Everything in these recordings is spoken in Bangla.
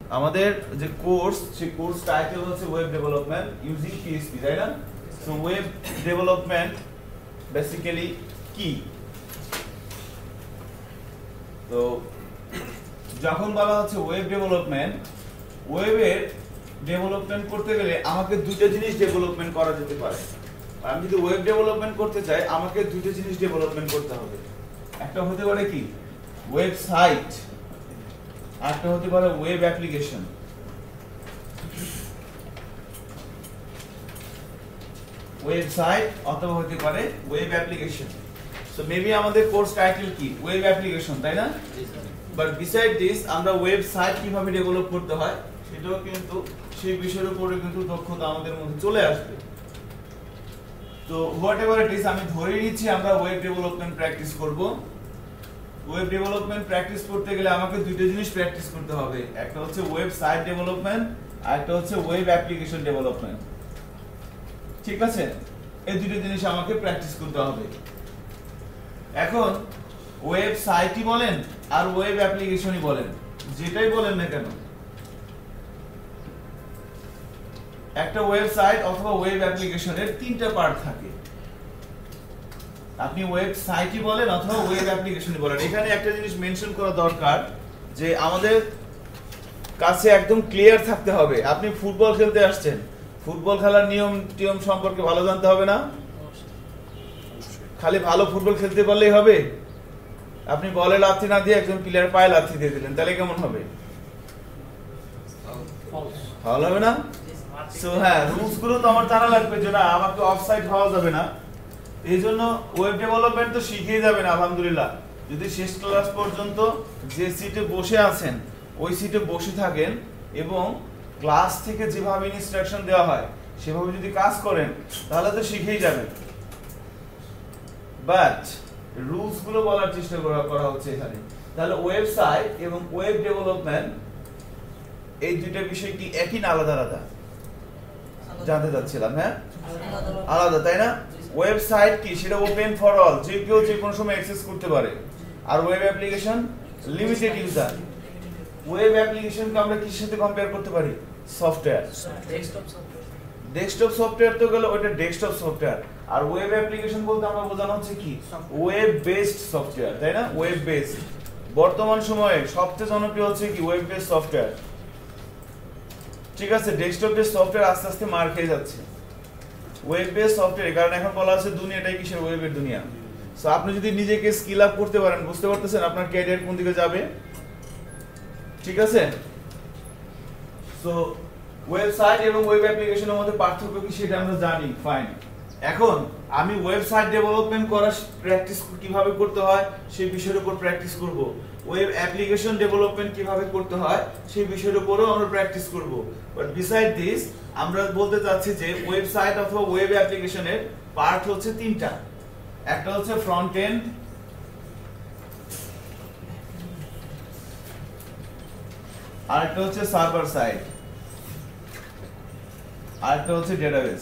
আমাদের যে কোর্স সেই কোর্স টাইটেল হচ্ছে ওয়েব ডেভেলপমেন্ট ইউজিং পিএইচপি, তাই না? সো ওয়েব ডেভেলপমেন্ট বেসিক্যালি কি? তো যখন বলা হচ্ছে ওয়েব ডেভেলপমেন্ট, ওয়েবের ডেভেলপমেন্ট করতে গেলে আমাকে দুটো জিনিস ডেভেলপমেন্ট করা যেতে পারে। আমি যদি ওয়েব ডেভেলপমেন্ট করতে চাই আমাকে দুটো জিনিস ডেভেলপমেন্ট করতে হবে। একটা হতে পারে কি ওয়েবসাইট, আর একটা হতে পারে ওয়েব অ্যাপ্লিকেশন। ওয়েবসাইট অথবা হতে পারে ওয়েব অ্যাপ্লিকেশন। সো মেবি আমাদের কোর্স টাইটেল কি ওয়েব অ্যাপ্লিকেশন, তাই না? বাট বিসাইড দিস আমরা ওয়েবসাইট কিভাবে ডেভেলপ করতে হয় সেটাও কিন্তু সেই বিষয়ের উপরে কিন্তু দক্ষতা আমাদের মধ্যে চলে আসবে। তো হোয়াট এভার ইট ইজ, আমি ধরে নিচ্ছি আমরা ওয়েব ডেভেলপমেন্ট প্র্যাকটিস করব। ওয়েব ডেভেলপমেন্ট প্র্যাকটিস করতে গেলে আমাকে দুটো জিনিস প্র্যাকটিস করতে হবে, একটা হচ্ছে ওয়েবসাইট ডেভেলপমেন্ট আর একটা হচ্ছে ওয়েব অ্যাপ্লিকেশন ডেভেলপমেন্ট। ঠিক আছে, এই দুটো জিনিস আমাকে প্র্যাকটিস করতে হবে। এখন ওয়েবসাইটই বলেন আর ওয়েব অ্যাপ্লিকেশনই বলেন, যেটাই বলেন না কেন, একটা ওয়েবসাইট অথবা ওয়েব অ্যাপ্লিকেশনের তিনটা পার্ট থাকে। আপনি ওয়েবসাইটই বলেন অথবা ওয়েব অ্যাপ্লিকেশনই বলেন, এখানে একটা জিনিস মেনশন করা দরকার যে আমাদের কাছে একদম ক্লিয়ার থাকতে হবে। আপনি ফুটবল খেলতে আসছেন, ফুটবল খেলার নিয়ম সম্পর্কে ভালো জানতে হবে না? খালি ভালো ফুটবল খেলতে পারলেই হবে? আপনি বলে লাথি না দিয়ে একজন প্লেয়ার পায়ে লাথি দিয়ে দিলেন, তাহলে কেমন হবে? ভালো হবে না? সো হ্যাঁ, রুলস গুলো তো আমার জানা লাগবে যে না আমাকে অফসাইড হওয়া যাবে না। এই জন্য ওয়েব ডেভেলপমেন্ট তো শিখিয়ে যাবেন আলহামদুলিল্লাহ। যদি শেষ ক্লাস পর্যন্ত যে সিটে বসে আছেন ওই সিটে বসে থাকেন এবং ক্লাস থেকে যেভাবে ইনস্ট্রাকশন দেওয়া হয় সেভাবে যদি কাজ করেন তাহলে তো শিখেই যাবেন। বাট রুলস গুলো বলার চেষ্টা করা হচ্ছে এখানে। তাহলে ওয়েবসাইট এবং ওয়েব ডেভেলপমেন্ট এই দুইটা বিষয় কি একই না আলাদা আলাদা? জানতে চাচ্ছিলাম। হ্যাঁ, আলাদা, তাই না? ওয়েবসাইট কি সেটা ওপেন ফর অল, যে কেউ যে কোনো সময় অ্যাক্সেস করতে পারে। আর web application limited user. Web অ্যাপ্লিকেশনকে আমরা কিসের সাথে কম্পেয়ার করতে পারি? সফটওয়্যার। ডেস্কটপ সফটওয়্যার তো গেল, ওটা ডেস্কটপ সফটওয়্যার। আর ওয়েব অ্যাপ্লিকেশন বলতে আমরা বোঝানো হচ্ছে কি ওয়েব বেসড সফটওয়্যার, তাই না? Web based. বর্তমান সময়ে সবচেয়ে জনপ্রিয় হচ্ছে কি ওয়েব বেসড সফটওয়্যার। ঠিক আছে, ডেস্কটপ বেসড সফটওয়্যার আস্তে আস্তে মার খেয়ে যাচ্ছে ওয়েব বেসড সফটওয়্যার, কারণ এখন বলা আছে দুনিয়াটাই কিসের ওয়েবের দুনিয়া। সো আপনি যদি নিজেকে স্কিল আপ করতে পারেন, বুঝতে পারতেছেন আপনার ক্যারিয়ার কোন দিকে যাবে। ঠিক আছে, সো ওয়েবসাইট এবং ওয়েব অ্যাপ্লিকেশনের মধ্যে পার্থক্য কি সেটা আমরা জানি, ফাইন। এখন আমি ওয়েবসাইট ডেভেলপমেন্ট করার প্র্যাকটিস কিভাবে করতে হয় সেই বিষয়ের উপর প্র্যাকটিস করব। ওয়েব অ্যাপ্লিকেশন ডেভেলপমেন্ট কিভাবে করতে হয় সেই বিষয়ের উপরও আমরা প্র্যাকটিস করব। বাট বিসাইড দিস আমরা বলতে চাচ্ছি যে ওয়েবসাইট অথবা ওয়েব অ্যাপ্লিকেশনের পার্ট হচ্ছে তিনটা। একটা হচ্ছে ফ্রন্ট এন্ড, আরেকটা হচ্ছে সার্ভার সাইড, আরেকটা হচ্ছে ডেটাবেস।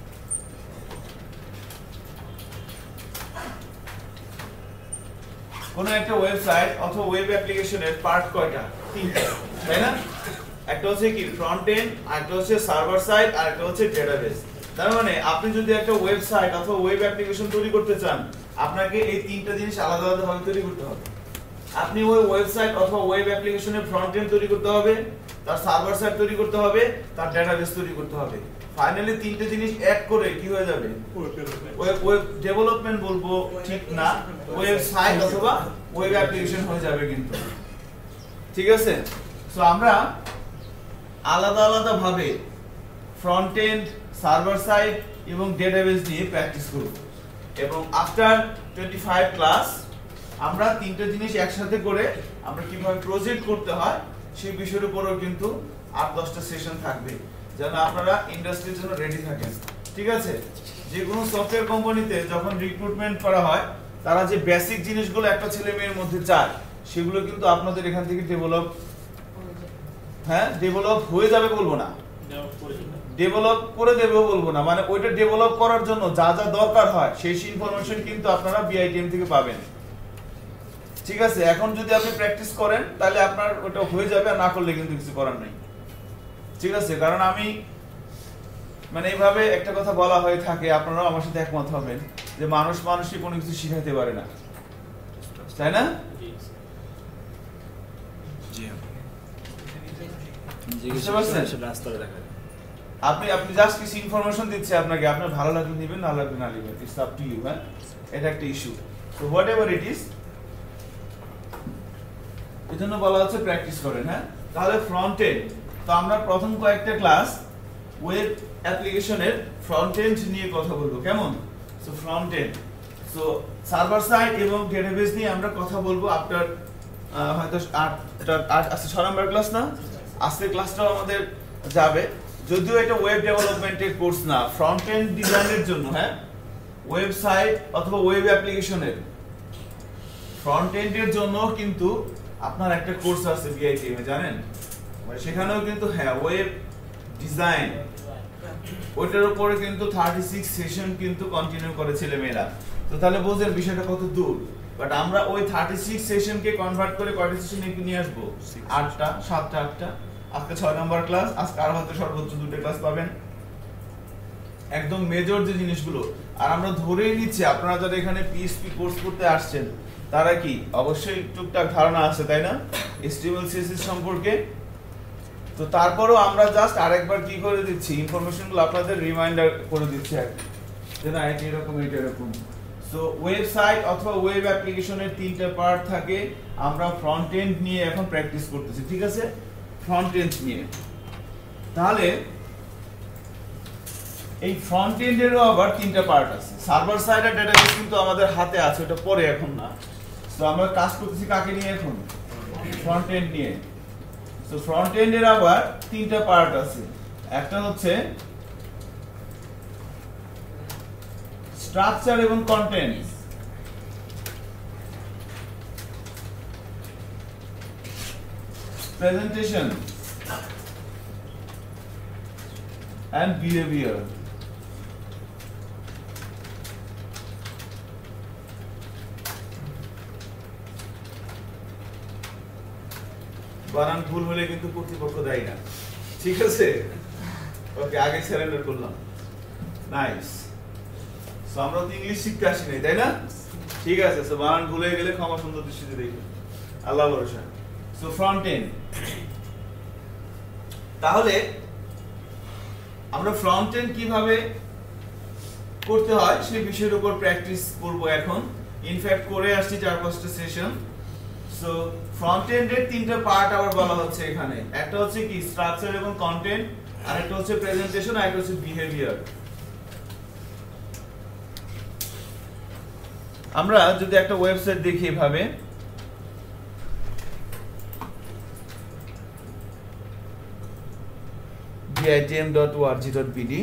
কোন একটা ওয়েবসাইট অথবা ওয়েব অ্যাপ্লিকেশনের পার্ট কয়টা? তিনটা, তাই না? একটা হচ্ছে কি ফ্রন্ট এন্ড, আরেকটা হচ্ছে সার্ভার সাইড, আরেকটা হচ্ছে ডেটাবেস। তার মানে আপনি যদি একটা ওয়েবসাইট অথবা ওয়েব অ্যাপ্লিকেশন তৈরি করতে চান আপনাকে এই তিনটা জিনিস আলাদা আলাদা ভাবে তৈরি করতে হবে। আপনি ওই ওয়েবসাইট অথবা ওয়েব অ্যাপ্লিকেশনের ফ্রন্ট এন্ড তৈরি করতে হবে, তার সার্ভার সাইড তৈরি করতে হবে, তার ডেটাবেস তৈরি করতে হবে। ফাইনালি তিনটে জিনিস এক করে কি হয়ে যাবে? ওয়েব ডেভেলপমেন্ট বলবো ঠিক না, ওয়েবসাইট অথবা ওয়েব অ্যাপ্লিকেশন হয়ে যাবে কিন্তু। ঠিক আছে, সো আমরা আলাদা আলাদা ভাবে ফ্রন্ট এন্ড, সার্ভার সাইড এবং ডেটাবেস নিয়ে প্র্যাকটিস করব এবং আফটার 25 ক্লাস আমরা তিনটা জিনিস একসাথে করে আমরা কিভাবে প্রজেক্ট করতে হয় সেই বিষয়ের উপরও কিন্তু 8-10টা সেশন থাকবে যেন আপনারা ইন্ডাস্ট্রির জন্য রেডি থাকেন। ঠিক আছে, যে কোনো সফটওয়্যার কোম্পানিতে যখন রিক্রুটমেন্ট করা হয় তারা যে বেসিক জিনিসগুলো একটা ছেলে মেয়ের মধ্যে চায় সেগুলো কিন্তু আপনাদের এখান থেকে ডেভেলপ হয়ে যাবে বলবো না, ডেভেলপ করে দেবেও বলবো না, মানে ওইটা ডেভেলপ করার জন্য যা যা দরকার হয় সেই ইনফরমেশন কিন্তু আপনারা বিআইটিএম থেকে পাবেন। ঠিক আছে, এখন যদি আপনি প্র্যাকটিস করেন তাহলে আপনার ওটা হয়ে যাবে, আর না করলে কিন্তু কিছু করার নাই। ঠিক আছে, কারণ আমি মানে এইভাবে একটা কথা বলা হয়ে থাকে, আপনারাও আমার সাথে একমত হবেন যে মানুষ মানুষই কোনো কিছু শিখাইতে পারে না, তাই না? আপনি জাস্ট কিছু ইনফরমেশন দিচ্ছে আপনাকে, আপনার ভালো লাগলে নেবেন, না লাগলে না নেবেন, ইটস আপ টু ইউ। হ্যাঁ, এটা একটা issue. So whatever it is, এজন্য বলা হচ্ছে প্র্যাকটিস করেন। হ্যাঁ, তাহলে ফ্রন্ট এন্ড, তো আমরা প্রথম কয়েকটা ক্লাস ওয়েব অ্যাপ্লিকেশনের ফ্রন্ট এন্ড নিয়ে কথা বলবো, কেমন? So front end, so server side এবং ডেটাবেস নিয়ে আমরা কথা বলবো আফটার হয়তো 6 নাম্বার ক্লাস না, আজকের ক্লাসটাও আমাদের যাবে, যদিও এটা ওয়েব ডেভেলপমেন্টের কোর্স না, ফ্রন্ট এন্ড ডিজাইনের জন্য। হ্যাঁ, ওয়েবসাইট অথবা ওয়েব অ্যাপ্লিকেশনের ফ্রন্ট এন্ডের জন্য কিন্তু আপনার একটা কোর্স আছে BITM এ, জানেন? মানে সেখানেও কিন্তু হ্যাঁ ওয়েব ডিজাইন, ওইটার উপরে কিন্তু 36 সেশন কিন্তু কন্টিনিউ করে ছেলেমেয়েরা। তো তাহলে বুঝেন বিষয়টা কত দূর। বাট আমরা ওই 36 সেশনকে কনভার্ট করে কয়টা সেশন নিয়ে আসবো? 8টা, 7টা, 8টা। আজকে 6 নাম্বার ক্লাস, আজকে আর হয়তো সর্বোচ্চ 2টা ক্লাস পাবেন, একদম মেজর যে জিনিসগুলো। আর আমরা ধরেই নিচ্ছি আপনারা যারা এখানে PHP কোর্স করতে আসছেন তারা কি অবশ্যই টুকটাক ধারণা আছে, তাই না, HTML CSS সম্পর্কে? তো তারপরও আমরা জাস্ট আরেকবার কি করে দিচ্ছি, ইনফরমেশনগুলো আপনাদের রিমাইন্ডার করে দিচ্ছি আর কি, যে না এটা এরকম, এটা এরকম। সো ওয়েবসাইট অথবা ওয়েব অ্যাপ্লিকেশনের 3টা পার্ট থাকে, আমরা ফ্রন্ট এন্ড নিয়ে এখন প্র্যাকটিস করতেছি। ঠিক আছে, ফ্রন্ট এন্ড নিয়ে। তাহলে এই ফ্রন্ট এন্ডেরও আবার 3টা পার্ট আছে। সার্ভার সাইড আর ডেটাবেস কিন্তু আমাদের হাতে আছে, ওটা পরে, এখন না। তো আমরা কাজ করতেছি কাকে নিয়ে এখন? ফ্রন্ট এন্ড নিয়ে। সো ফ্রন্ট এন্ডের আবার 3টা পার্ট আছে। একটা হচ্ছে স্ট্রাকচার এবং কন্টেন্ট, প্রেজেন্টেশন and behavior। বানান ভুল হলে কিন্তু কর্তৃপক্ষ দায়ী না, ঠিক আছে? ওকে, আগে সারেন্ডার করলাম, নাইস। সো আমরা তো ইংলিশ শিখতে আসি নাই, তাই না? ঠিক আছে, সো বানান ভুল হয়ে গেলে ক্ষমা সুন্দর দৃষ্টিতে দেখবেন, আল্লাহ ভরসা। সো ফ্রন্ট এন্ড, তাহলে আমরা ফ্রন্ট এন্ড কিভাবে করতে হয় সেই বিষয়ের উপর প্র্যাকটিস করব এখন। ইনফ্যাক্ট করে আসছি 4-5টা সেশন। সো ফ্রন্ট এন্ডের 3টা পার্ট আবার বলা হচ্ছে এখানে। একটা হচ্ছে কি স্ট্রাকচার এবং কন্টেন্ট, আর একটা হচ্ছে প্রেজেন্টেশন, আর একটা হচ্ছে বিহেভিয়ার। আমরা যদি একটা ওয়েবসাইট দেখি এভাবে, bitm.org.bd,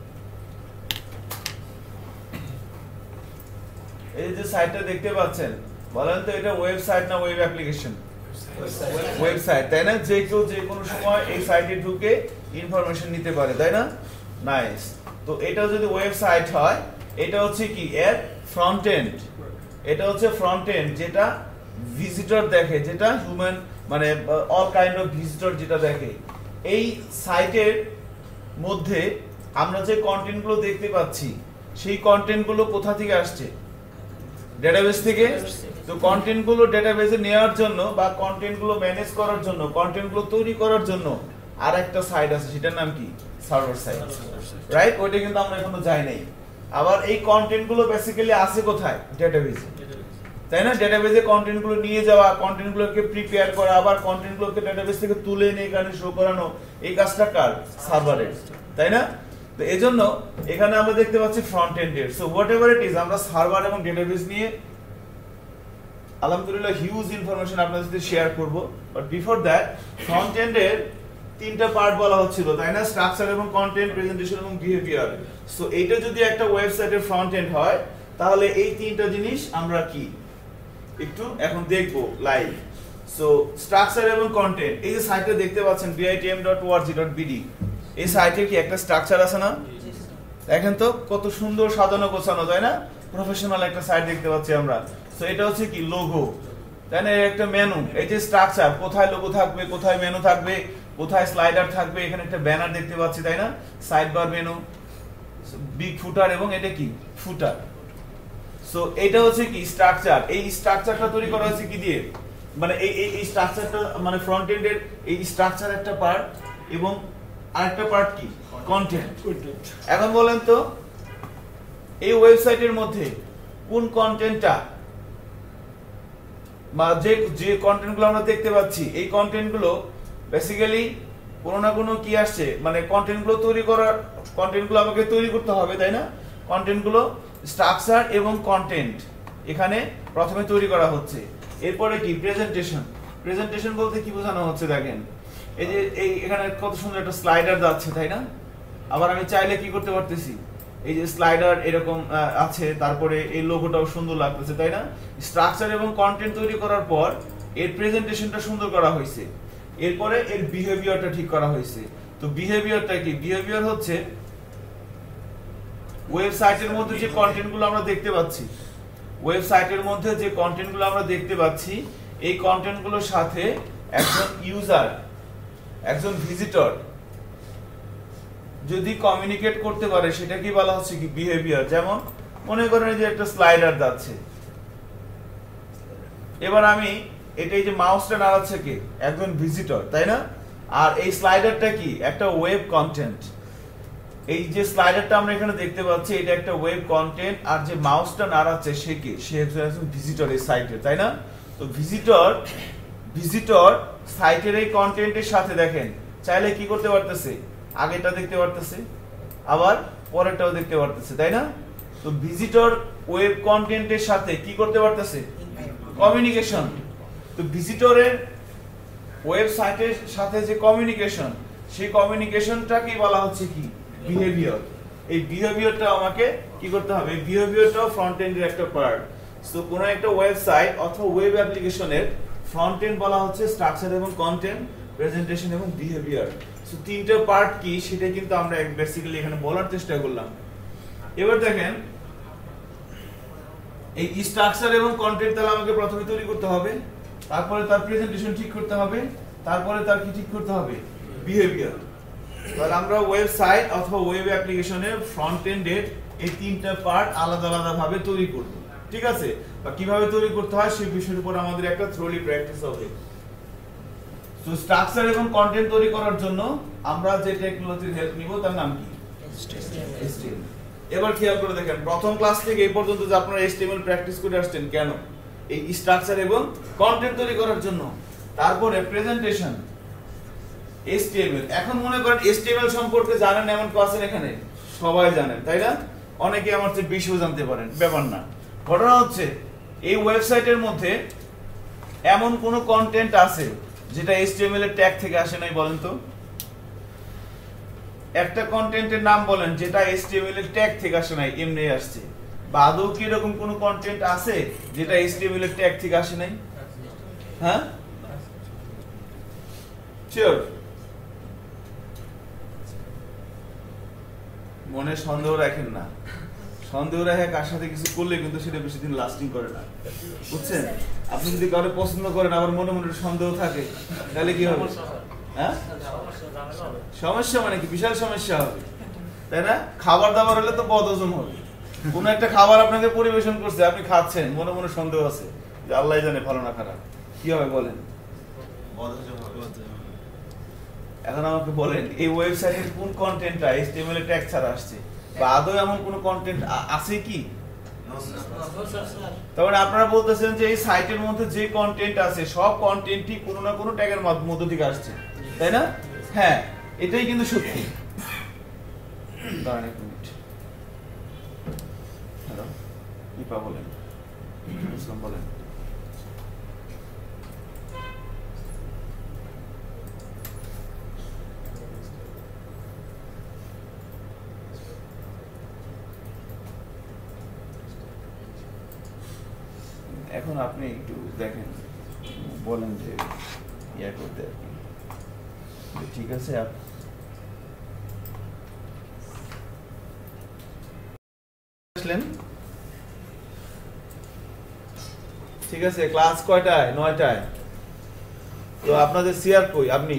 এই যে সাইটটা দেখতে পাচ্ছেন, বলেন তো এটা ওয়েবসাইট না ওয়েব অ্যাপ্লিকেশন? ওয়েবসাইট, তাই না? যে কেউ যে কোনো সময় এই সাইটে ঢুকে ইনফরমেশন নিতে পারে, তাই না? নাইস। তো এটা যদি ওয়েবসাইট হয়, এটা হচ্ছে কি এর ফ্রন্ট এন্ড। এটা হচ্ছে ফ্রন্ট এন্ড, যেটা ভিজিটর দেখে, যেটা হিউম্যান মানে অল কাইন্ড অফ ভিজিটর যেটা দেখে। এই সাইটের মধ্যে আমরা যে কন্টেন্টগুলো দেখতে পাচ্ছি সেই কন্টেন্টগুলো কোথা থেকে আসছে? ডেটাবেস থেকে। তো কন্টেন্টগুলো ডেটাবেসে নেওয়ার জন্য বা কন্টেন্টগুলো ম্যানেজ করার জন্য, কন্টেন্টগুলো তৈরি করার জন্য আর একটা সাইট আছে, সেটার নাম কি? Server site, right? ওইটা কিন্তু আমরা এখনো যাই নাই। আবার এই কন্টেন্টগুলো বেসিক্যালি আছে কোথায়? ডেটাবেসে, তাই না? ডেটাবেসে কন্টেন্টগুলো নিয়ে যাওয়া, কন্টেন্টগুলোকে প্রিপেয়ার করা, আবার কন্টেন্টগুলোকে ডেটাবেস থেকে তুলে এনে এখানে শো করানো, এই কাজটা কার? সার্ভারের, তাই না? তো এজন্য এখানে আমরা দেখতে পাচ্ছি ফ্রন্ট এন্ডের। So whatever it is, আমরা সার্ভার এবং ডেটাবেস নিয়ে আলহামদুলিল্লাহ হিউজ ইনফরমেশন আপনাদের সাথে শেয়ার করব। বাট বিফোর দ্যাট, ফ্রন্ট এন্ডের 3টা পার্ট বলা হচ্ছিল, তাই না? স্ট্রাকচার এবং কন্টেন্ট, প্রেজেন্টেশন এবং বিহেভিয়ার। সো এইটা যদি একটা ওয়েবসাইটের ফ্রন্ট এন্ড হয়, তাহলে এই 3টা জিনিস আমরা কি একটু এখন দেখবো লাইভ। সো স্ট্রাকচার এবং কন্টেন্ট, এই যে সাইটটা দেখতে পাচ্ছেন bitm.org.bd, এই সাইটের কি একটা স্ট্রাকচার আছে না? দেখেন তো কত সুন্দর সাজানো গোছানো, তাই না? প্রফেশনাল একটা সাইট দেখতে পাচ্ছি আমরা। সো এটা হচ্ছে কি লোগো, তাই না? একটা মেনু, এই যে স্ট্রাকচার, কোথায় লোগো থাকবে, কোথায় মেনু থাকবে, কোথায় স্লাইডার থাকবে, এখানে একটা ব্যানার দেখতে পাচ্ছি, তাই না? Side bar menu, big footer এবং এটা কি ফুটার। সো এটা হচ্ছে কি স্ট্রাকচার। এই স্ট্রাকচারটা তৈরি করা হয়েছে কি দিয়ে, মানে এই স্ট্রাকচারটা মানে ফ্রন্ট এন্ডের এই স্ট্রাকচার একটা পার্ট এবং আরেকটা পার্ট কি কন্টেন্ট। এখন বলেন তো এই ওয়েবসাইটের মধ্যে কোন কন্টেন্টটা বা যে কন্টেন্টগুলো আমরা দেখতে পাচ্ছি, এই কন্টেন্টগুলো বেসিক্যালি কোনো না কোনো কি আসছে, মানে কন্টেন্টগুলো আমাকে তৈরি করতে হবে, তাই না? কন্টেন্টগুলো স্ট্রাকচার এবং কন্টেন্ট এখানে প্রথমে তৈরি করা হচ্ছে। এরপরে কি প্রেজেন্টেশন বলতে কি বোঝানো হচ্ছে দেখেন, এই যে এখানে কত সুন্দর একটা স্লাইডার যাচ্ছে, তাই না? আবার আমি চাইলে কি করতে পারতেছি, এই যে স্লাইডার এরকম আছে, তারপরে এই লোগোটাও সুন্দর লাগতেছে, তাই না? স্ট্রাকচার এবং কন্টেন্ট তৈরি করার পর এর প্রেজেন্টেশনটা সুন্দর করা হয়েছে, এরপরে এর বিহেভিয়ারটা ঠিক করা হয়েছে। তো বিহেভিয়ারটা কি? বিহেভিয়ার হচ্ছে ওয়েবসাইটের মধ্যে যে কন্টেন্টগুলো আমরা দেখতে পাচ্ছি, এই কন্টেন্টগুলোর সাথে একজন ইউজার, একজন ভিজিটর যদি কমিউনিকেট করতে পারে, সেটা কি বলা হচ্ছে কি বিহেভিয়ার। যেমন মনে করেন যে একটা স্লাইডার যাচ্ছে, এবার আমি এটা এই যে মাউসটা নাড়াচ্ছে কে, একজন ভিজিটর, তাই না? আর এই স্লাইডারটা কি একটা ওয়েব কন্টেন্ট। এই যে স্লাইডারটা আমরা এখানে দেখতে পাচ্ছি, এটা একটা ওয়েব কন্টেন্ট, আর যে মাউসটা নাড়াচ্ছে সে কি, সে একজন ভিজিটর এই সাইটের, তাই না? তো ভিজিটর সাইটের এই কন্টেন্টের সাথে দেখেন চাইলে কি করতে পারতেছে, আগেরটা দেখতে পারতেছে, আবার পরেরটাও দেখতে পারতেছে, তাই না? তো ভিজিটর ওয়েব কন্টেন্টের সাথে কি করতে পারতেছে, কমিউনিকেশন। তো ভিজিটরের ওয়েবসাইটের সাথে যে কমিউনিকেশন, সেই কমিউনিকেশনটাকে বলা হচ্ছে কি বিহেভিয়ার। এই বিহেভিয়ারটা আমাকে কি করতে হবে, এই বিহেভিয়ারটাও ফ্রন্ট এন্ডের একটা পার্ট। সো কোন একটা ওয়েবসাইট অথবা ওয়েব অ্যাপ্লিকেশনের ফ্রন্ট এন্ড বলা হচ্ছে স্ট্রাকচার এবং কন্টেন্ট, প্রেজেন্টেশন এবং বিহেভিয়ার। সো তিনটা পার্ট কি সেটা কিন্তু আমরা বেসিক্যালি এখানে বলার চেষ্টা করলাম। এবার দেখেন এই স্ট্রাকচার এবং কন্টেন্ট তাহলে আমাকে প্রথমে তৈরি করতে হবে, তারপরে তার প্রেজেন্টেশন ঠিক করতে হবে, তারপরে তার কি ঠিক করতে হবে, বিহেভিয়ার। তাহলে আমরা ওয়েবসাইট অথবা ওয়েব অ্যাপ্লিকেশনের ফ্রন্ট এন্ডের এই তিনটা পার্ট আলাদা আলাদা ভাবে তৈরি করব, ঠিক আছে? বা কিভাবে তৈরি করতে হয় সেই বিষয়ের উপর আমাদের একটা থ্রোলি প্র্যাকটিস হবে। তো স্ট্রাকচার এবং কন্টেন্ট তৈরি করার জন্য আমরা যে টেকনোলজির হেল্প নিব তার নাম কি, HTML। এবার খেয়াল করে দেখেন প্রথম ক্লাস থেকে এই পর্যন্ত যে আপনারা HTML প্র্যাকটিস করে আসছেন কেন, এই স্ট্রাকচার এবং কন্টেন্ট তৈরি করার জন্য। তারপরে প্রেজেন্টেশন HTML। এখন মনে করেন HTML সম্পর্কে জানেন এমন কেউ আছেন এখানে? সবাই জানেন, তাই না? অনেকে আমার চেয়ে বেশিও জানতে পারেন, ব্যাপার না। ঘটনা হচ্ছে এই ওয়েবসাইটের মধ্যে এমন কোন কন্টেন্ট আছে যেটা HTML এর ট্যাগ থেকে আসে নাই, বলেন তো? একটা কন্টেন্টের নাম বলেন যেটা HTML এর ট্যাগ থেকে আসে নাই, এমনি আসছে। বা আদৌ কি এরকম কোন কন্টেন্ট আছে যেটা HTML এর ট্যাগ থেকে আসে নাই? হ্যাঁ, শিওর? মনে সন্দেহ রাখেন না, সন্দেহ রেখে কার সাথে কিছু করলে কিন্তু সেটা বেশি দিন লাস্টিং করে না, বুঝছেন? আপনি যদি কাউকে পছন্দ করেন আবার মনে মনে সন্দেহ থাকে, তাহলে কি হবে? হ্যাঁ, সমস্যা মানে কি, বিশাল সমস্যা হবে, তাই না? খাবার দাবার হলে তো বদহজম হবে। কোন একটা খাবার আপনাকে পরিবেশন করছে, আপনি খাচ্ছেন, মনে মনে সন্দেহ আছে যে আল্লাহ জানে ভালো না খারাপ, কি হবে বলেন? বদহজম হবে। এখন আমাকে বলেন এই ওয়েবসাইটের কোন কন্টেন্টটা HTML এর ট্যাগ ছাড়া আসছে, বা আদৌ এমন কোন কন্টেন্ট আছে কি? তাহলে আপনারা বলতেছেন যে এই সাইটের মধ্যে যে কন্টেন্ট আছে সব কন্টেন্টই কোনো না কোনো ট্যাগের মধ্য থেকে আসছে, তাই না? হ্যাঁ, এটাই কিন্তু সত্যি। দাঁড়ান এক মিনিট। হ্যালো, ইপা বলেন, বলেন। এখন আপনি একটু দেখেন, বলেন যে ইয়া করতে আর কি, ঠিক আছে? আসলেন, ঠিক আছে, ক্লাস কয়টায়? 9টায়। তো আপনাদের সিআর কই? আপনি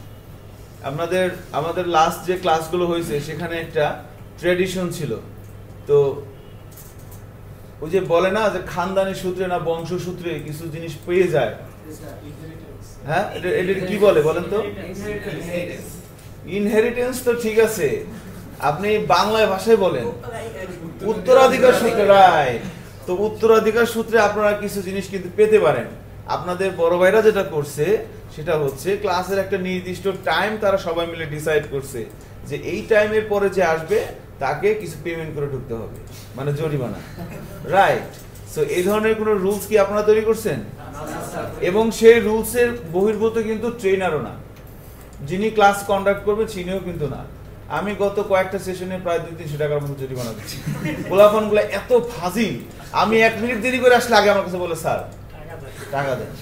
আমাদের লাস্ট যে ক্লাসগুলো হয়েছে সেখানে একটা ট্র্যাডিশন ছিল। তো ওই যে বলে না যে খানদানি সূত্রে না বংশসূত্রে কিছু জিনিস পেয়ে যায়, হ্যাঁ, এটা কি বলে বলেন তো? ইনহেরিটেন্স। তো ঠিক আছে, আপনি বাংলায় ভাষায় বলেন উত্তরাধিকার সূত্রে। রাইট। তো উত্তরাধিকার সূত্রে আপনারা কিছু জিনিস কিন্তু পেতে পারেন। আপনাদের বড় ভাইরা যেটা করছে সেটা হচ্ছে ক্লাসের একটা নির্দিষ্ট টাইম তারা সবাই মিলে ডিসাইড করছে যে এই টাইমের পরে যে আসবে তাকে কিছু পেমেন্ট করে ঢুকতে হবে, মানে জরিমানা। রাইট। সো এই ধরনের কোনো রুলস কি আপনারা তৈরি করছেন? এবং সেই রুলসের বহির্ভূত কিন্তু ট্রেনারও না, যিনি ক্লাস কন্ডাক্ট করবে তিনিও কিন্তু না। আমি গত কয়েকটা সেশনে প্রায় 200-300 টাকার মতো জরিমানা দিচ্ছি। গোলাপনগুলো এত ফাজি, আমি 1 মিনিট দেরি করে আসলে আগে আমার কাছে বলে স্যার টাকা দেন।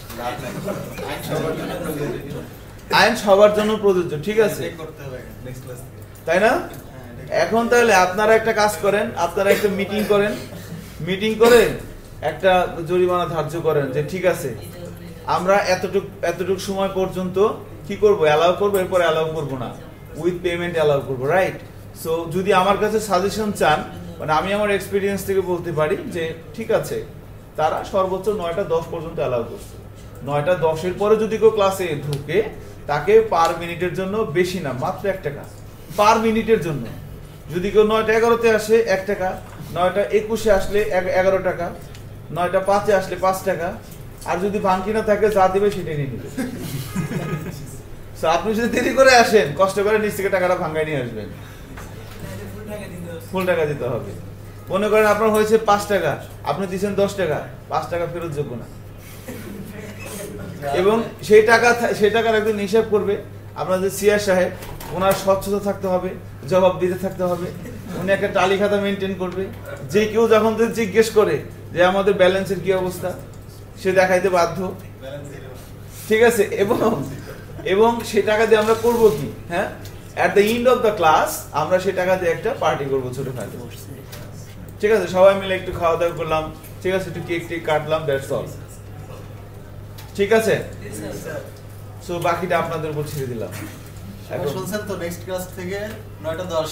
আইন সবার জন্য প্রযোজ্য, ঠিক আছে, তাই না? এখন তাহলে আপনারা একটা কাজ করেন, আপনারা একটা মিটিং করেন, মিটিং করে একটা জরিমানা ধার্য করেন যে ঠিক আছে আমরা এতটুক সময় পর্যন্ত কি করব, অ্যালাউ করবো, এরপর অ্যালাউ করবো না, উইথ পেমেন্ট অ্যালাউ করবো। রাইট। সো যদি আমার কাছে সাজেশন চান, মানে আমি আমার এক্সপিরিয়েন্স থেকে বলতে পারি যে ঠিক আছে তারা সর্বোচ্চ 9টা 10 পর্যন্ত অ্যালাউ করছে। 9টা 10-এর পরে যদি কেউ ক্লাসে ঢুকে তাকে পার মিনিটের জন্য বেশি না, মাত্র 1 টাকা পার মিনিটের জন্য। যদি কেউ 9টা 11-তে আসে 1 টাকা, 9টা 21-এ আসলে 11 টাকা, 9টা 5-এ আসলে 5 টাকা, আর যদি ভাঙকি না থাকে যা দেবে সেটাই নিয়ে নেবে। আপনি যদি দেরি করে আসেন কষ্ট করে নিচ থেকে টাকাটা ভাঙাই নিয়ে আসবেন, ফুল টাকা দিতে হবে। মনে করেন আপনার হয়েছে 5 টাকা, আপনি দিচ্ছেন 10 টাকা, 5 টাকা ফেরত যোগ্য না। এবং সেই টাকার একদিন হিসাব করবে আপনাদের সিআর সাহেব, ওনার স্বচ্ছতা থাকতে হবে, জবাব দিতে থাকতে হবে, উনি একটা টালি খাতা মেনটেন করবে। যে কেউ যখন জিজ্ঞেস করে যে আমাদের ব্যালেন্সের কি অবস্থা, সে দেখাইতে বাধ্য, ঠিক আছে। এবং সেই টাকা দিয়ে আমরা করব কি, হ্যাঁ, at the end of the class আমরা সেই টাকা দিয়ে একটা পার্টি করবো ছোটখাটো, ঠিক আছে, সবাই মিলে একটু খাওয়া দাওয়া করলাম, ঠিক আছে, একটু কেক টেক কাটলাম, দ্যাটস অল, ঠিক আছে। সো বাকিটা আপনাদের উপর ছেড়ে দিলাম। এখন শুনছেন তো, নেক্সট ক্লাস থেকে 9টা 10,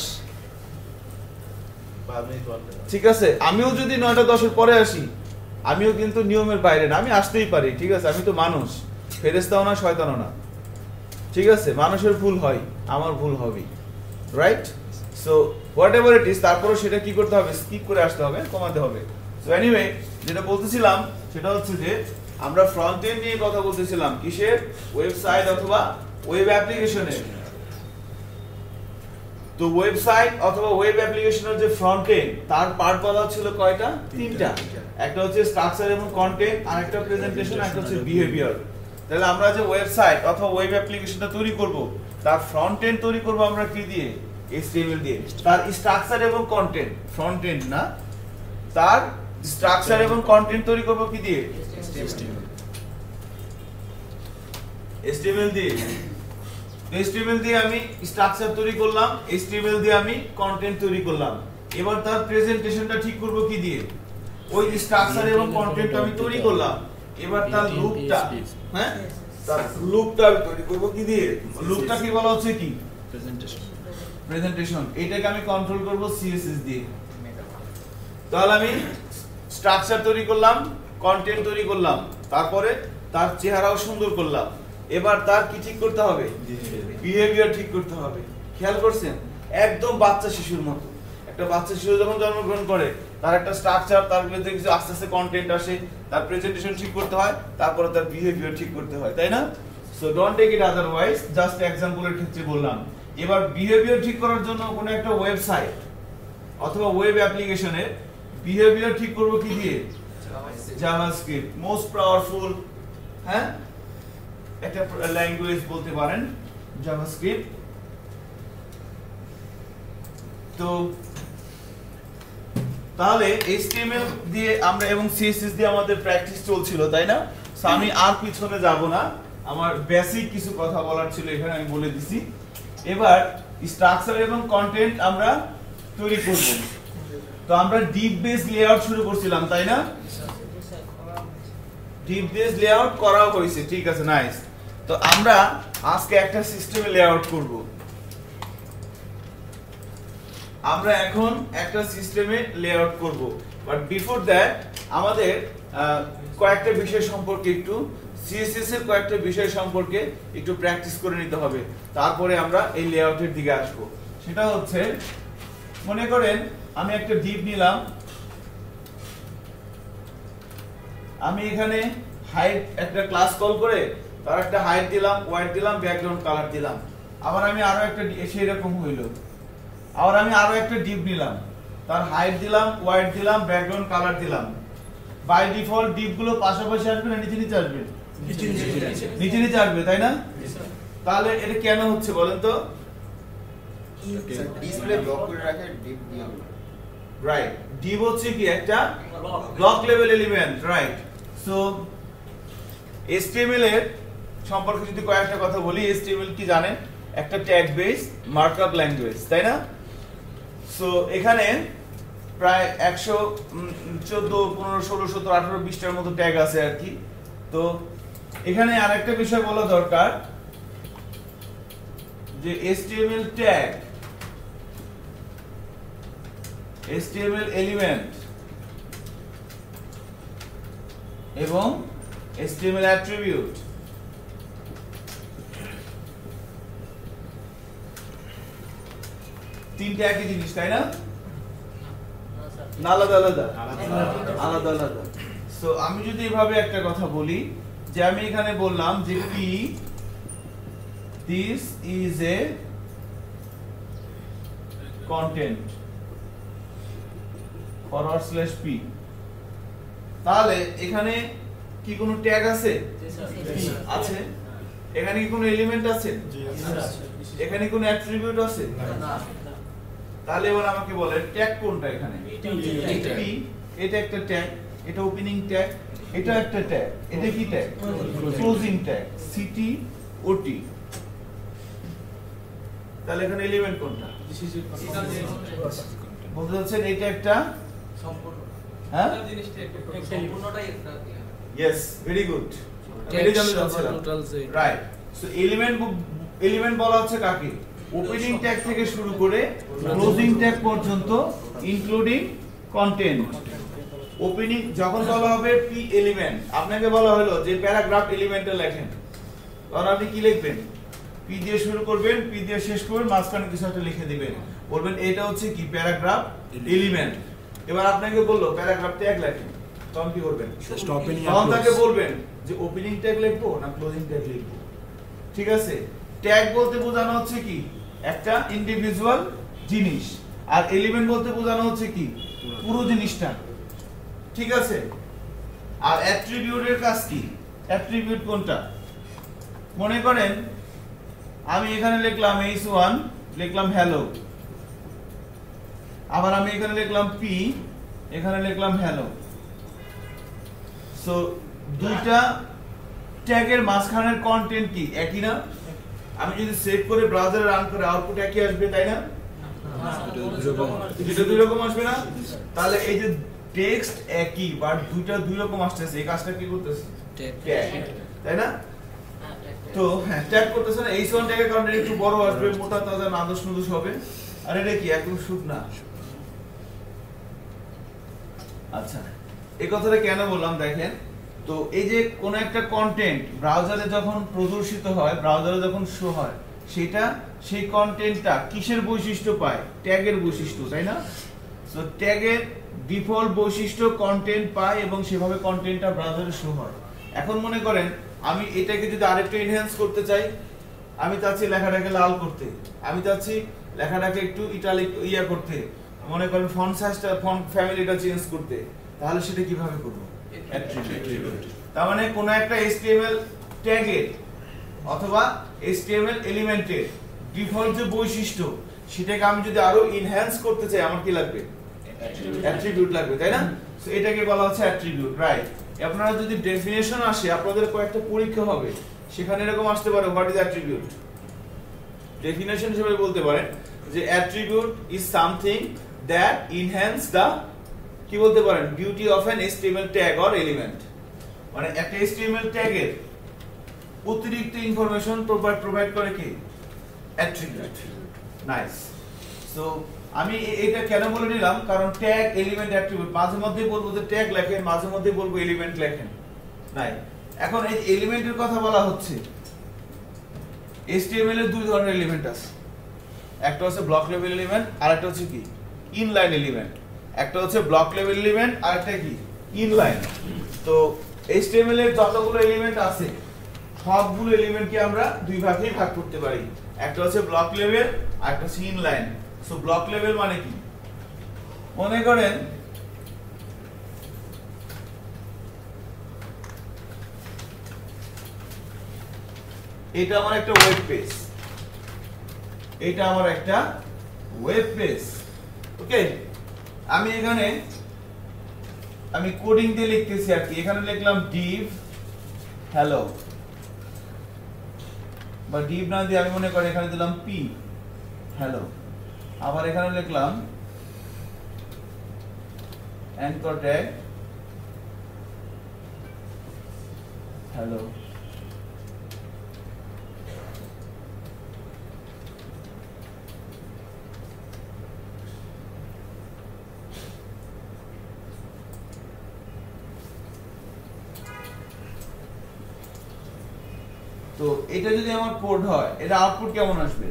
ঠিক আছে। আমিও যদি 9টা 10-এর পরে আসি, আমিও কিন্তু নিয়মের বাইরে না, আমি আসতেই পারি, ঠিক আছে, আমি তো মানুষ, ফেরেশতাও না শয়তানও না, ঠিক আছে, মানুষের ভুল হয়, আমার ভুল হবেই, right. So whatever it is, তারপরে সেটা কি করতে হবে, স্কিপ করে আসতে হবে, কমাতে হবে। সো এনিওয়ে, যেটা বলতেছিলাম সেটা হচ্ছে যে আমরা ফ্রন্ট এন্ড নিয়ে কথা বলতেছিলাম, কিসের, ওয়েবসাইট অথবা ওয়েব অ্যাপ্লিকেশনের। তো ওয়েবসাইট অথবা ওয়েব অ্যাপ্লিকেশনের যে ফ্রন্ট এন্ড, তার পার্ট বলা ছিল কয়টা? 3টা। একটা হচ্ছে স্ট্রাকচার এবং কন্টেন্ট, আর একটা প্রেজেন্টেশন, আর একটা হচ্ছে বিহেভিয়ার। তাহলে আমরা যে ওয়েবসাইট অথবা ওয়েব অ্যাপ্লিকেশনটা তৈরি করব, তার ফ্রন্ট এন্ড তৈরি করব আমরা কি দিয়ে? HTML দিয়ে। তার স্ট্রাকচার এবং কন্টেন্ট, ফ্রন্ট এন্ড না, তার স্ট্রাকচার এবং কন্টেন্ট তৈরি করব কি দিয়ে? HTML দিয়ে। HTML দিয়ে আমি স্ট্রাকচার তৈরি করলাম, HTML দিয়ে আমি কন্টেন্ট তৈরি করলাম। এবার তার প্রেজেন্টেশনটা ঠিক করব কি দিয়ে? ওই স্ট্রাকচার এবং কন্টেন্ট আমি তৈরি করলাম, এবার তার লুপটা, হ্যাঁ, তার লুপটা আমি তৈরি করব কি দিয়ে? লুপটা কি বলা হচ্ছে কি? প্রেজেন্টেশন। এটাকে আমি কন্ট্রোল করব CSS দিয়ে। তাহলে আমি স্ট্রাকচার তৈরি করলাম, কন্টেন্ট তৈরি করলাম, তারপরে তার চেহারাও সুন্দর করলাম। এবার তার কি ঠিক করতে হবে? বিহেভিয়ার ঠিক করতে হবে। খেয়াল করছেন, একদম বাচ্চা শিশুর মতো। একটা বাচ্চা শিশু যখন জন্মগ্রহণ করে, তার একটা স্ট্রাকচার, তার মধ্যে কিছু আস্তে আস্তে কন্টেন্ট আসে, তার প্রেজেন্টেশন ঠিক করতে হয়, তারপরে তার বিহেভিয়ার ঠিক করতে হয়, তাই না? So don't take it otherwise, just এক্সাম্পলের ক্ষেত্রে বললাম। এবার বিহেভিয়ার ঠিক করার জন্য কোনো একটা ওয়েবসাইট অথবা ওয়েব অ্যাপ্লিকেশনের বিহেভিয়ার ঠিক করব কি দিয়ে? জাভাস্ক্রিপ্ট, মোস্ট পাওয়ারফুল, হ্যাঁ, একটা ল্যাঙ্গুয়েজ বলতে পারেন জাভাস্ক্রিপ্ট। তো তাহলে HTML দিয়ে আমরা এবং CSS দিয়ে আমাদের প্র্যাকটিস চলছিল, তাই না? সো আমি আর পিছনে যাব না, আমার বেসিক কিছু কথা বলার ছিল এখানে, আমি বলে দিছি। এবার স্ট্রাকচার এবং কন্টেন্ট আমরা তৈরি করব। তো আমরা ডিপ বেস লেআউট শুরু করছিলাম, তাই না? ডিপ বেস লেআউট করা হয়েছে, ঠিক আছে, নাইস। তো আমরা আজকে একটা সিস্টেমে লেআউট করব। আমরা এখন একটা সিস্টেমে লেআউট করব, বাট বিফোর দ্যাট আমাদের কয়েকটা বিষয় সম্পর্কে একটু সিএসএস এর কয়েকটা বিষয় সম্পর্কে একটু প্র্যাকটিস করে নিতে হবে, তারপরে আমরা এই লেআউটের দিকে আসব। সেটা হচ্ছে, মনে করেন আমি একটা ডিপ নিলাম, আমি এখানে হাইট একটা ক্লাস কল করে তার একটা হাইট দিলাম, ওয়াইড দিলাম, ব্যাকগ্রাউন্ড কালার দিলাম। আবার আমি আরো একটা সেই রকম হইল, আবার আমি আরো একটা ডিপ নিলাম, তার হাইট দিলাম, ওয়াইড দিলাম, ব্যাকগ্রাউন্ড কালার দিলাম। বাই ডিফল্ট ডিপ গুলো পাশাপাশি আসবে না নিচে নিচে আসবে? নিচে নিচে আসবে, তাই না? তাহলে এটা কেন হচ্ছে বলেন তো? ডিসপ্লে ব্লক করে রাখে ডিপ দিয়ে, রাইট। ডিপ হচ্ছে কি একটা block level element, right. So HTML এর সম্পর্কে যদি কয়েকটা কথা বলি, HTML কি জানেন? একটা ট্যাগ বেস মার্কআপ ল্যাঙ্গুয়েজ, তাই না? সো এখানে প্রায় 114, 15, 16, 17, 18, 20টার মতো ট্যাগ আছে আর কি। তো এখানে আরেকটা বিষয় বলা দরকার যে HTML ট্যাগ, HTML এলিমেন্ট এবং HTML অ্যাট্রিবিউট তিনটা একই জিনিস, তাই না? আলাদা আলাদা আলাদা আলাদা। সো আমি যদি এভাবে একটা কথা বলি যে আমি এখানে বললাম যে p this is a content /p, তাহলে এখানে কি কোনো ট্যাগ আছে? আছে। এখানে কি কোনো এলিমেন্ট আছে? এখানে কোনো অ্যাট্রিবিউট আছে? তাহলে এবার আমাকে বলেন ট্যাগ কোনটা এখানে? p, এটা একটা ট্যাগ, এটা ওপেনিং ট্যাগ, এটা একটা ট্যাগ, এটা কি tag? Closing tag, ct ot। তাহলে এখানে এলিমেন্ট কোনটা? বলতে যাচ্ছেন এটা একটা সম্পূর্ণ, হ্যাঁ, সম্পূর্ণটাই একটা, ইয়েস, ভেরি গুড। এটা জানতে চাচ্ছিলাম, রাইট। সো এলিমেন্ট বলা হচ্ছে কাকে? ওপেনিং ট্যাগ থেকে শুরু করে ক্লোজিং ট্যাগ পর্যন্ত ইনক্লুডিং কন্টেন্ট। ওপেনিং যখন বলা হবে পি এলিমেন্ট, আপনাকে বলা হলো যে প্যারাগ্রাফ এলিমেন্টে লেখেন, তখন আপনি কি লিখবেন? পি দিয়ে শুরু করবেন, পি দিয়ে শেষ করবেন, মাঝখানে কিছু একটা লিখে দিবেন, বলবেন এটা হচ্ছে কি প্যারাগ্রাফ এলিমেন্ট। এবার আপনাকে বললো প্যারাগ্রাফ ট্যাগ লেখেন, তখন কি করবেন? তখন তাকে বলবেন যে ওপেনিং ট্যাগ লিখবো না ক্লোজিং ট্যাগ লিখবো, ঠিক আছে? ট্যাগ বলতে বোঝানো হচ্ছে কি একটা ইন্ডিভিজুয়াল জিনিস, আর এলিমেন্ট বলতে বোঝানো হচ্ছে কি পুরো জিনিসটা, ঠিক আছে? আর অ্যাট্রিবিউটের কাজ কি? অ্যাট্রিবিউট কোনটা? মনে করেন আমি এখানে লিখলাম h1, লিখলাম হ্যালো, আবার আমি এখানে লিখলাম p, এখানে লিখলাম হ্যালো। সো দুইটা ট্যাগের মাঝখানের কন্টেন্ট কি একই না? আমি যদি সেভ করে ব্রাউজারে রান করে আউটপুট একই আসবে, তাই না? দুটো দুই রকম আসবে না? তাহলে এই যে টেক্সট একই বাট দুইটা দুই রকম আসতেছে, এই কাজটা কি করতেছে? ট্যাগ, তাই না? তো হ্যাঁ, ট্যাগ করতেছে না। h1 ট্যাগের কারণে একটু বড় আসবে, মোটা তাজা নাদুস নুদুস হবে, আর এটা কি একদম শুকনা। আচ্ছা, এই কথাটা কেন বললাম দেখেন তো, এই যে কোন একটা কন্টেন্ট ব্রাউজারে যখন প্রদর্শিত হয়, ব্রাউজারে যখন শো হয়, সেটা সেই কন্টেন্টটা কিসের বৈশিষ্ট্য পায়? ট্যাগের বৈশিষ্ট্য, তাই না? সো ট্যাগের ডিফল্ট বৈশিষ্ট্য কন্টেন্ট পায় এবং সেভাবে কন্টেন্টটা ব্রাউজারে শো হয়। এখন মনে করেন আমি এটাকে যদি আরেকটু এনহ্যান্স করতে চাই, আমি চাচ্ছি লেখাটাকে লাল করতে, আমি চাচ্ছি লেখাটাকে একটু ইটালিক ইয়া করতে, মনে করেন ফন্ট সাইজটা, ফন্ট ফ্যামিলিটা চেঞ্জ করতে, তাহলে সেটা কিভাবে করব? অ্যাট্রিবিউট। তার মানে কোন একটা HTML ট্যাগের অথবা HTML এলিমেন্টের ডিফল্ট যে বৈশিষ্ট্য, সেটাকে আমি যদি আরো এনহ্যান্স করতে চাই, আমার কি লাগবে? অ্যাট্রিবিউট লাগবে, তাই না? সো এটাকে বলা হচ্ছে অ্যাট্রিবিউট, রাইট। আপনারা যদি ডেফিনিশন আসে, আপনাদের কয়েকটা পরীক্ষা হবে, সেখানে এরকম আসতে পারে হোয়াট ইজ অ্যাট্রিবিউট। ডেফিনিশন হিসেবে বলতে পারেন যে attribute is something that enhance the, কি বলতে পারেন, beauty of an HTML tag or element. মানে একটা HTML ট্যাগের অতিরিক্ত ইনফরমেশন প্রোভাইড করে কি অ্যাট্রিবিউট নাইস সো আমি এটা কেন বলে নিলাম কারণ ট্যাগ এলিমেন্ট অ্যাট্রিবিউট মাঝে মধ্যে বলবো যে ট্যাগ লেখেন মাঝে মধ্যে বলবো এলিমেন্ট লেখেন নাই এখন এই এলিমেন্টের কথা বলা হচ্ছে HTML এর দুই ধরনের এলিমেন্ট আছে একটা হচ্ছে ব্লক লেভেল এলিমেন্ট আর একটা হচ্ছে কি ইনলাইন এলিমেন্ট একটা হচ্ছে ব্লক লেভেল এলিমেন্ট আর একটা কি ইনলাইন তো HTML এর যতগুলো এলিমেন্ট আছে সবগুলো এলিমেন্টকে আমরা দুই ভাগে ভাগ করতে পারি একটা হচ্ছে ব্লক লেভেল আর একটা হচ্ছে ইনলাইন সো ব্লক লেভেল মানে কি মনে করেন এটা আমার একটা ওয়েব পেজ এটা আমার একটা ওয়েব পেজ ওকে আমি এখানে আমি কোডিং দিয়ে লিখতেছি আর কি এখানে লিখলাম div hello বা div না দিয়ে আমি মনে করি এখানে দিলাম p hello আবার এখানে লিখলাম anchor tag hello তো এটা যদি আমার কোড হয় এটা আউটপুট কেমন আসবে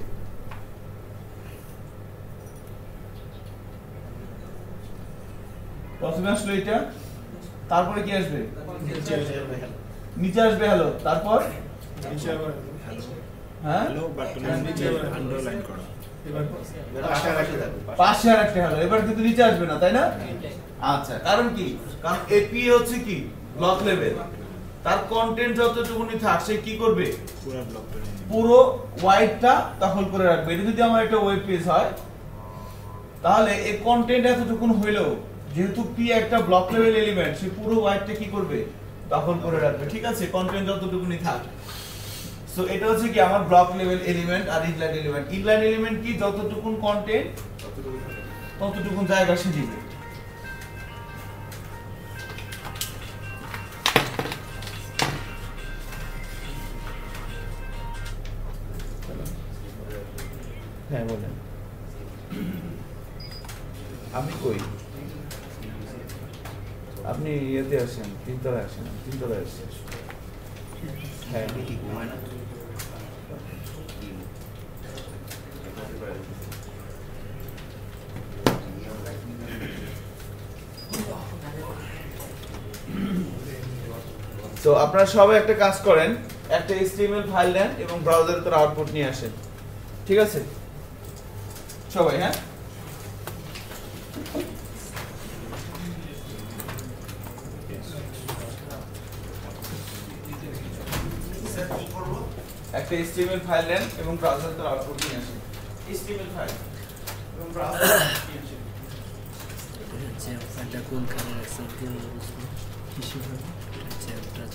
প্রথমে আসলো এটা তারপরে কি আসবে নিচে আসবে হ্যালো তারপর নিচে আবার হ্যাঁ হ্যালো বাটনের নিচে আন্ডারলাইন করা পাশে আর একটা হ্যালো এবার কিন্তু নিচে আসবে না তাই না আচ্ছা কারণ কি কারণ এপি হচ্ছে কি ব্লক লেভেল তার কন্টেন্ট যতটুকুনি থাক সে কি করবে পুরো ব্লক করে পুরো ওয়াইডটা দখল করে রাখবে এটা যদি আমার একটা ওয়েব পেজ হয় তাহলে এই কন্টেন্ট এতটুকুন হইলো যেহেতু পি একটা ব্লক লেভেল এলিমেন্ট সে পুরো ওয়াইডটা কি করবে দখল করে রাখবে ঠিক আছে কন্টেন্ট যতটুকুনি থাক সো এটা হচ্ছে কি আমার ব্লক লেভেল এলিমেন্ট আর ইনলাইন এলিমেন্ট কি যতটুকুন কন্টেন্ট ততটুকুন জায়গা সে দিবে হ্যাঁ বলেন আপনি কই আপনি ইয়েতে আসেন তিনতলায় আসেন তিনতলায় আসেন হ্যাঁ তো আপনারা সবাই একটা কাজ করেন একটা HTML ফাইল নেন এবং ব্রাউজারে তার আউটপুট নিয়ে আসেন ঠিক আছে সবাই হ্যাঁ একটা HTML ফাইল নেন এবং ব্রাউজারে তার আউটপুট নিয়ে আসেন HTML ফাইল এবং ব্রাউজারে নিয়ে আসেন চ্যাপ্টারটা কোনখানে আছে কি বুঝবো কিভাবে চ্যাপ্টার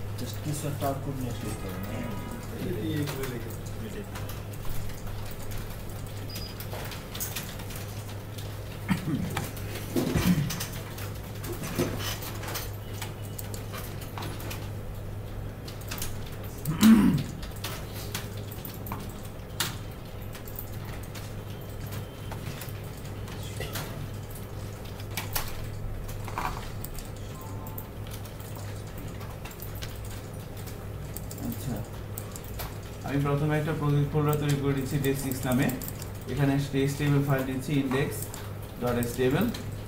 কিছু একটা আউটপুট নিয়ে আসতে হবে এই করে রেখে আমি প্রথমে একটা প্রজেক্ট ফোল্ডার তৈরি করে দিচ্ছি day6 নামে। এখানে html ফাইল দিচ্ছি index.html।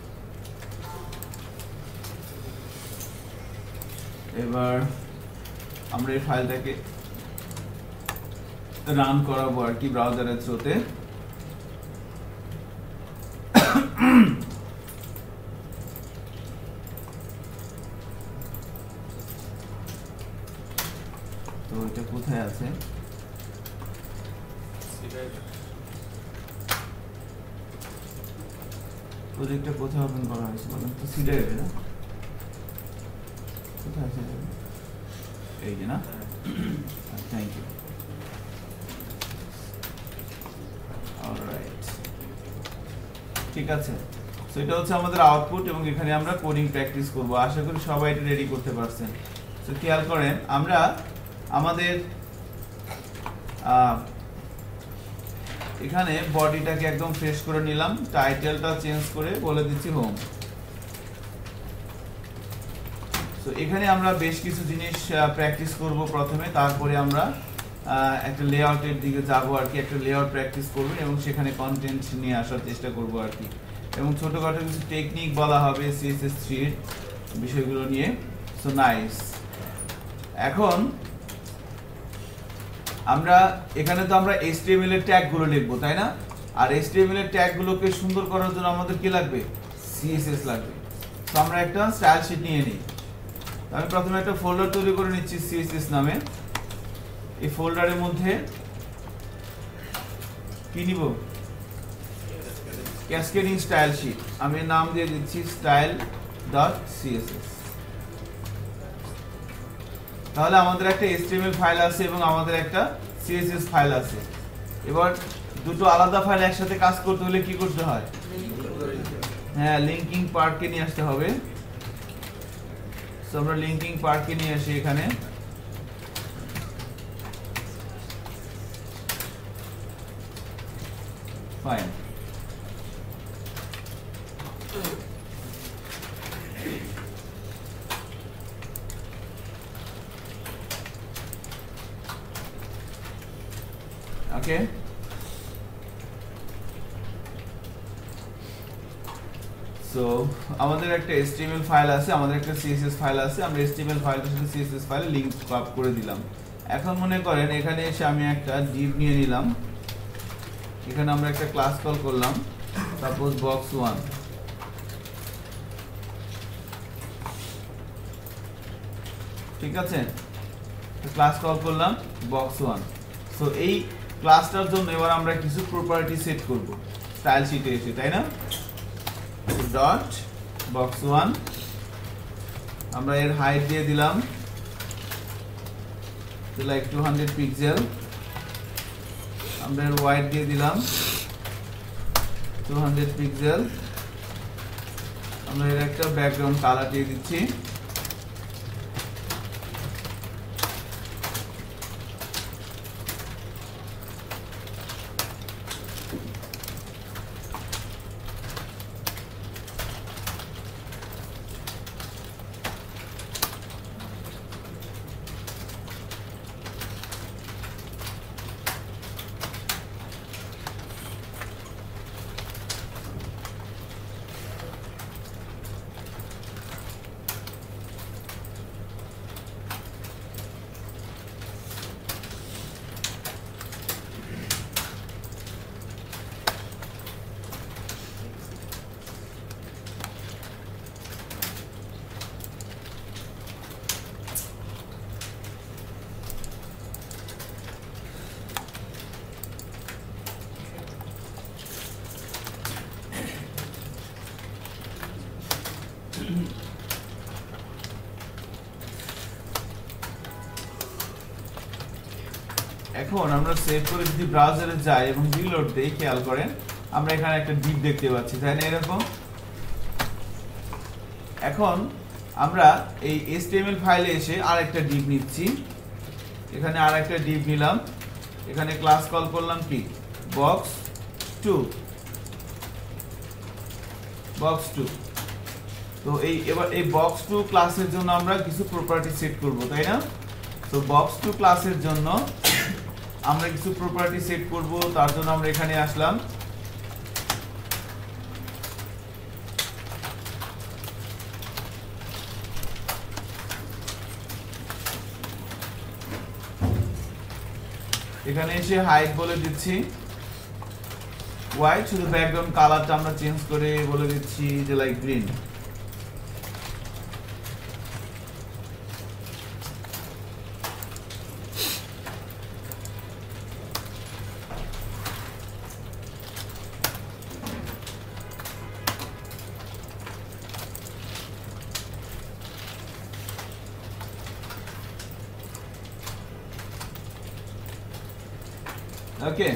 এবার আমরা এই ফাইলটাকে রান করাবো আর কি ব্রাউজারের থ্রুতে। তো এটা কোথায় আছে? প্রজেক্টটা কোথায় ওপেন করা হয়েছে বলেন তো? সি ড্রাইভে না? কোথায় আছে? এই যে না? Thank you. অলরাইট, ঠিক আছে। সো এটা হচ্ছে আমাদের আউটপুট এবং এখানে আমরা কোডিং প্র্যাকটিস করব। আশা করি সবাই এটা রেডি করতে পারছেন। সো খেয়াল করেন, আমরা আমাদের এখানে বডিটাকে একদম ফ্রেশ করে নিলাম, টাইটেলটা চেঞ্জ করে বলে দিচ্ছি হোম। সো এখানে আমরা বেশ কিছু জিনিস প্র্যাকটিস করব প্রথমে, তারপরে আমরা একটা লেআউটের দিকে যাব আর কি। একটা লেআউট প্র্যাকটিস করবেন এবং সেখানে কন্টেন্ট নিয়ে আসার চেষ্টা করব আর কি। এবং ছোটখাটো কিছু টেকনিক বলা হবে CSS3 এর বিষয়গুলো নিয়ে। So nice. এখন আমরা এখানে তো আমরা HTML এর ট্যাগগুলো লিখবো, তাই না? আর HTML এর ট্যাগগুলোকে সুন্দর করার জন্য আমাদের কি লাগবে? CSS লাগবে। তো আমরা একটা স্টাইল শীট নিয়ে নিই। আমি প্রথমে একটা ফোল্ডার তৈরি করে নিচ্ছি CSS নামে। এই ফোল্ডারের মধ্যে কি নিব? Cascading style sheet. আমি নাম দিয়ে দিচ্ছি style.css। তাহলে আমাদের একটা HTML ফাইল আছে এবং আমাদের একটা CSS ফাইল আছে। এবার দুটো আলাদা ফাইল একসাথে কাজ করতে হলে কি করতে হয়? হ্যাঁ, লিঙ্কিং পার্টকে নিয়ে আসতে হবে। সো আমরা লিঙ্কিং পার্টকে নিয়ে আসি এখানে। ফাইন। ওকে, সো আমাদের একটা HTML ফাইল আছে, আমাদের একটা CSS ফাইল আছে। আমরা HTML ফাইলটার সাথে CSS ফাইলে লিংক আপ করে দিলাম। এখন মনে করেন এখানে এসে আমি একটা div নিয়ে নিলাম। এখানে আমরা একটা ক্লাস কল করলাম, সাপোজ box1। ঠিক আছে, ক্লাস কল করলাম box1। সো এই ক্লাসটার জন্য এবার আমরা কিছু প্রপার্টি সেট করব স্টাইল শীটে এসে, তাই না? ডট box1, আমরা এর হাইট দিয়ে দিলাম লাইক 200 পিক্সেল। আমরা এর ওয়াইড দিয়ে দিলাম 200 পিক্সেল। আমরা এর একটা ব্যাকগ্রাউন্ড কালার দিয়ে দিচ্ছি। এখন আমরা সেভ করে যদি ব্রাউজারে যাই এবং রিলোড দেই, খেয়াল করেন আমরা এখানে একটা ডিপ দেখতে পাচ্ছি, তাই না? এরকম। এখন আমরা এই HTML ফাইলে এসে আরেকটা ডিপ নিচ্ছি। এখানে আরেকটা ডিপ নিলাম। এখানে ক্লাস কল করলাম কি? box2। তো এবার এই box2 ক্লাসের জন্য আমরা কিছু প্রপার্টি সেট করব, তাই না? তো box2 ক্লাসের জন্য আমরা কিছু প্রপার্টি সেট করব, তার জন্য আমরা এখানে আসলাম। এখানে এসে হাইট বলে দিচ্ছি হোয়াইট, শুধু ব্যাকগ্রাউন্ড কালারটা আমরা চেঞ্জ করে বলে দিচ্ছি যে লাইক গ্রিন। ওকে,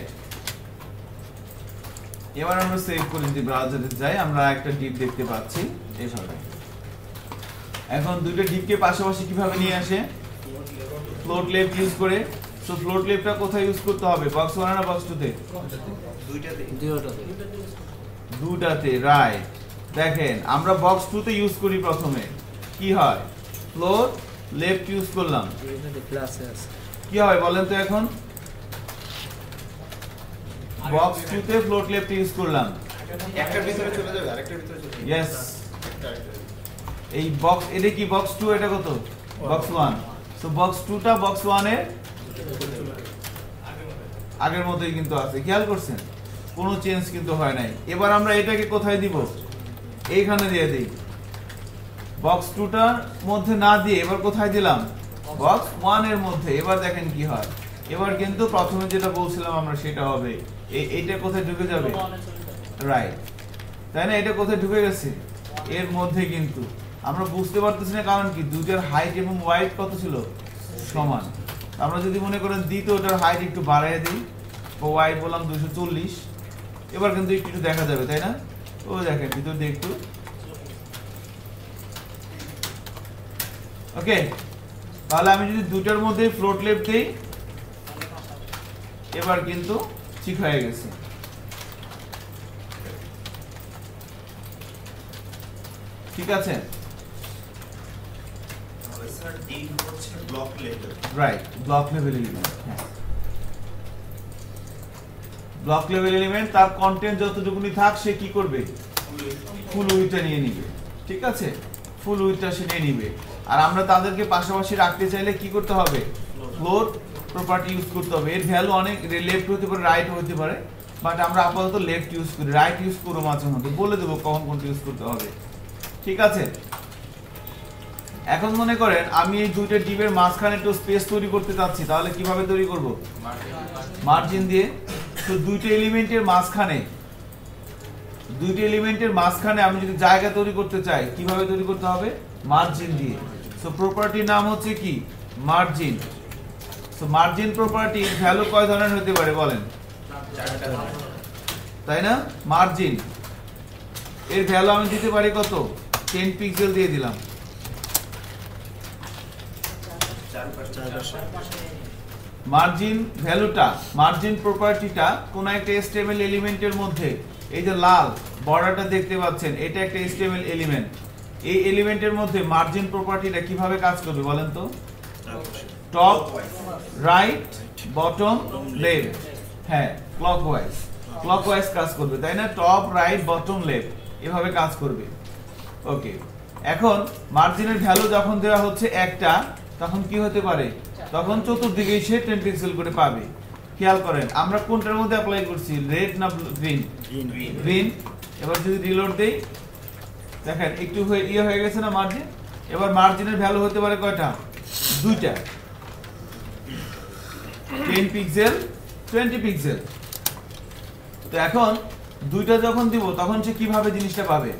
এবার আমরা সেভ করে যদি ব্রাউজারে যাই, আমরা একটা ডিপ দেখতে পাচ্ছি এভাবে। এখন দুটো ডিপকে পাশাপাশি কিভাবে নিয়ে আসে? ফ্লোট লেফট ইউজ করে। সো ফ্লোট লেফটটা কোথায় ইউজ করতে হবে? বক্স 1 না বক্স 2 তে? দুটাতে, রাইট। দেখেন আমরা বক্স 2 তে ইউজ করি প্রথমে, কি হয়? ফ্লোট লেফট ইউজ করলাম, কি হয় বলেন তো? এখন বক্স 2 তে ফ্লোট লেফট ইউজ করলাম, একটার ভিতরে চলে যাবে আরেকটার ভিতরে চলে যাবে। ইয়েস। এই বক্স, এটা কি বক্স 2, এটা কত? বক্স 1। সো বক্স 2 টা বক্স 1 এর আগের মতই কিন্তু আছে, খেয়াল করছেন? কোনো চেঞ্জ কিন্তু হয় নাই। এবার আমরা এটাকে কোথায় দিব? এইখানে দিয়ে দেই। বক্স 2 টার মধ্যে না দিয়ে এবার কোথায় দিলাম? বক্স 1 এর মধ্যে। এবার দেখেন কি হয়। এবার কিন্তু প্রথমে যেটা বলছিলাম আমরা সেটা হবে। এইটা কোথায় ঢুকে যাবে? রাইট, তাই না? এটা কোথায় ঢুকে গেছে? এর মধ্যে। কিন্তু আমরা বুঝতে পারতেছি না, কারণ কি? দুইটার হাইট এবং ওয়াইড কত ছিল? সমান। আমরা যদি মনে করেন দ্বিতীয় ওটার হাইট একটু বাড়ায় দিই, ওয়াইড বললাম 240, এবার কিন্তু একটু দেখা যাবে, তাই না? ও দেখেন ভিতর দিয়ে একটু। ওকে, তাহলে আমি যদি দুটার মধ্যে ফ্লোট লেফট দেই, এবার কিন্তু ঠিক হয়ে গেছে। ঠিক আছে, স্যার ডি হচ্ছে block level, right. Block level element, block level element, তার কন্টেন্ট যতটুকুনি থাক সে কি করবে? ফুল উইডথটা নিয়ে নিবে। ঠিক আছে, ফুল উইডথটা সে নিয়ে নিবে। আর আমরা তাদেরকে পাশাপাশি রাখতে চাইলে কি করতে হবে? ফ্লোট প্রপার্টি ইউজ করতে হবে। এর ভ্যালু অনেক লেফট হতে পারে, রাইট হতে পারে, বাট আমরা আপাতত লেফট ইউজ করি। রাইট ইউজ করব মাঝে মধ্যে, বলে দেবো কখন কোনটা ইউজ করতে হবে। ঠিক আছে, এখন মনে করেন আমি এই দুইটা ডিপের মাঝখানে একটু স্পেস তৈরি করতে চাচ্ছি, তাহলে কিভাবে তৈরি করব? মার্জিন দিয়ে। তো দুইটা এলিমেন্টের মাঝখানে আমি যদি জায়গা তৈরি করতে চাই, কিভাবে তৈরি করতে হবে? মার্জিন দিয়ে। সো প্রপার্টির নাম হচ্ছে কি? মার্জিন। সো মার্জিন প্রপার্টির ভ্যালু কয় ধরনের হতে পারে বলেন? তাই না? মার্জিন এর ভ্যালু আমি দিতে পারি কত? 10 পিক্সেল দিয়ে দিলাম। মার্জিন ভ্যালুটা, মার্জিন প্রপার্টিটা কোন একটা HTML এলিমেন্টের মধ্যে, এই যে লাল বর্ডারটা দেখতে পাচ্ছেন, এটা একটা HTML এলিমেন্ট। এই এলিমেন্টের মধ্যে মার্জিন প্রপার্টিটা কিভাবে কাজ করবে বলেন তো? Top, right, bottom, left. হ্যাঁ, ক্লকওয়াইজ কাজ করবে, তাই না? টপ, রাইট, বটম, লেফট এভাবে কাজ করবে। ওকে, এখন মার্জিনের ভ্যালু যখন দেওয়া হচ্ছে একটা, তখন কি হতে পারে? তখন চতুর্দিকে সে 10 পিক্সেল করে পাবে। খেয়াল করেন আমরা কোনটার মধ্যে অ্যাপ্লাই করছি? রেড না গ্রিন? গ্রিন। এবার যদি রিলোড দেই, দেখেন একটু হয়ে গেছে না মার্জিন? এবার মার্জিনের ভ্যালু হতে পারে কয়টা? দুইটা, 10 পিক্সেল, 20 পিক্সেল। তো এখন দুইটা যখন দিব, তখন সে কিভাবে জিনিসটা পাবে?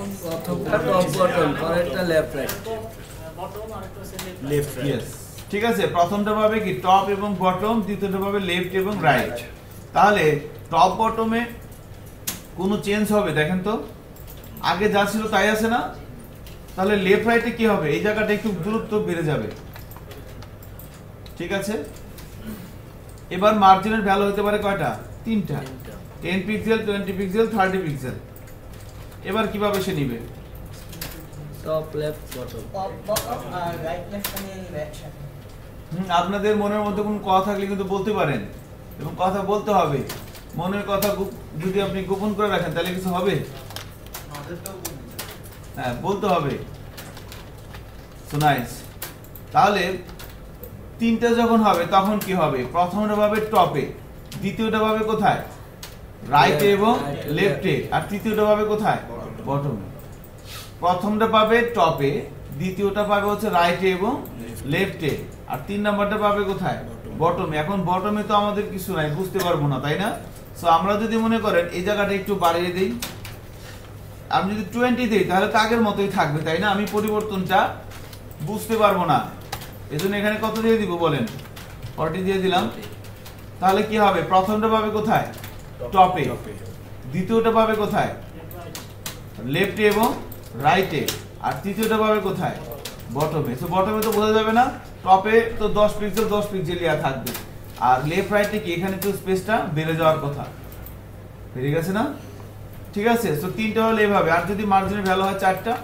ঠিক আছে, প্রথমটা পাবে কি? টপ এবং বটম, দ্বিতীয়টা পাবে লেফট এবং রাইট। তাহলে টপ বটমে কোনো চেঞ্জ হবে? দেখেন তো, আগে যা ছিল তাই আছে না? তাহলে লেফট রাইটে কি হবে? এই জায়গাটা একটু দূরত্ব বেড়ে যাবে। ঠিক আছে, এবার মার্জিনের ভ্যালু হতে পারে কয়টা? তিনটা, 10 পিক্সেল, 20 পিক্সেল, 30 পিক্সেল। এবার কিভাবে সে নিবে? Top, left, bottom. আর রাইট লেফট নিয়ে নিবে একসাথে। আপনাদের মনের মধ্যে কোনো কথা থাকলে কিন্তু বলতে পারেন। এবং কথা বলতে হবে। মনের কথা যদি আপনি গোপন করে রাখেন তাহলে কিছু হবে? হ্যাঁ, বলতে হবে। So nice. তাহলে তিনটা যখন হবে তখন কি হবে? প্রথমটা পাবে টপে, দ্বিতীয়টা পাবে কোথায়? রাইটে এবং লেফটে, আর তৃতীয়টা পাবে কোথায়? বটমে। প্রথমটা পাবে টপে, দ্বিতীয়টা পাবে হচ্ছে রাইটে এবং লেফটে, আর 3 নাম্বারটা পাবে কোথায়? বটমে। এখন বটমে তো আমাদের কিছু নাই, বুঝতে পারবো না, তাই না? সো আমরা যদি মনে করেন এই জায়গাটা একটু বাড়িয়ে দেই, আমি যদি 20 দেই তাহলে তো আগের মতোই থাকবে, তাই না? আমি পরিবর্তনটা বুঝতে পারবো না, এজন্য এখানে কত দিয়ে দিব বলেন? 40 দিয়ে দিলাম। তাহলে কি হবে? প্রথমটা পাবে কোথায়? টপে, দ্বিতীয়টা পাবে কোথায়? লেফটে এবং রাইটে, আর তৃতীয়টা পাবে কোথায়? বটমে। সো বটমে তো বোঝা যাবে না, টপে তো 10 পিক্সেল 10 পিক্সেল ইয়া থাকবে, আর লেফট রাইটে কি এখানে তো স্পেসটা বেড়ে যাওয়ার কথা, বেড়ে গেছে না? ঠিক আছে। সো তিনটা হলো এইভাবে। আর যদি মার্জিনের ভ্যালু হয় 4টা,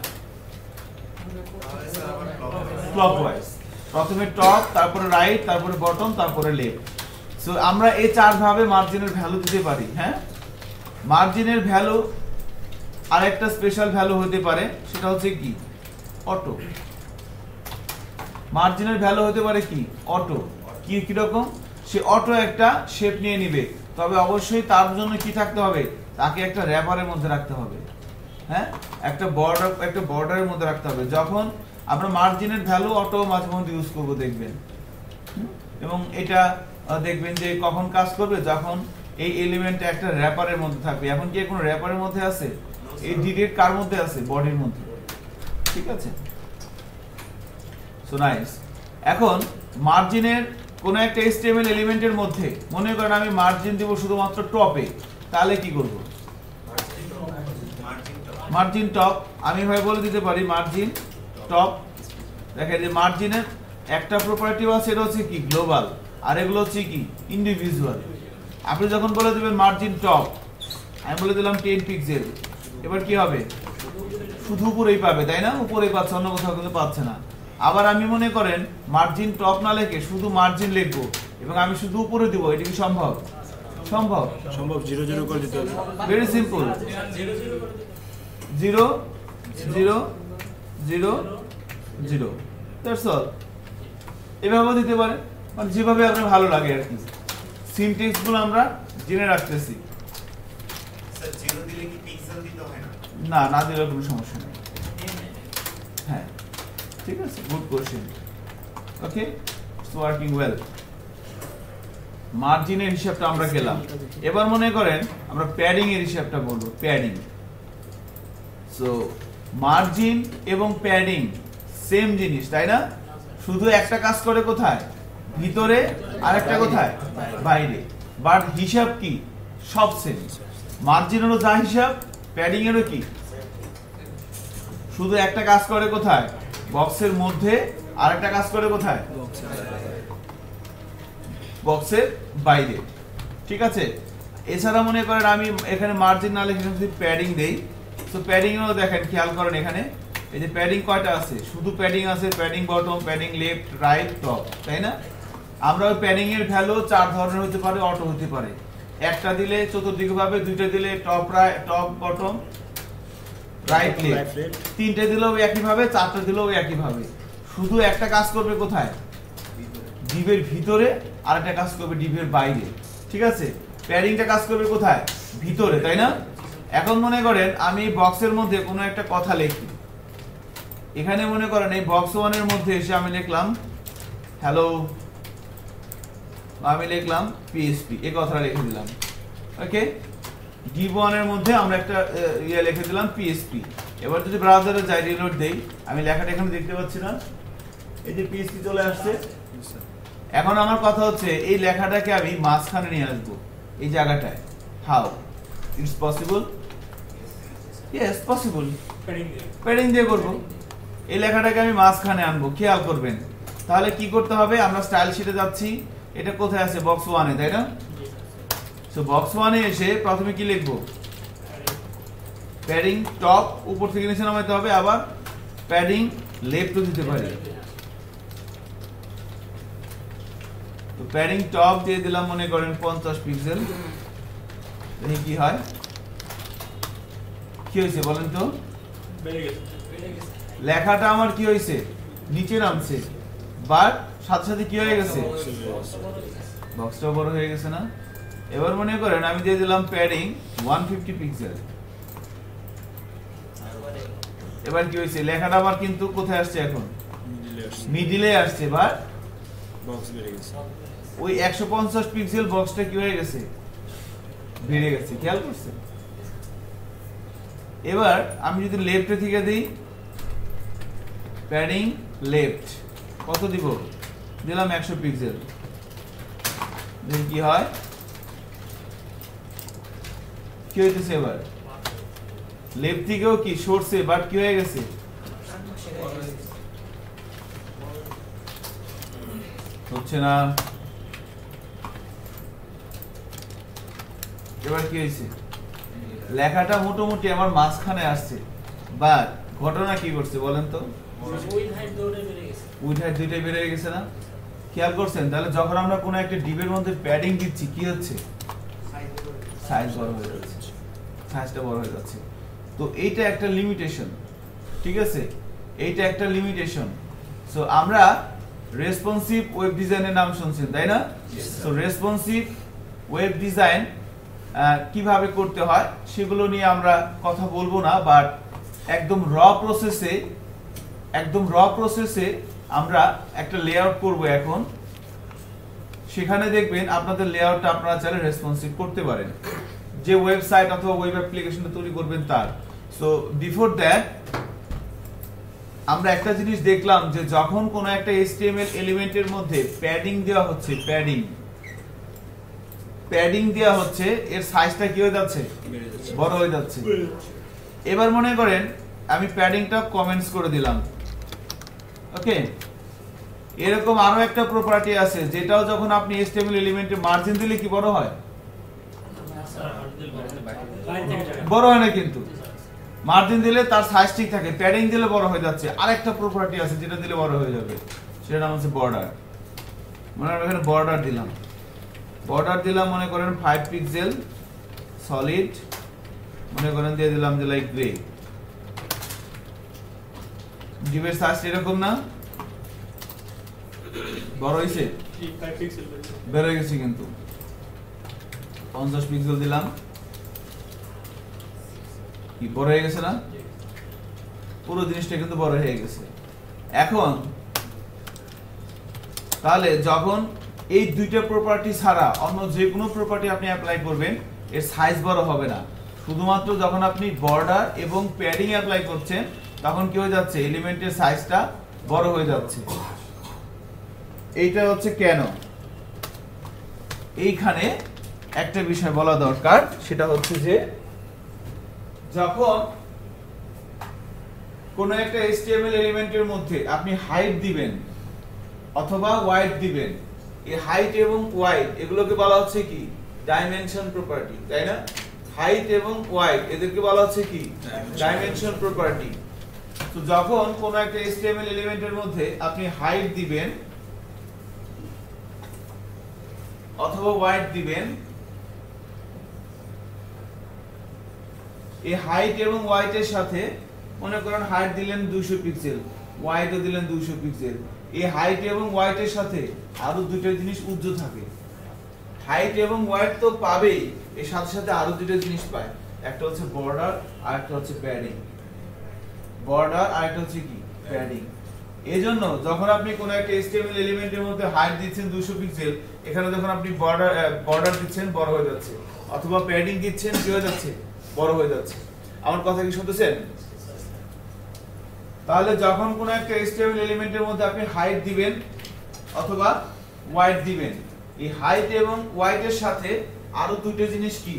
ক্লকওয়াইজ, প্রথমে টপ, তারপরে রাইট, তারপরে বটম, তারপরে লেফট। সো আমরা এই 4 ভাবে মার্জিনের ভ্যালু দিতে পারি। হ্যাঁ, মার্জিনের ভ্যালু আরেকটা স্পেশাল ভ্যালু হতে পারে, সেটা হচ্ছে কি? অটো। মার্জিনের ভ্যালু হতে পারে কি? অটো। কি রকম? সে অটো একটা শেপ নিয়ে নিবে, তবে অবশ্যই তার জন্য কি থাকতে হবে? তাকে একটা র‍্যাপারের মধ্যে রাখতে হবে। হ্যাঁ, একটা বর্ডারের মধ্যে রাখতে হবে। যখন আমরা মার্জিনের ভ্যালু অটো মাঝে মধ্যে ইউজ করব দেখবেন, এবং এটা দেখবেন যে কখন কাজ করবে, যখন এই এলিমেন্ট একটা র‍্যাপারের মধ্যে থাকবে। এখন কি কোনো র‍্যাপারের মধ্যে আছে? এই ডিরেক্ট কার মধ্যে আছে? বডির মধ্যে। ঠিক আছে। So nice. এখন মার্জিনের কোন একটা HTML এলিমেন্টের মধ্যে মনে করেন আমি মার্জিন দিব শুধুমাত্র টপে, তাহলে কি করব? Margin top. আমি ভাই বলে দিতে পারি মার্জিন টপ। দেখেন যে মার্জিনের একটা প্রপার্টি আছে, এটা হচ্ছে কি? গ্লোবাল, আর এগুলো হচ্ছে কি? ইন্ডিভিজুয়াল। আপনি যখন বলে দিবেন মার্জিন টপ, আমি বলে দিলাম 10 পিক্সেল, এবার কি হবে? শুধু উপরেই পাবে, তাই না? উপরেই পাচ্ছে, অন্য কোথাও কিন্তু পাচ্ছে না। আবার আমি মনে করেন মার্জিন টপ না লিখে শুধু মার্জিন লিখবো এবং আমি শুধু উপরে দিব, এটা কি সম্ভব? সম্ভব। 0 0 করে দিতে হবে। Very simple, 0 0 0 0, that's all. এভাবে দিতে পারে, মানে যেভাবে আপনার ভালো লাগে আর কি। সিনট্যাক্স গুলো আমরা জেনে রাখতেছি। স্যার 0 দিলে কি পিক্সেল দিতে হয় না? না, না দিলে কোনো সমস্যা নেই। হ্যাঁ, ঠিক আছে, good question. Okay, it's working well. মার্জিনের হিসাবটা আমরা গেলাম। এবার মনে করেন আমরা প্যাডিং এর হিসাবটা বলবো। প্যাডিং। সো মার্জিন এবং প্যাডিং সেম জিনিস, তাই না? শুধু একটা কাজ করে কোথায়? ভিতরে, আর একটা কোথায়? বাইরে। বাট হিসাব কি? সব সেম। মার্জিনেরও যা হিসাব, প্যাডিং এরও কি? শুধু একটা কাজ করে কোথায়? বক্সের মধ্যে, আর একটা কাজ করে কোথায়? বক্সের বাইরে। ঠিক আছে। এছাড়া মনে করেন আমি এখানে মার্জিন না লিখে যদি প্যাডিং দেই, তো প্যাডিং এও দেখেন, খেয়াল করেন এখানে এই যে প্যাডিং কয়টা আছে? শুধু প্যাডিং আছে, padding bottom, padding left, right, top, তাই না? আমরা ওই প্যাডিং এর ভ্যালু 4 ধরনের হতে পারে, অটো হতে পারে। একটা দিলে চতুর্দিকে ভাবে, দুইটা দিলে top right, top bottom, right left, তিনটে দিলেও একই ভাবে, চারটা দিলেও একই ভাবে। শুধু একটা কাজ করবে কোথায়? ডিভের ভিতরে, আর একটা কাজ করবে ডিভের বাইরে। ঠিক আছে। প্যাডিংটা কাজ করবে কোথায়? ভিতরে, তাই না? এখন মনে করেন আমি বক্সের মধ্যে কোনো একটা কথা লিখি। এখানে মনে করেন এই বক্স 1 এর মধ্যে এসে আমি লিখলাম হ্যালো, আমি লিখলাম PHP, এই কথাটা লিখে দিলাম। ওকে। div1 এর মধ্যে আমরা একটা ইয়ে লিখে দিলাম PHP। এবার যদি ব্রাউজারে যাই, রিলোড দেই, আমি লেখাটা এখানে দেখতে পাচ্ছি না, এই যে PHP চলে আসছে। এখন আমার কথা হচ্ছে এই লেখাটাকে আমি মাঝখানে নিয়ে আসবো, এই জায়গাটায়। How? It's possible? Yes, possible. Padding দিয়ে করব। এই লেখাটাকে আমি মাঝখানে আনবো, খেয়াল করবেন। তাহলে কি করতে হবে? আমরা স্টাইল শিটে যাচ্ছি, এটা কোথায় আছে? বক্স 1 এ, তাই না? সো বক্স 1 এ এসে প্রথমে কি লিখবো? প্যাডিং টপ, উপর থেকে নিচে নামাইতে হবে, আবার প্যাডিং লেফটও দিতে পারি। তো প্যাডিং টপ দিয়ে দিলাম মনে করেন 50 পিক্সেল। এই কি হয়, কি হয়েছে বলেন তো? লেখাটা আমার কি হয়েছে, নিচে নামছে, বাট সাথে সাথে কি হয়ে গেছে, বক্সটা বড় হয়ে গেছে না? এবার মনে করেন আমি দিয়ে দিলাম প্যাডিং 150 পিক্সেল। এবার কি হয়েছে, লেখাটা আবার কিন্তু কোথায় আসছে, এখন মিডিলে আসছে, বাট বক্স বেড়ে গেছে। ওই 150 পিক্সেল বক্সটা কি হয়ে গেছে, বেড়ে গেছে। খেয়াল করছেন? এবার আমি যদি লেফটে থেকে দিই, প্যাডিং লেফট কত দিব, দিলাম 100 পিক্সেল। দেখি কি হয়, কি হইতেছে, এবার লেফট থেকেও কি সরছে, বাট কি হয়ে গেছে, হচ্ছে না। এবার কি হয়েছে, লেখাটা মোটামুটি আমার মাঝখানে আসছে, বাট ঘটনা কি করছে বলেন তো, উইড হাইট দুইটাই বেড়ে গেছে না? খেয়াল করছেন? তাহলে যখন আমরা কোনো একটা ডিবের মধ্যে প্যাডিং দিচ্ছি কি হচ্ছে, সাইজ বড় হয়ে যাচ্ছে, সাইজটা বড় হয়ে যাচ্ছে। তো এইটা একটা লিমিটেশন, ঠিক আছে, এইটা একটা লিমিটেশন। সো আমরা রেসপন্সিভ ওয়েব ডিজাইনের নাম শুনছেন, তাই না? সো রেসপন্সিভ ওয়েব ডিজাইন কিভাবে করতে হয় সেগুলো নিয়ে আমরা কথা বলবো না, বাট একদম র প্রসেসে আমরা একটা লেআউট করব এখন। সেখানে দেখবেন আপনাদের লেআউটটা আপনারা চাইলে রেসপন্সিভ করতে পারেন, যে ওয়েবসাইট অথবা ওয়েব অ্যাপ্লিকেশনটা তৈরি করবেন তার। সো বিফোর দ্যাট আমরা একটা জিনিস দেখলাম যে যখন কোনো একটা HTML এলিমেন্টের মধ্যে প্যাডিং দেওয়া হচ্ছে, প্যাডিং দেওয়া হচ্ছে, এর সাইজটা কি হয়ে যাচ্ছে, বড় হয়ে যাচ্ছে। এবার মনে করেন আমি প্যাডিংটা কমেন্টস করে দিলাম, ওকে। এরকম আরো একটা প্রপার্টি আছে যেটাও যখন আপনি HTML এলিমেন্টে মার্জিন দিলে কি বড় হয়, বড় হয় না, কিন্তু মার্জিন দিলে তার সাইজ ঠিক থাকে, প্যাডিং দিলে বড় হয়ে যাচ্ছে। আরেকটা প্রপার্টি আছে যেটা দিলে বড় হয়ে যাবে, সেটার নাম হচ্ছে বর্ডার। মনে করেন এখানে বর্ডার দিলাম মনে করেন 5 পিক্সেল সলিড, মনে করেন দিয়ে দিলাম যে লাইক গ্রে। ডিভের সাইজ এরকম না, বড় হইছে, 5 পিক্সেল বেড়ে গেছে, কিন্তু 50 পিক্সেল দিলাম, কি বড় হয়ে গেছে না? পুরো জিনিসটা কিন্তু বড় হয়ে গেছে। এখন তাহলে যখন এই দুইটা প্রপার্টি ছাড়া অন্য যে কোনো প্রপার্টি আপনি অ্যাপ্লাই করবেন, এর সাইজ বড় হবে না। শুধুমাত্র যখন আপনি বর্ডার এবং প্যাডিং অ্যাপ্লাই করছেন তখন কি হয়ে যাচ্ছে, এলিমেন্টের সাইজটা বড় হয়ে যাচ্ছে। এইটা হচ্ছে কেন, এইখানে একটা বিষয় বলা দরকার, সেটা হচ্ছে যে যখন কোনো একটা HTML এলিমেন্টের মধ্যে আপনি হাইট দিবেন অথবা ওয়াইড দিবেন, এই হাইট এবং ওয়াইড এগুলোকে বলা হচ্ছে কি, ডাইমেনশন প্রপার্টি, তাই না? হাইট এবং ওয়াইড এদেরকে বলা হচ্ছে কি, ডাইমেনশন প্রপার্টি। তো যখন কোনো একটা HTML এলিমেন্টের মধ্যে আপনি হাইট দিবেন অথবা ওয়াইড দিবেন, এই হাইট এবং ওয়াইড এর সাথে মনে করেন হাইট দিলেন 200 পিক্সেল, ওয়াইডও দিলেন 200 পিক্সেল, এই হাইট এবং ওয়াইড এর সাথে আরো দুটো জিনিস উজ্জ থাকে। হাইট এবং ওয়াইড তো পাবেই, এর সাথে সাথে আরো দুটো জিনিস পায়, একটা হচ্ছে বর্ডার আর একটা হচ্ছে প্যাডিং। বর্ডার আর একটা হচ্ছে কি, প্যাডিং। এজন্য যখন আপনি কোনো একটা HTML এলিমেন্টের মধ্যে হাইট দিচ্ছেন 200 পিক্সেল, এখানে যখন আপনি বর্ডার দিচ্ছেন বড় হয়ে যাচ্ছে, অথবা প্যাডিং দিচ্ছেন কি হয়ে যাচ্ছে, বড় হয়ে যাচ্ছে। আমার কথা কি শুনতেছেন? তাহলে যখন কোনো একটা HTML এলিমেন্টের মধ্যে আপনি হাইট দিবেন অথবা ওয়াইড দিবেন, এই হাইট এবং ওয়াইড এর সাথে আরো দুটো জিনিস কি,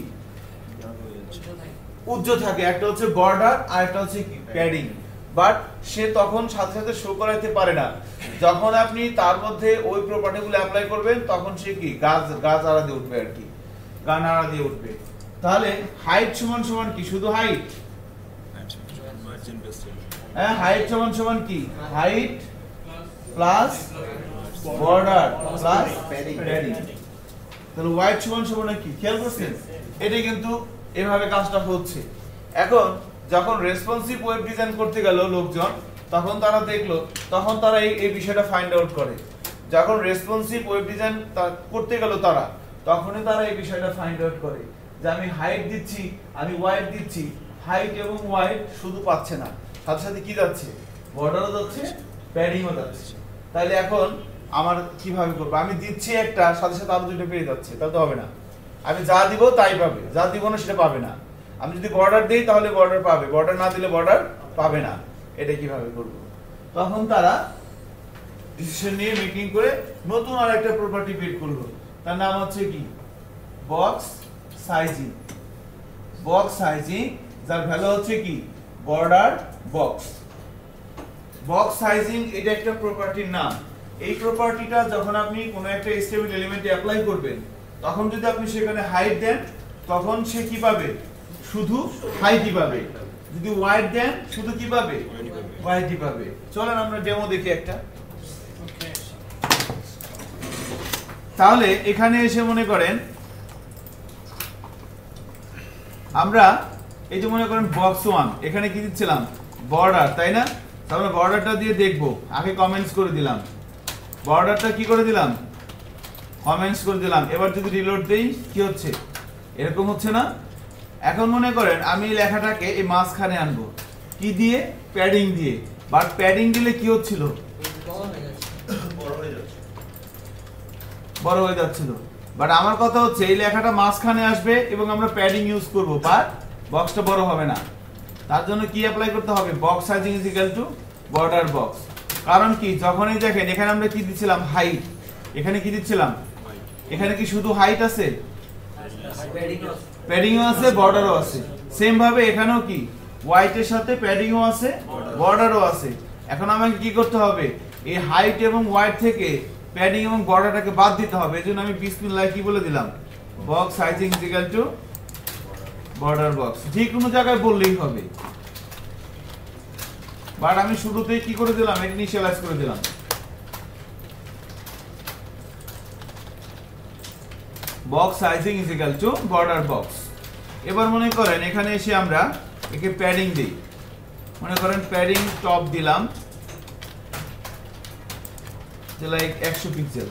উজ্জ থাকে, একটা হচ্ছে বর্ডার আর একটা হচ্ছে কি, প্যাডিং। বাট সে তখন সাথে সাথে শো করাইতে পারে না, যখন আপনি তার মধ্যে ওই প্রপার্টিগুলো অ্যাপ্লাই করবেন তখন সে কি গাছ আড়া দিয়ে উঠবে, আর কি গান আড়া দিয়ে উঠবে। তাহলে হাইট সমান সমান কি, শুধু হাইট? হ্যাঁ, হাইট সমান সমান কি, height plus border plus padding. তাহলে হোয়াইট সমান সমান কি খেয়াল করছেন? এটা কিন্তু এভাবে কাজটা হচ্ছে। এখন যখন রেসপন্সিভ ওয়েব ডিজাইন করতে গেল লোকজন, তখন তারা দেখলো, তখন তারা এই বিষয়টা ফাইন্ড আউট করে। যখন রেসপন্সিভ ওয়েব ডিজাইন করতে গেল তারা, তখনই তারা এই বিষয়টা ফাইন্ড আউট করে যে আমি হাইট দিচ্ছি, আমি ওয়াইড দিচ্ছি, হাইট এবং ওয়াইড শুধু পাচ্ছে না, সাথে সাথে কি যাচ্ছে, বর্ডারও যাচ্ছে, প্যাডিংও যাচ্ছে। তাহলে এখন আমার কিভাবে করবো? আমি দিচ্ছি একটা, সাথে সাথে আরো দুটো পেয়ে যাচ্ছে, তাহলে তো হবে না। আমি যা দিব তাই পাবে, যা দিব না সেটা পাবে না। আমি যদি বর্ডার দিই তাহলে বর্ডার পাবে, বর্ডার না দিলে বর্ডার পাবে না। এটা কিভাবে করব? তখন তারা ডিসিশন নিয়ে মিটিং করে নতুন আর একটা প্রপার্টি বের করলো, তার নাম হচ্ছে কি, বক্স সাইজিং। বক্স সাইজিং, যার ভ্যালু হচ্ছে কি, বর্ডার বক্স। বক্স সাইজিং এটা একটা প্রপার্টির নাম। এই প্রপার্টিটা যখন আপনি কোনো একটা স্টেবল এলিমেন্টে অ্যাপ্লাই করবেন, তখন যদি আপনি সেখানে হাইট দেন, তখন সে কি পাবে, শুধু হাইটই পাবে। যদি ওয়াইড দেন, শুধু কি পাবে, ওয়াইডই পাবে। চলেন আমরা ডেমো দেখি একটা। তাহলে এখানে এসে মনে করেন আমরা এই যে মনে করেন বক্স 1, এখানে কি দিচ্ছিলাম, বর্ডার, তাই না? তাহলে বর্ডারটা দিয়ে দেখবো, আগে কমেন্টস করে দিলাম, বর্ডারটা কি করে দিলাম, কমেন্টস করে দিলাম। এবার যদি রিলোড দেই কি হচ্ছে, এরকম হচ্ছে না? এখন মনে করেন আমি লেখাটাকে এই মাঝখানে আনবো, কি দিয়ে, প্যাডিং দিয়ে। বাট প্যাডিং দিলে কি হচ্ছিল, বড় হয়ে যাচ্ছিল। বাট আমার কথা হচ্ছে এই লেখাটা মাঝখানে আসবে এবং আমরা প্যাডিং ইউজ করব, বাট বক্সটা বড় হবে না। তার জন্য কি অ্যাপ্লাই করতে হবে, box sizing is equal to border box. কারণ কি, যখনই দেখেন এখানে আমরা কি দিচ্ছিলাম, হাইট, এখানে কি দিচ্ছিলাম, এখানে কি শুধু হাইট আছে, প্যাডিংও আছে, বর্ডারও আছে। সেম ভাবে এখানেও কি, হোয়াইটের সাথে প্যাডিংও আছে, বর্ডারও আছে। এখন আমাকে কি করতে হবে, এই হাইট এবং হোয়াইট থেকে প্যাডিং এবং বর্ডারটাকে বাদ দিতে হবে। এজন্য আমি বিসমিল্লাহ কি বলে দিলাম, box sizing is equal to border box. যে কোনো জায়গায় বললেই হবে, বাট আমি শুরুতেই কি করে দিলাম, ইনিশিয়ালাইজ করে দিলাম। Box sizing is equal to border box. এবার মনে করেন এখানে এসে আমরা একে প্যাডিং দিই, মনে করেন প্যাডিং টপ দিলাম লাইক 100 পিক্সেল।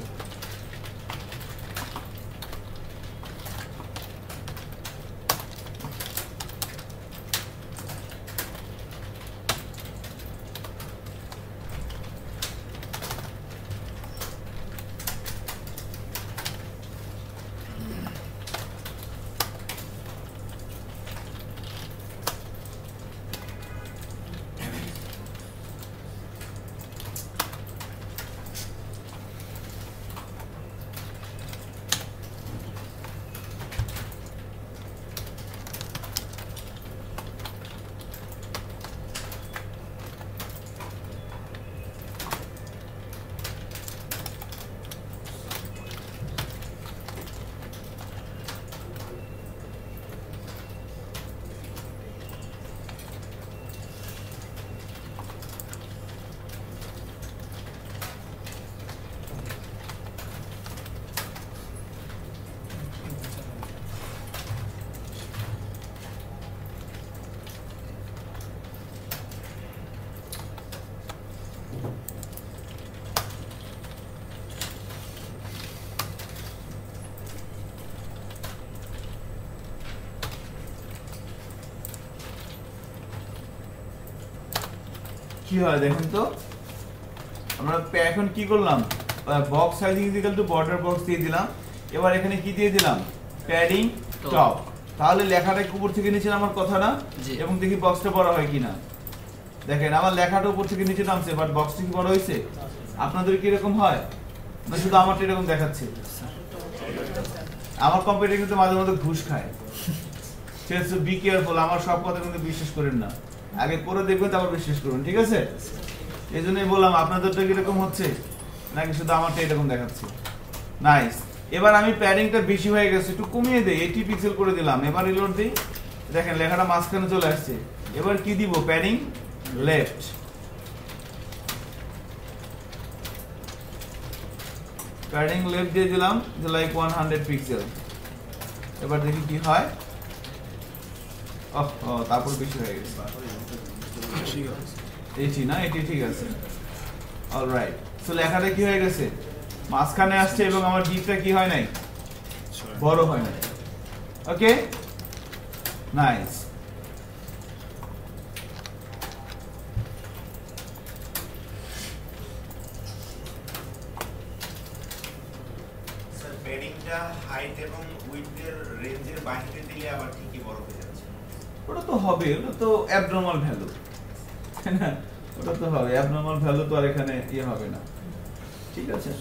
কি হয় দেখেন তো, আমরা এখন কি করলাম, box sizing is equal to border box দিয়ে দিলাম। এবার এখানে কি দিয়ে দিলাম, প্যাডিং টপ। তাহলে লেখাটা উপর থেকে নিচে নামার কথা না, এবং দেখি বক্সটা বড় হয় কিনা। দেখেন আমার লেখাটা উপর থেকে নিচে নামছে, বাট বক্সটা কি বড় হয়েছে? আপনাদের কি এরকম হয় না? শুধু আমারটা এরকম দেখাচ্ছে? আমার কম্পিউটার কিন্তু মাঝে মাঝে ঘুষ খায়। সো বি কেয়ারফুল, আমার সব কথা কিন্তু বিশ্বাস করেন না, আগে করে দেখবেন তারপর বিশ্বাস করবেন, ঠিক আছে? এই জন্যই বললাম আপনাদেরটা কিরকম হচ্ছে, নাকি শুধু আমারটা এরকম দেখাচ্ছে। নাইস। এবার আমি প্যাডিংটা বেশি হয়ে গেছে, একটু কমিয়ে দেই, 80 পিক্সেল করে দিলাম। এবার রিলোড দিই, দেখেন লেখাটা মাঝখানে চলে আসছে। এবার কি দিব, প্যাডিং লেফট। প্যাডিং লেফট দিয়ে দিলাম যে লাইক 100 পিক্সেল। এবার দেখি কি হয়। তারপর বেশি হয়ে গেছে। এটি না, এটি ঠিক আছে। অলরাইট, সো লেখাটা কি হয়ে গেছে, মাঝখানে আসছে এবং আমার ডিপটা কি হয় নাই, বড় হয় নাই। Okay, nice. স্যার প্যাডিংটা হাইট এবং উইডথের রেঞ্জের বাইরে দিলে আবার ঠিকই বড় হয়ে যাচ্ছে। ওটা তো হবে, ওটা তো অ্যাবনর্মাল ভ্যালু, তাই না? ওটা তো হবে অ্যাবনর্মাল ভ্যালু, তো আর এখানে ইয়ে হবে না। ঠিক আছে,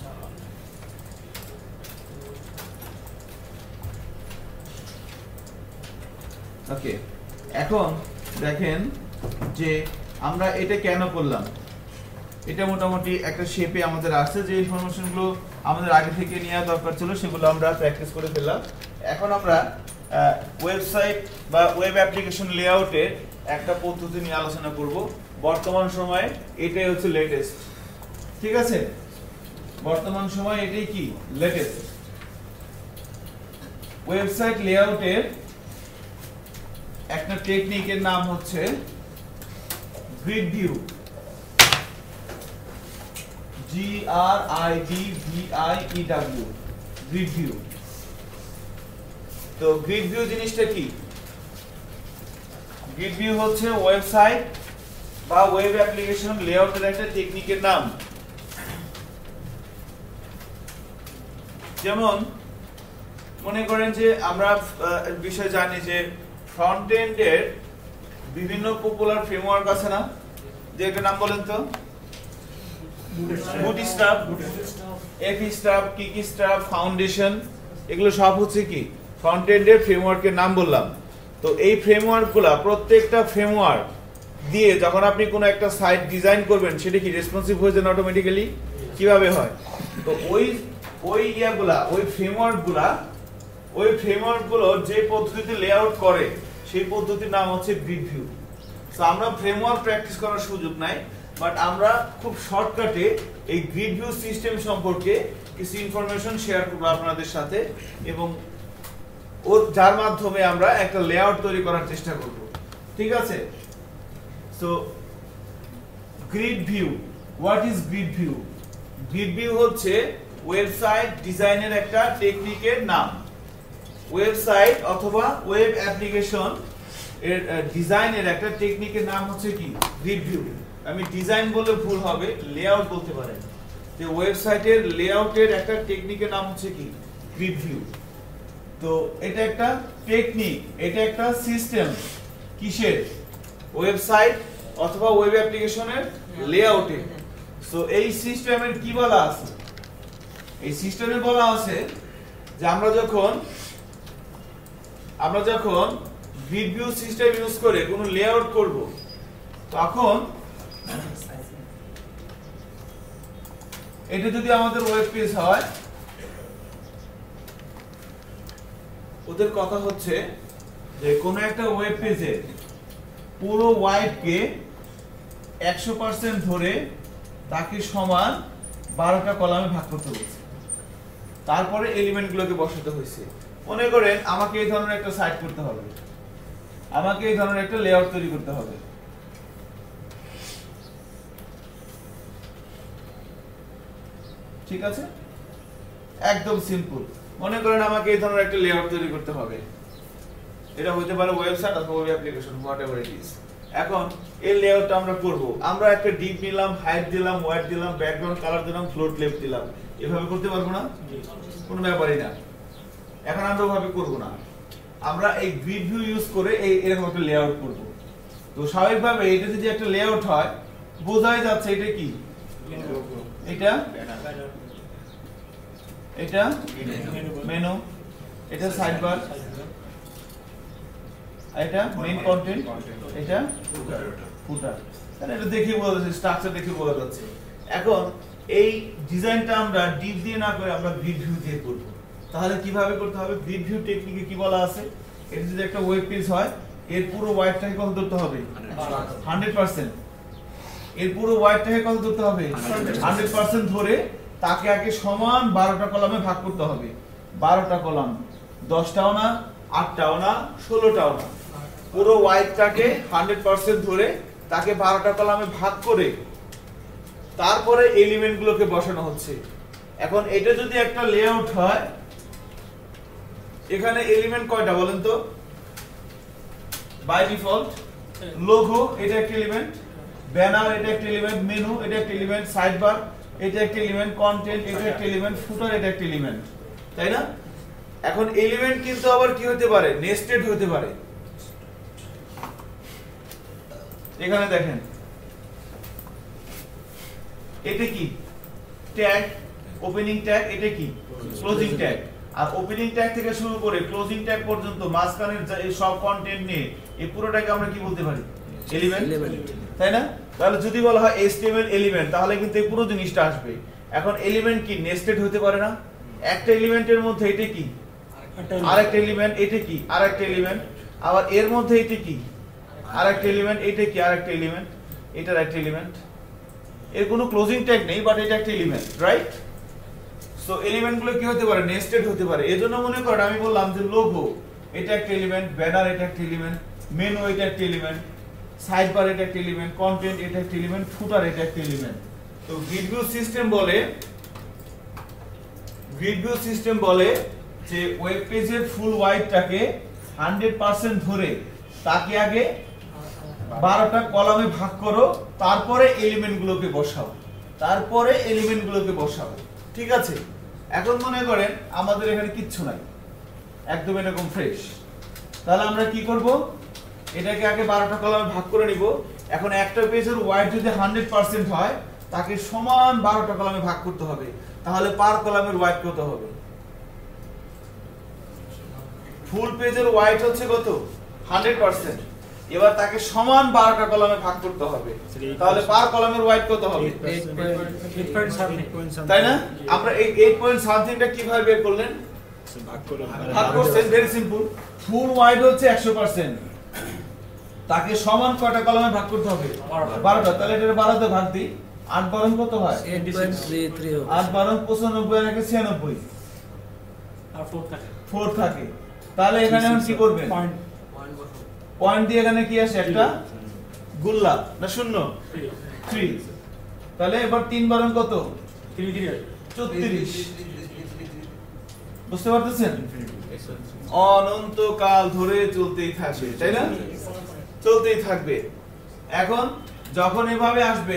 ওকে। এখন দেখেন যে আমরা এটা কেন করলাম। এটা মোটামুটি একটা শেপে আমাদের আসছে, যে ইনফরমেশনগুলো আমাদের আগে থেকে নেওয়া দরকার ছিল সেগুলো আমরা প্র্যাকটিস করে ফেললাম। এখন আমরা ওয়েবসাইট বা ওয়েব অ্যাপ্লিকেশন লেআউটে একটা পদ্ধতি নিয়ে আলোচনা করব। বর্তমান সময়ে এটাই হচ্ছে লেটেস্ট। ঠিক আছে, বর্তমান সময়ে এটাই কি লেটেস্ট। ওয়েবসাইট লেআউটের একটা টেকনিকের নাম হচ্ছে grid view, GRIDVIEW, grid view. তো গ্রিড ভিউ জিনিসটা কি? গ্রিড ভিউ হচ্ছে ওয়েবসাইট বা ওয়েব অ্যাপ্লিকেশন লেআউটের একটা টেকনিকের নাম। যেমন মনে করেন যে আমরা বিষয় জানি যে ফ্রন্ট এন্ডের বিভিন্ন পপুলার ফ্রেমওয়ার্ক আছে না, যে একটা নাম বলেন তো। বুটস্ট্র্যাপ, এফস্ট্র্যাপ, কিকস্ট্র্যাপ, ফাউন্ডেশন, এগুলো সব হচ্ছে কি ফ্রন্ট এন্ডের ফ্রেমওয়ার্কের নাম বললাম। তো এই ফ্রেমওয়ার্কগুলো, প্রত্যেকটা ফ্রেমওয়ার্ক দিয়ে যখন আপনি কোনো একটা সাইট ডিজাইন করবেন সেটা কি রেসপন্সিভ হয়ে যান অটোমেটিক্যালি? কিভাবে হয়? তো ওই ইয়াগুলা, ওই ফ্রেমওয়ার্কগুলো যে পদ্ধতিতে লেআউট করে সেই পদ্ধতির নাম হচ্ছে গ্রিড ভিউ। সো আমরা ফ্রেমওয়ার্ক প্র্যাকটিস করার সুযোগ নাই, বাট আমরা খুব শর্টকাটে এই গ্রিড ভিউ সিস্টেম সম্পর্কে কিছু ইনফরমেশন শেয়ার করব আপনাদের সাথে, এবং যার মাধ্যমে আমরা একটা লেআউট তৈরি করার চেষ্টা করব। ঠিক আছে, so grid view, what is grid view? Grid view হচ্ছে ওয়েবসাইট ডিজাইনের একটা টেকনিকের নাম। ওয়েবসাইট অথবা ওয়েব অ্যাপ্লিকেশন এর ডিজাইনের একটা টেকনিকের নাম হচ্ছে কি গ্রিড ভিউ। আমি ডিজাইন বলে ভুল হবে, লেআউট বলতে পারেন। যে ওয়েবসাইটের লেআউটের একটা টেকনিকের নাম হচ্ছে কি গ্রিড ভিউ। তো এটা একটা টেকনিক, এটা একটা সিস্টেম। কিসের? ওয়েবসাইট অথবা ওয়েব অ্যাপ্লিকেশনের লেআউটে। সো এই সিস্টেমের কি বলা আছে? এই সিস্টেমে বলা আছে যে আমরা যখন গ্রিড ভিউ সিস্টেম ইউজ করে কোনো লেআউট করব, তখন এটা যদি আমাদের ওয়েব পেজ হয়, ওদের কথা হচ্ছে যে কোন একটা ওয়েব পেজে পুরো ওয়াইডকে 100% ধরে তাকে সমান 12টা কলামে ভাগ করতে হচ্ছে, তারপরে এলিমেন্টগুলোকে বসাতে হয়েছে। মনে করেন আমাকে এই ধরনের একটা সাইট করতে হবে, আমাকে এই ধরনের একটা লেআউট তৈরি করতে হবে। ঠিক আছে, একদম সিম্পল। মনে করেন আমাকে এই ধরনের একটা লেআউট তৈরি করতে হবে, এটা হতে পারে ওয়েবসাইট অথবা web application, whatever it is. এখন এই লেআউটটা আমরা করব, আমরা একটা ডিপ নিলাম, হাইট দিলাম, ওয়াইড দিলাম, ব্যাকগ্রাউন্ড কালার দিলাম, ফ্লোট লেফট দিলাম। এভাবে করতে পারবো না? কোনো ব্যাপারই না। এখন আমরা ওভাবে করব না, আমরা এই গ্রিড ভিউ ইউজ করে এরকম একটা লেআউট করব। তো স্বাভাবিকভাবে এটা যদি একটা লেআউট হয়, বোঝাই যাচ্ছে এটা কি, এটা মেনু, এটা সাইডবার, এটা মেইন কন্টেন্ট, এটা ফুটার। তাহলে এটা দেখে বোঝা যাচ্ছে, স্ট্রাকচার দেখে বোঝা যাচ্ছে। এখন এই ডিজাইনটা আমরা ডিপ দিয়ে না করে আমরা গ্রিড ভিউ দিয়ে করব। তাহলে কিভাবে করতে হবে? গ্রিড ভিউ টেকনিকে কি বলা আছে? এটা যদি একটা ওয়েব পেজ হয়, এর পুরো ওয়াইডটাকে কত ধরতে হবে? 100%। এর পুরো ওয়াইডটাকে কত ধরতে হবে? 100% ধরে তাকে আগে সমান 12টা কলামে ভাগ করতে হবে। 12টা কলাম, 10টাও না, 8টাও না, 16টাও না, পুরো ওয়াইডটাকে 100% ধরে তাকে 12টা কলামে ভাগ করে তারপরে এলিমেন্টগুলোকে বসানো হচ্ছে। এখন এটা যদি একটা লেআউট হয়, এখানে এলিমেন্ট কয়টা বলেন তো? বাই ডিফল্ট লোগো এটা একটা এলিমেন্ট, ব্যানার এটা একটা এলিমেন্ট, মেনু এটা একটা এলিমেন্ট, সাইডবার এটা একটা এলিমেন্ট, কন্টেন্ট এটা একটা এলিমেন্ট, ফুটার এটা একটা এলিমেন্ট, তাই না? এখন এলিমেন্ট কিন্তু আবার কি হতে পারে? নেস্টেড হতে পারে। এখানে দেখেন এটা কি? ট্যাগ, ওপেনিং ট্যাগ, এটা কি? Closing tag. আর ওপেনিং ট্যাগ থেকে শুরু করে ক্লোজিং ট্যাগ পর্যন্ত মাঝখানের এই সব কন্টেন্ট নিয়ে এই পুরোটাকে আমরা কি বলতে পারি? এলিমেন্ট, তাই না? তাহলে যদি বলা হয় HTML এলিমেন্ট, তাহলে কিন্তু এই পুরো জিনিসটা আসবে। এখন এলিমেন্ট কি নেস্টেড হতে পারে না? একটা এলিমেন্টের মধ্যে এটা কি? আরেকটা এলিমেন্ট, এটা কি? আরেকটা এলিমেন্ট, আবার এর মধ্যে এটা কি? আরেকটা এলিমেন্ট, এটা কি? আরেকটা এলিমেন্ট, এটার একটা এলিমেন্ট। এর কোনো ক্লোজিং ট্যাগ নেই, বাট এটা একটা এলিমেন্ট, রাইট? সো এলিমেন্টগুলো কি হতে পারে? নেস্টেড হতে পারে। এজন্য মনে করেন আমি বললাম যে লোগো এটা একটা এলিমেন্ট, ব্যানার এটা একটা এলিমেন্ট, মেনু এটা একটা এলিমেন্ট, সাইডবার এটা একটা এলিমেন্ট, কন্টেন্ট এটা একটা এলিমেন্ট, ফুটার এটা একটা এলিমেন্ট। তো গ্রিড ভিউ সিস্টেম বলে যে ওয়েব পেজের ফুল ওয়াইডটাকে 100% ধরে তাকে আগে 12টা কলামে ভাগ করো, তারপরে এলিমেন্টগুলোকে বসাও। ঠিক আছে? এখন মনে করেন আমাদের এখানে কিচ্ছু নাই, একদম এরকম ফ্রেশ। তাহলে আমরা কি করব? এটাকে আগে 12টা কলামে ভাগ করে নিব। এখন একটা পেজের ওয়াইড যদি 100% হয়, তাকে সমান 12টা কলামে ভাগ করতে হবে। তাহলে পার কলামের ওয়াইড কত হবে? ফুল পেজের ওয়াইড হচ্ছে কত? 100%। এবার তাকে সমান 12টা কলামে ভাগ করতে হবে। তাহলে পার কলামের ওয়াইড কত হবে? 8.7, তাই না? আমরা এই 8.7টা কিভাবে বের করলেন? ভাগ করছেন, ভেরি সিম্পল। ফুল ওয়াইড হচ্ছে 100%, তাকে সমান কয়টা কলামে ভাগ করতে হবে? 12টা। তাহলে এটা 12 তে ভাগ দিই, 8 12 কত হয়? 8.33 হবে। 8 12 95 আর 96 আর 4 থাকে। তাহলে এখানে এখন কি করবেন? পয়েন্ট দিয়ে এখানে কি আসে? একটা গুল্লা না শূন্য? 3। তাহলে এবার 3 12 কত? 34। বুঝতে পারতেছেন? অনন্তকাল ধরে চলতেই থাকবে, তাই না? চলতেই থাকবে। এখন যখন এভাবে আসবে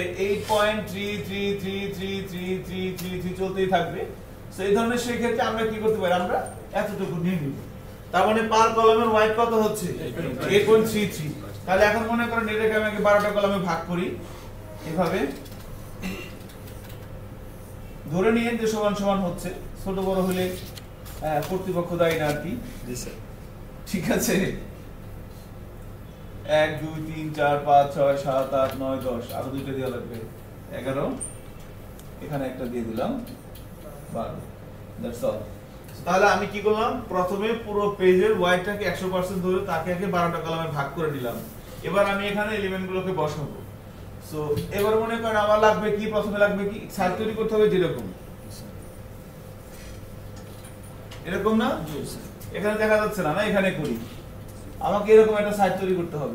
8.33333333 চলতেই থাকবে, সেই ধরনের সেই ক্ষেত্রে আমরা কি করতে পারি? আমরা এতটুকু নিয়ে নিব। তার মানে পার কলামের ওয়াইড কত হচ্ছে? 8.33। তাহলে এখন মনে করেন এটাকে আমি 12টা কলামে ভাগ করি, এভাবে ধরে নিয়ে যে সমান সমান হচ্ছে। ছোট বড় হলে কর্তৃপক্ষ দায়ী না আর কি। ঠিক আছে? 1 2 3 4 5 6 7 8 9 10, আরো দুইটা দেওয়া লাগবে, 11, এখানে একটা দিয়ে দিলাম, 12। That's all. তাহলে আমি কি করলাম? প্রথমে পুরো পেজের ওয়াইডটাকে 100% ধরে তাকে আগে 12টা কলামে ভাগ করে নিলাম। এবার আমি এখানে এলিমেন্টগুলোকে বসাবো। সো এবার মনে করেন আমার লাগবে কি? প্রথমে লাগবে কি? সাইট তৈরি করতে হবে, যেরকম এরকম না? এখানে দেখা যাচ্ছে না, না এখানে করি। আমাকে এরকম একটা সাইট তৈরি করতে হবে,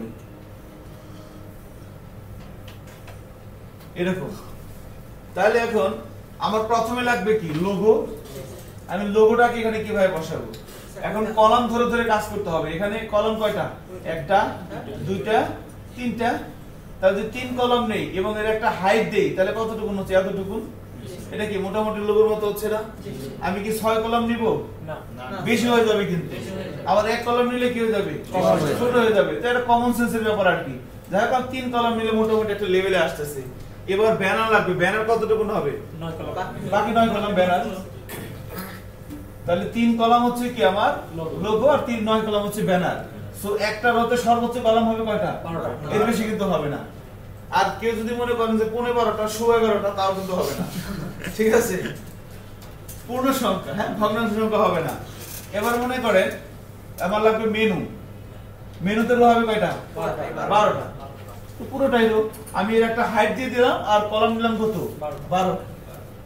এরকম। তাহলে এখন আমার প্রথমে লাগবে কি? লোগো। আমি লোগোটাকে এখানে কিভাবে বসাবো? এখন কলাম ধরে ধরে কাজ করতে হবে। এখানে কলাম কয়টা? একটা, দুইটা, তিনটা। তাহলে যদি 3 কলাম নেই এবং এর একটা হাইট দেই, তাহলে কতটুকু হচ্ছে? এতটুকু। এটা কি মোটামুটি লোগোর মতো হচ্ছে না? আমি কি 6 কলাম নিব? না, বেশি হয়ে যাবে কিন্তু। আবার 1 কলাম নিলে কি হয়ে যাবে? ছোট হয়ে যাবে। তো এটা কমন সেন্সের ব্যাপার আর কি। যাই হোক, 3 কলাম নিলে মোটামুটি একটা লেভেলে আসতেছে। এবার ব্যানার লাগবে। ব্যানার কতটুকু হবে? 9 কলাম। বাকি 9 কলাম ব্যানার। তাহলে 3 কলাম হচ্ছে কি আমার? লোগো, আর 9 কলাম হচ্ছে ব্যানার। সো একটা রতে সর্বোচ্চ কলাম হবে কয়টা? 12টা। এর বেশি কিন্তু হবে না। আর কেউ যদি মনে করেন যে 15 12টা 11টা, তাও কিন্তু হবে না। ঠিক আছে? পূর্ণ সংখ্যা, হ্যাঁ, ভগ্নাংশ সংখ্যা হবে না। এবার মনে করেন আমার লাগবে মেনু। মেনুতে রো হবে কয়টা? 12টা। তো পুরোটাই রো। আমি এর একটা হাইট দিয়ে দিলাম আর কলাম দিলাম কত? 12।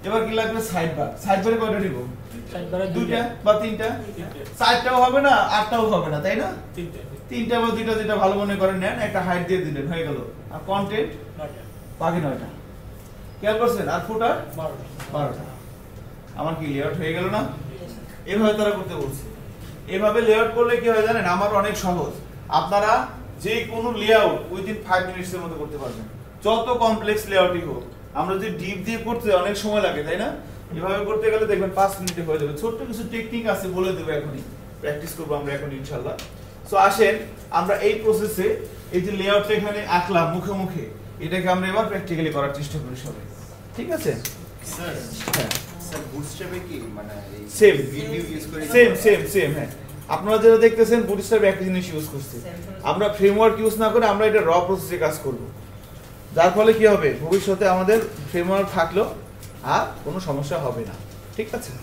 এবার কি লাগবে সাইড বার। সাইড বারে কয়টা দিব? সাইডবারে দুইটা বা তিনটা? চারটাও হবে না, আটটাও হবে না, তাই না? তিনটা বা দুইটা যেটা ভালো মনে করেন নেন, একটা হাইট দিয়ে দিলেন, হয়ে গেল। আর কন্টেন্ট বাকি 9টা। খেয়াল করছেন? আর ফুটার 12টা। আমার কি লেআউট হয়ে গেল না? এভাবে তারা করতে বলছে। এভাবে লেআউট করলে কি হয় জানেন, আমার অনেক সহজ। আপনারা যে কোনো লেআউট উইদিন 5 মিনিটস এর মধ্যে করতে পারবেন, যত কমপ্লেক্স লেআউটই হোক। আমরা যদি ডিপ দিয়ে করতে অনেক সময় লাগে, তাই না? এভাবে করতে গেলে দেখবেন 5 মিনিটে হয়ে যাবে। ছোট্ট কিছু টেকনিক আছে, বলে দেবো এখনই, প্র্যাকটিস করবো আমরা এখন ইনশাআল্লাহ। সো আসেন আমরা এই প্রসেসে এই যে লেআউটটা এখানে আঁকলাম মুখে মুখে, এটাকে আমরা এবার প্র্যাকটিক্যালি করার চেষ্টা করি সবাই, ঠিক আছে? স্যার হ্যাঁ, স্যার বুটস্ট্র্যাপে কি মানে এই সেম ভিডিও ইউজ করে সেম হ্যাঁ। আপনারা যেটা দেখতেছেন বুটস্ট্র্যাপ একই জিনিস ইউজ করছে। আমরা ফ্রেমওয়ার্ক ইউজ না করে আমরা এটা র প্রসেসে কাজ করব, যার ফলে কি হবে, ভবিষ্যতে আমাদের ফ্রেমওয়ার্ক থাকলেও আর কোনো সমস্যা হবে না, ঠিক আছে?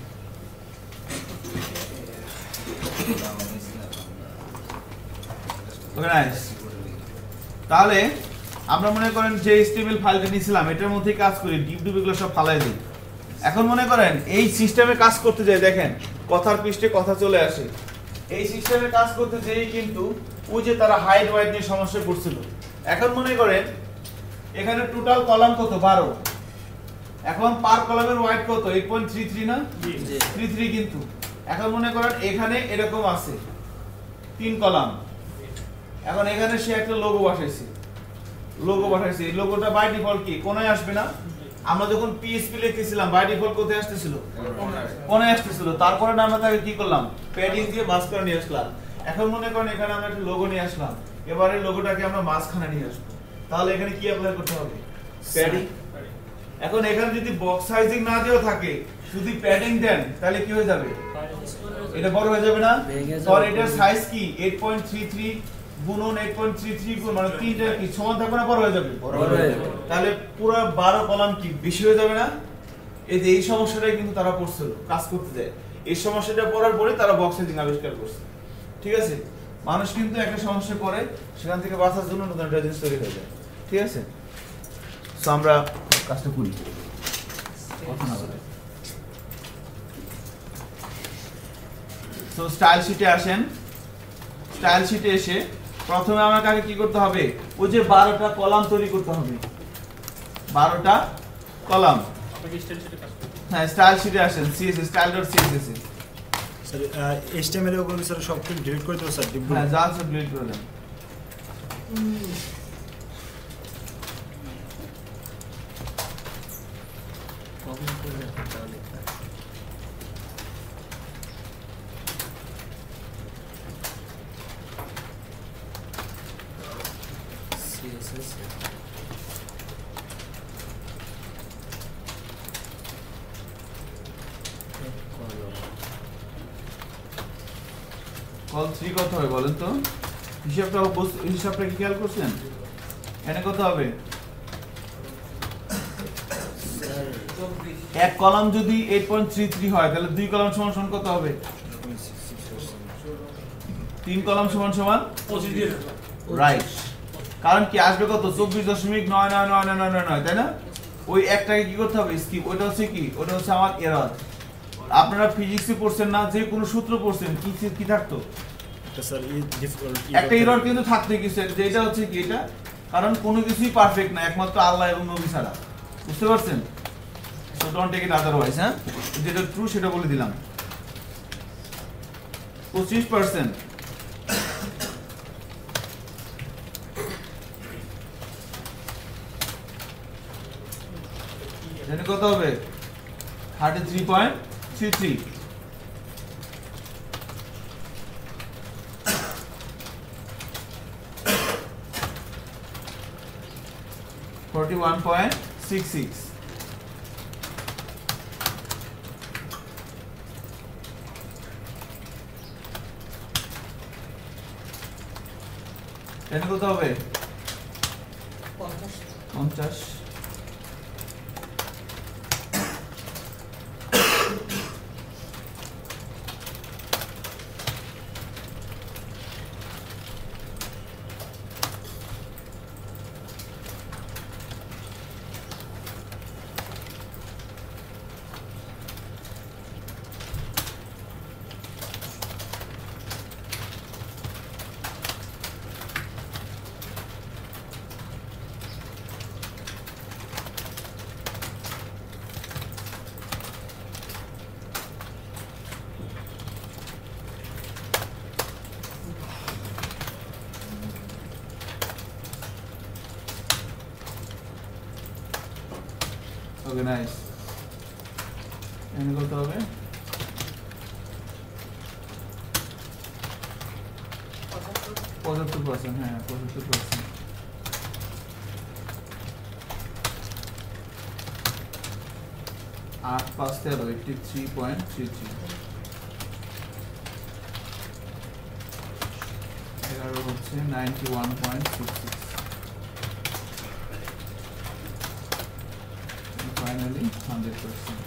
তাহলে আমরা মনে করেন যে HTML ফাইলটা নিয়েছিলাম এটার মধ্যে কাজ করি, ডিপ এগুলো সব ফালাই দিই। এখন মনে করেন এই সিস্টেমে কাজ করতে যাই, দেখেন কথার পৃষ্ঠে কথা চলে আসে। এই সিস্টেমে কাজ করতে যেই কিন্তু ওই যে তারা হাইট ওয়াইট নিয়ে সমস্যা করছিল। এখন মনে করেন এখানে টোটাল কলাম কত? 12। এখন পার কলামের ওয়াইট কত? 8.33 না? 33 কিন্তু। এখন মনে করেন এখানে এরকম আছে 3 কলাম। এখন এখানে সে একটা লোগো বসাইছে, এই লোগোটা বাই ডিফল্ট কি কোণায় আসবে না? আমরা যখন PHP লিখেছিলাম বাই ডিফল্ট কোথায় আসতেছিল? কোণায় আসতেছিল। তারপরে না আমরা তাকে কি করলাম? প্যাডিং দিয়ে মাঝ করে নিয়ে আসলাম। এখন মনে করেন এখানে আমরা একটা লোগো নিয়ে আসলাম, এবারে লোগোটাকে আমরা মাঝখানে নিয়ে আসবো। তাহলে এখানে কি অ্যাপ্লাই করতে হবে? প্যাডিং। এখন এখানে যদি বক্স সাইজিং না দিও থাকে, যদি প্যাডিং দেন, তাহলে কি হয়ে যাবে? এটা বড় হয়ে যাবে না? আর এটার সাইজ কি 8.33 গুণন 8.33 গুণ মানে 3টা কি সমান থাকবে না বড় হয়ে যাবে? বড় হয়ে যাবে। তাহলে পুরো 12 কলাম কি বেশি হয়ে যাবে না? এই যে এই সমস্যাটাই কিন্তু তারা পড়ছিল কাজ করতে যায়। এই সমস্যাটা পড়ার পরে তারা বক্স সাইজিং আবিষ্কার করছে, ঠিক আছে? মানুষ কিন্তু একটা সমস্যা পড়ে, সেখান থেকে বাঁচার জন্য নতুন একটা জিনিস তৈরি হয়ে যায়, ঠিক আছে? সো আমরা কাজটা করি, কথা না বলে। সো স্টাইল শিটে আসেন। স্টাইল শিটে এসে প্রথমে আমাকে আগে কি করতে হবে? ওই যে 12টা কলাম তৈরি করতে হবে, 12টা কলাম। হ্যাঁ, স্টাইল শিটে আসেন, CSS style.css এ। স্যার HTML এর ওগুলো স্যার সব কিছু ডিলিট করে দেব স্যার। হ্যাঁ, যা সব ডিলিট করে দেন। কল 3 কত হবে বলেন তো? হিসাবটা কি খেয়াল করছেন? এখানে কত হবে? এক কলাম যদি 8.33 হয় তাহলে 2 কলাম সমান সমান কত হবে? 3 কলাম সমান সমান 25। রাইট। কারণ কি আসবে কত? 24.999999, তাই না? ওই একটাকে কি করতে হবে? স্কিপ। ওটা হচ্ছে কি? ওটা হচ্ছে আমার এরর। আপনারা ফিজিক্সে পড়ছেন না, যে কোনো সূত্র পড়ছেন, কি থাকতো? একটা এরর কিন্তু থাকতেই কিছু, যেটা হচ্ছে কি এটা, কারণ কোনো কিছুই পারফেক্ট না একমাত্র আল্লাহ এবং নবী ছাড়া, বুঝতে পারছেন? So don't take it otherwise. হ্যাঁ, যেটা ট্রু সেটা বলে দিলাম। 25%। এখানে কত হবে? 33.33। 41.66। এখানে কত হবে? 50। ওকে নাইস এখানে কত হবে 75%, হ্যাঁ 75%। আট 5 13 83.33 11 হচ্ছে 91.66 ফাইনালি 100%।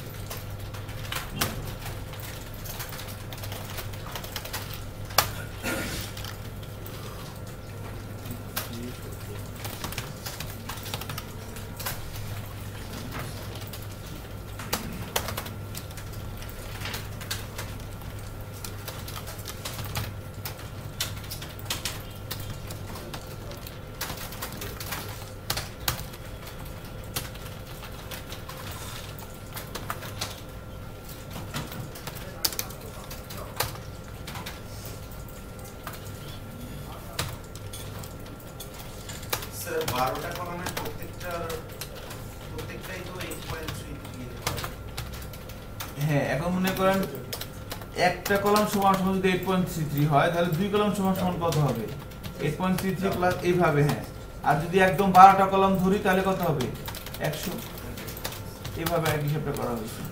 স্যার 12টা কলামের প্রত্যেকটাই তো 8.33 হয়। হ্যাঁ এখন মনে করেন একটা কলাম সমান সমান যদি 8.33 হয় তাহলে দুই কলাম সমান সমান কত হবে 8.33 প্লাস এইভাবে। হ্যাঁ আর যদি একদম 12টা কলাম ধরি তাহলে কত হবে 100 এইভাবে আর কি হিসাবটা করা হয়েছে।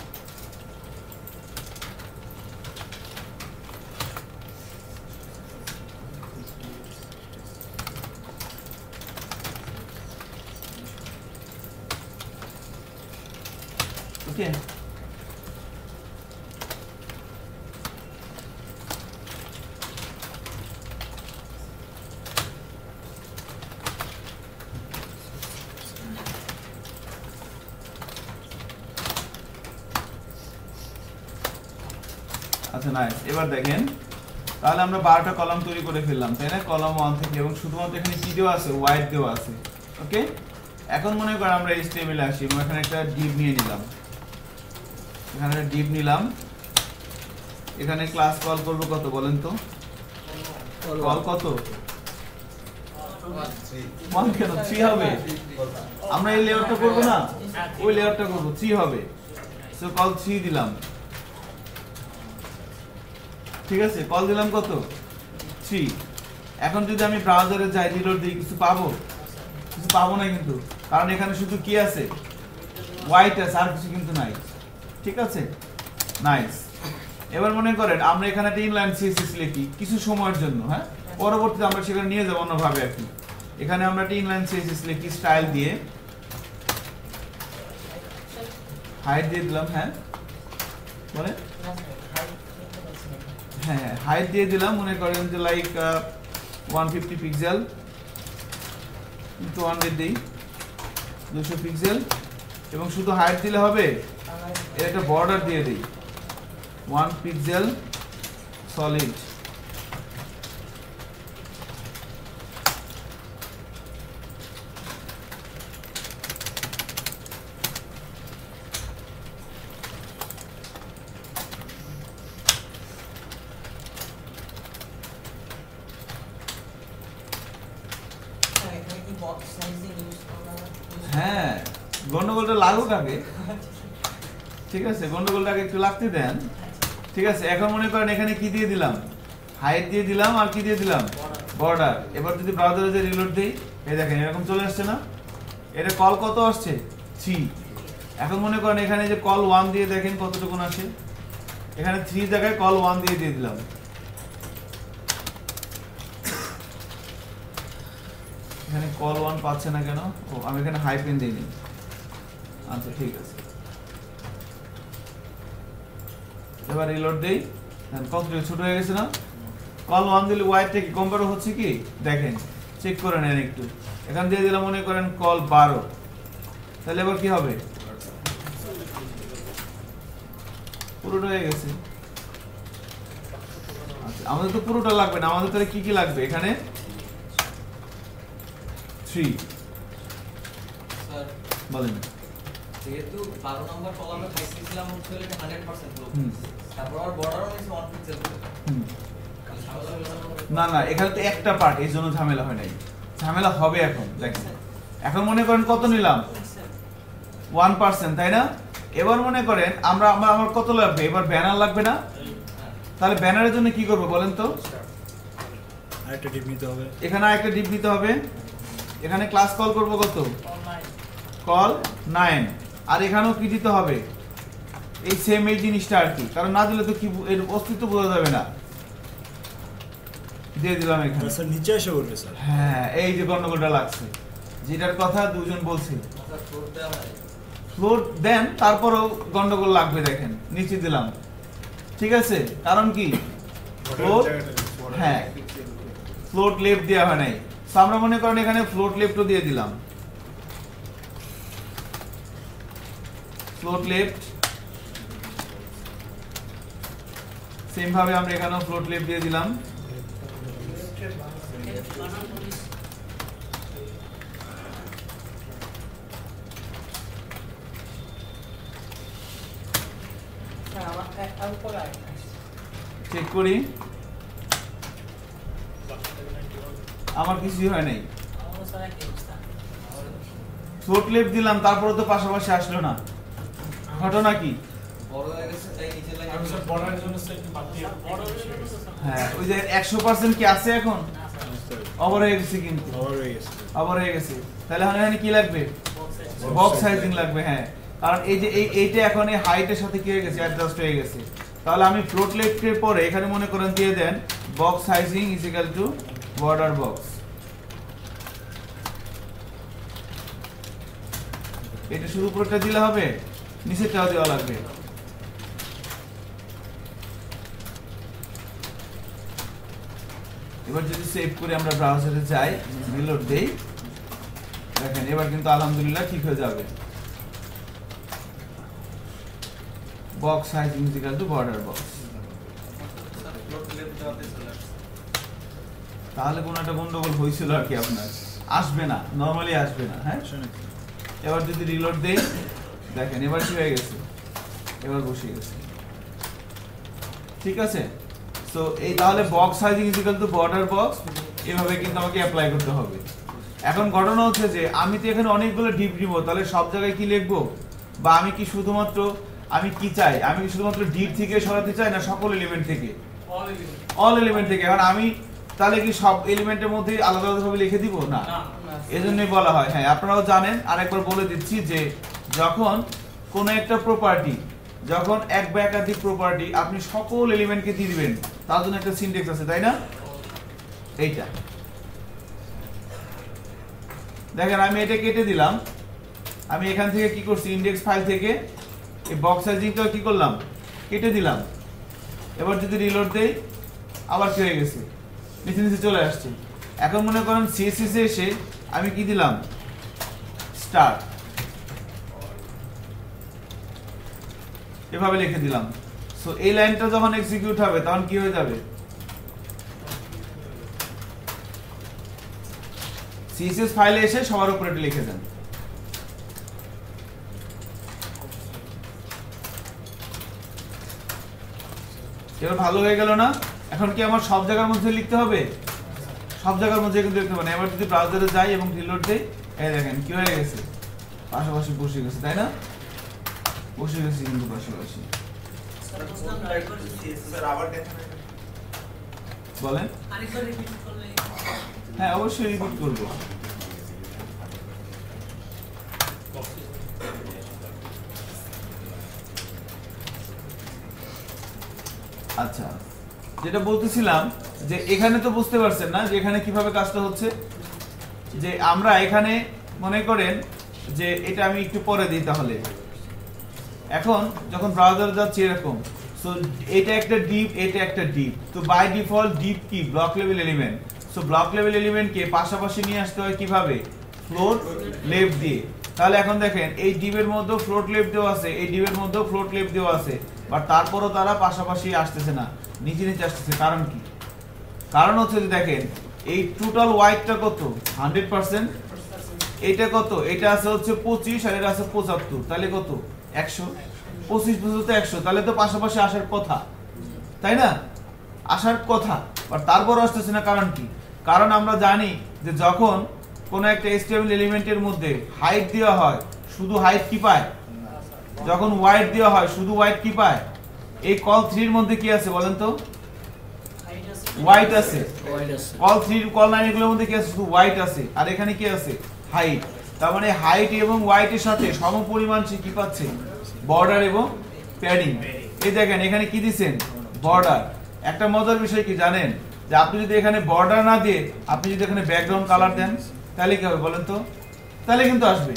ওকে আচ্ছা নাইস এবার দেখেন তাহলে আমরা 12টা কলাম তৈরি করে ফেললাম তাই না কলাম 1 থেকে এবং শুধুমাত্র এখানে কি দেওয়া আছে হোয়াইট দেওয়া আছে। ওকে এখন মনে করেন আমরা HTML আসি এবং এখানে একটা div নিয়ে নিলাম এখানে একটা div নিলাম এখানে ক্লাস কল করব কত বলেন তো কল কত 1 কেন 3 হবে আমরা এই লেয়ারটা করব না ওই লেয়ারটা করব 3 হবে সো কল 3 দিলাম ঠিক আছে কল দিলাম কত 3 এখন যদি আমি ব্রাউজারে যাই রিলোড দিই কিছু পাবো না কিন্তু কারণ এখানে শুধু কি আছে হোয়াইট আছে আর কিছু কিন্তু নাই ঠিক আছে নাইস এবার মনে করেন আমরা এখানে একটা ইনলাইন সিএসএস লিখি কিছু সময়ের জন্য হ্যাঁ পরবর্তীতে আমরা সেখানে নিয়ে যাব অন্যভাবে আর কি এখানে আমরা একটা ইনলাইন সিএসএস লিখি স্টাইল দিয়ে হাইট দিয়ে দিলাম হ্যাঁ বলে হ্যাঁ হাইট দিয়ে দিলাম মনে করেন যে লাইক 150 পিক্সেল 200 দেই 200 পিক্সেল এবং শুধু হাইট দিলে হবে এর একটা বর্ডার দিয়ে দেই 1 পিক্সেল সলিড হ্যাঁ গন্ডগোলটা লাগুক আগে ঠিক আছে গন্ডগোলটাকে একটু লাগতে দেন ঠিক আছে এখন মনে করেন এখানে কি দিয়ে দিলাম হাইট দিয়ে দিলাম আর কি দিয়ে দিলাম বর্ডার এবার যদি ব্রাউজারে যে রিলোড দেই এই দেখেন এরকম চলে আসছে না এটা কল কত আসছে 3 এখন মনে করেন এখানে যে কল 1 দিয়ে দেখেন কতটুকু আসে এখানে 3 জায়গায় কল 1 দিয়ে দিলাম এখানে কল 1 পাচ্ছে না কেন ও আমি এখানে হাইফেন দিইনি আচ্ছা ঠিক আছে এবার রিলোড দেই কত ছোট হয়ে গেছে না কল 1 দিলে ওয়াইডটা কি কম্পেয়ার হচ্ছে কি দেখেন চেক করে নেন একটু এখান দিয়ে দিলাম মনে করেন কল 12 তাহলে এবার কি হবে পুরোটা হয়ে গেছে আচ্ছা আমাদের তো পুরোটা লাগবে না আমাদের তাহলে কি কি লাগবে এখানে 3 স্যার বলেন যেহেতু 12 নম্বর কলামে খাইছিলাম হচ্ছে এটা 100% লোক তারপর আর বর্ডারও নিছে 1 পিক্সেল না না এখানে তো একটা পার্ট এই জন্য ঝামেলা হয় নাই ঝামেলা হবে এখন দেখেন এখন মনে করেন কত নিলাম 1%, তাই না? এবার মনে করেন আমার কত লাগবে? এবার ব্যানার লাগবে না? তাহলে ব্যানারের জন্য কি করব বলেন তো? আরেকটা ডিপ নিতে হবে, এখানে আরেকটা ডিপ নিতে হবে। এখানে ক্লাস কল করব কত? কল 9। আর এখানেও কি দিতে হবে? এই সেম এই জিনিসটা আর কি, কারণ না দিলে তো কি এর অস্তিত্ব বোঝা যাবে না। দিয়ে দিলাম এখানে। স্যার নিচে এসে বলবে স্যার। হ্যাঁ, এই যে গন্ডগোলটা লাগছে, যেটার কথা দুজন বলছে। ফ্লোট দেন, তারপরেও গন্ডগোল লাগবে। দেখেন নিচে দিলাম, ঠিক আছে? কারণ কি ফ্লোট, হ্যাঁ ফ্লোট লেফট দেওয়া হয় নাই। তো আমরা মনে করেন এখানে ফ্লোট লেফটও দিয়ে দিলাম, ফ্লোট লেফট। সেম ভাবে আমরা এখানেও ফ্লোট লেফট দিয়ে দিলাম। চেক করি, আমার কিছুই হয় নাই। ফ্লোট লেফট দিলাম, তারপরে তো পাশাপাশি আসলো না, ঘটনা কি? বড় হয়ে গেছে তাই নিচে লাগে। হ্যাঁ, ওই যে 100% কি আছে এখন? ওভার হয়ে গেছে, কিন্তু ওভার হয়ে গেছে। তাহলে এখানে কি লাগবে? বক্স সাইজিং লাগবে। হ্যাঁ, কারণ এই যে এইটা এখন এই হাইটের সাথে কি হয়ে গেছে? অ্যাডজাস্ট হয়ে গেছে। তাহলে আমি ফ্লোট লেফটের পরে এখানে মনে করেন দিয়ে দেন box sizing is equal to border box. এটা শুরু উপরটা দিলে হবে, নিচেরটাও দেওয়া লাগবে। এবার যদি সেভ করে আমরা ব্রাউজারে যাই, রিলোড দেই, দেখেন এবার কিন্তু আলহামদুলিল্লাহ ঠিক হয়ে যাবে। Box sizing is equal to border box. তাহলে কোনো একটা গন্ডগোল হয়েছিল আর কি, আপনার আসবে না, নরমালি আসবে না। হ্যাঁ, এবার যদি রিলোড দেই, দেখেন এবার কি হয়ে গেছে? এবার বসে গেছে, ঠিক আছে? সো এই তাহলে box sizing is equal to border box, এভাবে কিন্তু আমাকে অ্যাপ্লাই করতে হবে। এখন ঘটনা হচ্ছে যে আমি তো এখানে অনেকগুলো ডিপ নিব, তাহলে সব জায়গায় কি লিখবো? বা আমি কি শুধুমাত্র, আমি কি চাই? আমি কি শুধুমাত্র ডিপ থেকে সরাতে চাই, না সকল এলিমেন্ট থেকে? অল এলিমেন্ট থেকে। এখন আমি তাহলে কি সব এলিমেন্টের মধ্যে আলাদা আলাদাভাবে লিখে দিব? না, এজন্যই বলা হয়। হ্যাঁ, আপনারাও জানেন, আরেকবার বলে দিচ্ছি যে যখন কোন একটা প্রপার্টি, যখন এক বা একাধিক প্রপার্টি আপনি সকল এলিমেন্টকে দিয়ে দিবেন, তার জন্য একটা সিনট্যাক্স আছে, তাই না? এইটা দেখেন, আমি এটা কেটে দিলাম। আমি এখান থেকে কি করছি? ইনডেক্স ফাইল থেকে এই বক্স সাইজিংটা কি করলাম? কেটে দিলাম। এবার যদি রিলোড দেই, আবার কি হয়ে গেছে? নিচে নিচে চলে আসছে। এখন মনে করেন সিএসএস এ এসে আমি কি দিলাম? স্টার্ট, এভাবে লিখে দিলাম। সো এই লাইনটা যখন এক্সিকিউট হবে তখন কি হয়ে যাবে? সিএসএস ফাইলে এসে সবার উপরে এটা লিখে দেন। এবার ভালো হয়ে গেল না? এখন কি আমার সব জায়গার মধ্যে লিখতে হবে? সব জায়গার মধ্যে কিন্তু লিখতে হবে না। এবার যদি ব্রাউজারে যাই এবং রিলোড দেই, এই দেখেন কি হয়ে গেছে? পাশাপাশি বসে গেছে, তাই না? বসে গেছে কিন্তু পাশাপাশি। বলেন। হ্যাঁ, অবশ্যই রিপিট করব। আচ্ছা, যেটা বলতেছিলাম যে এখানে তো বুঝতে পারছেন না যে এখানে কিভাবে কাজটা হচ্ছে। যে আমরা এখানে মনে করেন যে এটা আমি একটু পরে দিই। তাহলে এখন যখন ব্রাউজারে যাচ্ছি এরকম, সো এটা একটা ডিপ, এটা একটা ডিপ। তো বাই ডিফল্ট ডিপ কি? Block level element. So block level এলিমেন্টকে পাশাপাশি নিয়ে আসতে হয় কিভাবে? ফ্লোট লেফট দিয়ে। তাহলে এখন দেখেন এই ডিপের মধ্যেও ফ্লোট লেফট দেওয়া আছে, এই ডিপের মধ্যেও ফ্লোট লেফট দেওয়া আছে, বাট তারপরও তারা পাশাপাশি আসতেছে না, নিচে নিচে আসতেছে। কারণ কি? কারণ হচ্ছে যে দেখেন এই টোটাল ওয়াইডটা কত? 100%। এটা কত? এটা আছে হচ্ছে 25 আর এটা আছে 75। তাহলে কত? 100। 25 পর্যন্ত 100, তাহলে তো পাশাপাশি আসার কথা, তাই না? আসার কথা, বাট তারপর আসতেছে না। কারণ কি? কারণ আমরা জানি যে যখন কোন একটা HTML এলিমেন্টের মধ্যে হাইট দেওয়া হয়, শুধু হাইট কি পায়? যখন ওয়াইড দেওয়া হয় শুধু ওয়াইড কি পায়? এই কল 3 এর মধ্যে কি আছে বলেন তো? হোয়াইট আছে। কল 3 কল 9 এগুলোর মধ্যে কি আছে? শুধু হোয়াইট আছে। আর এখানে কি আছে? হাইট। তার মানে হাইট এবং হোয়াইটের সাথে সমপরিমাণ সে কি পাচ্ছে? বর্ডার এবং প্যাডিং। এই দেখেন এখানে কি দিবেন? বর্ডার। একটা মজার বিষয় কি জানেন, যে আপনি যদি এখানে বর্ডার না দিয়ে আপনি যদি এখানে ব্যাকগ্রাউন্ড কালার দেন তাহলে কি হবে বলেন তো? তাহলে কিন্তু আসবে।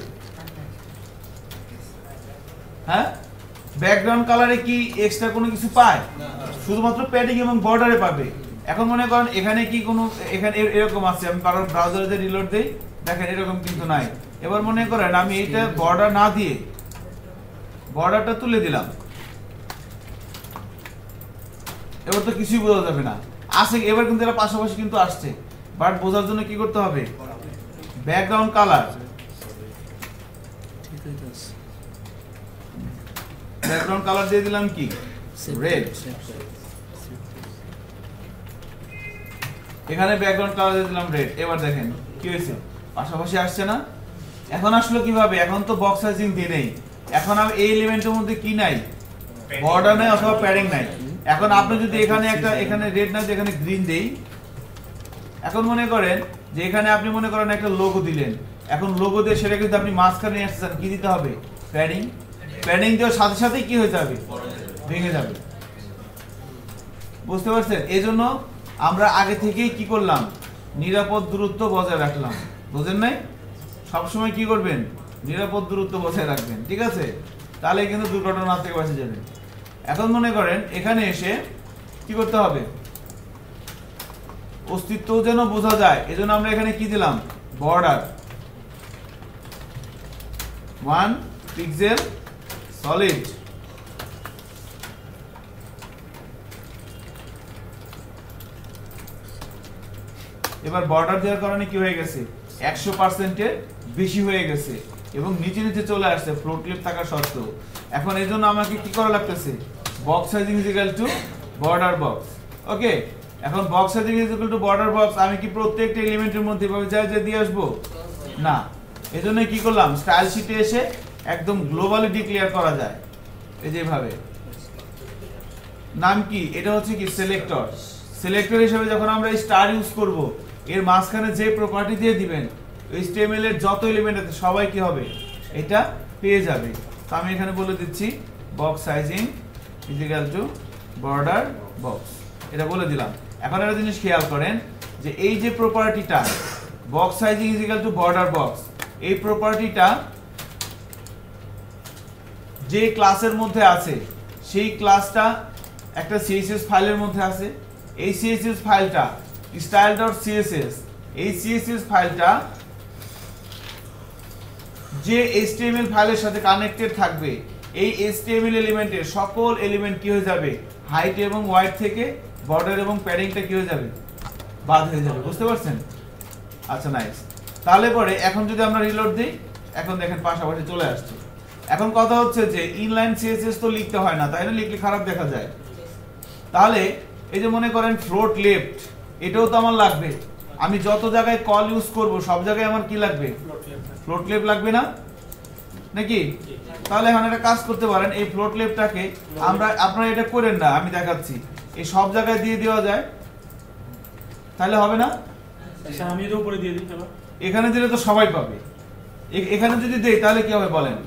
হ্যাঁ, ব্যাকগ্রাউন্ড কালারে কি এক্সট্রা কোনো কিছু পায়? শুধুমাত্র প্যাডিং এবং বর্ডারে পাবে। এখন মনে করেন এখানে কি কোনো এখানে এরকম আছে, আমি ব্রাউজারে রিলোড দেই, দেখেন এরকম কিন্তু নাই। এবার মনে করেন আমি এইটা বর্ডার না দিয়ে বর্ডারটা তুলে দিলাম, এবার তো কিছুই বোঝা যাবে না। আসে এবার কিন্তু এরা পাশাপাশি কিন্তু আসছে, বাট বোঝার জন্য কি করতে হবে? ব্যাকগ্রাউন্ড কালার, ব্যাকগ্রাউন্ড কালার দিয়ে দিলাম কি? রেড। এখানে ব্যাকগ্রাউন্ড কালার দিয়ে দিলাম রেড। এবার দেখেন কি হয়েছে, পাশাপাশি আসছে না? এখন আসলো কিভাবে? এখন তো বক্স সাইজিং দিয়ে নেই, এখন আর এই এলিমেন্টের মধ্যে কি নাই? বর্ডার নাই অথবা প্যাডিং নাই। এখন আপনি যদি এখানে একটা এখানে রেড না দিয়ে এখানে গ্রিন দেই, এখন মনে করেন যে এখানে আপনি মনে করেন একটা লোগো দিলেন, এখন লোগো দিয়ে সেটা কিন্তু আপনি মাঝখানে নিয়ে আসতে চান, কি দিতে হবে? প্যাডিং। প্যাডিং দেওয়ার সাথে সাথেই কি হয়ে যাবে? ভেঙে যাবে। বুঝতে পারছেন? এই জন্য আমরা আগে থেকেই কি করলাম? নিরাপদ দূরত্ব বজায় রাখলাম। বুঝেন নাই? সবসময় কি করবেন? নিরাপদ দূরত্ব বজায় রাখবেন, ঠিক আছে? তাহলে কিন্তু দুর্ঘটনা থেকে বাঁচা যাবে। এখন মনে করেন এখানে এসে কি করতে হবে? অস্তিত্ব যেন বোঝা যায়, এজন্য আমরা এখানে কি দিলাম? Border 1 pixel solid. এবার বর্ডার দেওয়ার কারণে কি হয়ে গেছে? 100% এর বেশি হয়ে গেছে এবং নিচে নিচে চলে আসছে ফ্লোট ক্লিপ থাকা সত্ত্বেও। এখন এই জন্য আমাকে কি করা লাগতেছে? Box sizing is equal to border box. Okay, এখন box sizing is equal to border box আমি কি প্রত্যেকটা এলিমেন্টের মধ্যে এভাবে যা দিয়ে আসবো? না। এজন্য কি করলাম? স্টাইল শীটে এসে একদম গ্লোবালি ডিক্লেয়ার করা যায় এই যেভাবে। নাম কি? এটা হচ্ছে কি? সিলেক্টর। সিলেক্টর হিসেবে যখন আমরা স্টার ইউজ করব, এর মাঝখানে যে প্রপার্টি দিয়ে দিবেন HTML এর যত এলিমেন্ট আছে সবাই কি হবে? এটা পেয়ে যাবে। তো আমি এখানে বলে দিচ্ছি box sizing is equal to border box, এটা বলে দিলাম। এখন একটা জিনিস খেয়াল করেন যে এই যে প্রপার্টিটা box sizing is equal to border box, এই প্রপার্টিটা যে ক্লাসের মধ্যে আছে সেই ক্লাসটা একটা CSS ফাইলের মধ্যে আছে। এই CSS ফাইলটা style.css, এই CSS ফাইলটা যে HTML ফাইলের সাথে কানেক্টেড থাকবে, এই HTML এলিমেন্টের সকল এলিমেন্ট কি হয়ে যাবে? হাইট এবং ওয়াইড থেকে বর্ডার এবং প্যাডিংটা কি হয়ে যাবে? বাদ হয়ে যাবে। বুঝতে পারছেন? আচ্ছা, নাইস। তাহলে পরে এখন যদি আমরা রিলোড দিই, এখন দেখেন পাশাপাশি চলে আসছে। এখন কথা হচ্ছে যে ইনলাইন CSS তো লিখতে হয় না, তাই না? লিখলে খারাপ দেখা যায়। তাহলে এই যে মনে করেন ফ্লোট লেফট, এটাও তো আমার লাগবে। আমি যত জায়গায় কল ইউজ করব সব জায়গায় আমার কি লাগবে? ফ্লোট লেফট লাগবে না নাকি? তাহলে এখন একটা কাজ করতে পারেন, এই ফ্লোট লেফটটাকে আপনারা এটা করেন না, আমি দেখাচ্ছি। এই সব জায়গায় দিয়ে দেওয়া যায়, তাহলে হবে না? আমি এর উপরে দিয়ে দিই। এখানে দিলে তো সবাই পাবে। এখানে যদি দেই তাহলে কি হবে বলেন?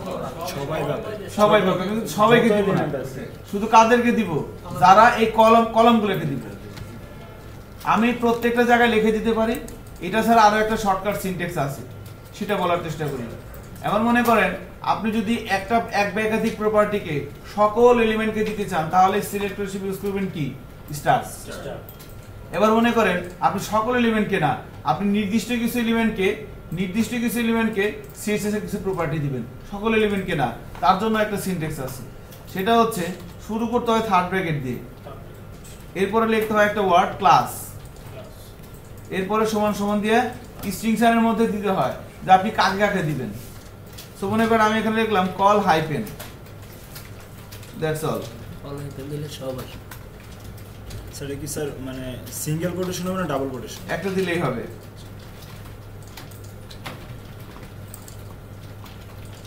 সবাই পাবে, কিন্তু সবাইকে দিব না। শুধু কাদেরকে দিব? যারা এই কলমগুলোকে দিব। আমি প্রত্যেকটা জায়গায় লিখে দিতে পারি। এটা ছাড়া আরো একটা শর্টকাট সিনট্যাক্স আছে, সেটা বলার চেষ্টা করি। এখন মনে করেন আপনি যদি এক বা একাধিক প্রপার্টিকে সকল এলিমেন্টকে দিতে চান, তাহলে সিলেক্টর হিসেবে ইউজ করবেন কি? স্টার। এবার মনে করেন আপনি সকল এলিমেন্টকে না, আপনি নির্দিষ্ট কিছু এলিমেন্টকে CSS এর কিছু প্রপার্টি দিবেন, সকল এলিমেন্টকে না। তার জন্য একটা সিনট্যাক্স আছে, সেটা হচ্ছে শুরু করতে হয় থার্ড ব্র্যাকেট দিয়ে, এরপরে লিখতে হয় একটা ওয়ার্ড ক্লাস, এরপরে সমান সমান দিয়ে স্ট্রিং সাইনের মধ্যে দিতে হয় যে আপনি কাকে কাকে দিবেন। সো মনে করেন আমি এখানে লিখলাম col hyphen, that's all. Col hyphen দিলে সব আসে। স্যার কি স্যার মানে সিঙ্গেল কোটেশন হবে না ডাবল কোটেশন? একটা দিলেই হবে।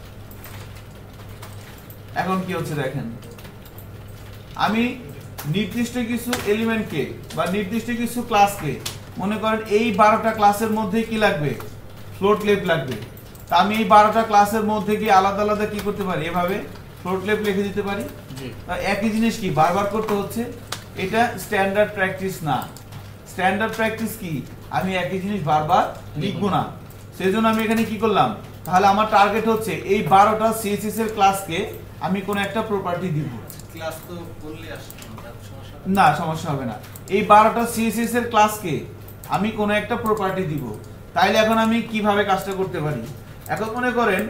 এখন কি হচ্ছে দেখেন, আমি নির্দিষ্ট কিছু এলিমেন্টকে বা নির্দিষ্ট কিছু ক্লাসকে, মনে করেন এই 12টা ক্লাসের মধ্যে কি লাগবে, ফ্লোট লেফট লাগবে। তা আমি এই 12টা ক্লাসের মধ্যে কি আলাদা আলাদা কি করতে পারি, এভাবে ফ্লোট লেফট লিখে দিতে পারি। তা একই জিনিস কি বারবার করতে হচ্ছে, এটা স্ট্যান্ডার্ড প্র্যাকটিস না। স্ট্যান্ডার্ড প্র্যাকটিস কি, আমি একই জিনিস বারবার লিখবো না। সেজন্য আমি এখানে কি করলাম, তাহলে আমার টার্গেট হচ্ছে এই 12টা সিএসএস এর ক্লাসকে আমি কোন একটা প্রপার্টি দিব। ক্লাস তো বললে আসে না, সমস্যা হবে না। এই 12টা সিএসএস এর ক্লাসকে আমি কোন একটা প্রপার্টি দিব। তাইলে এখন আমি কিভাবে কাজটা করতে পারি, এখন মনে করেন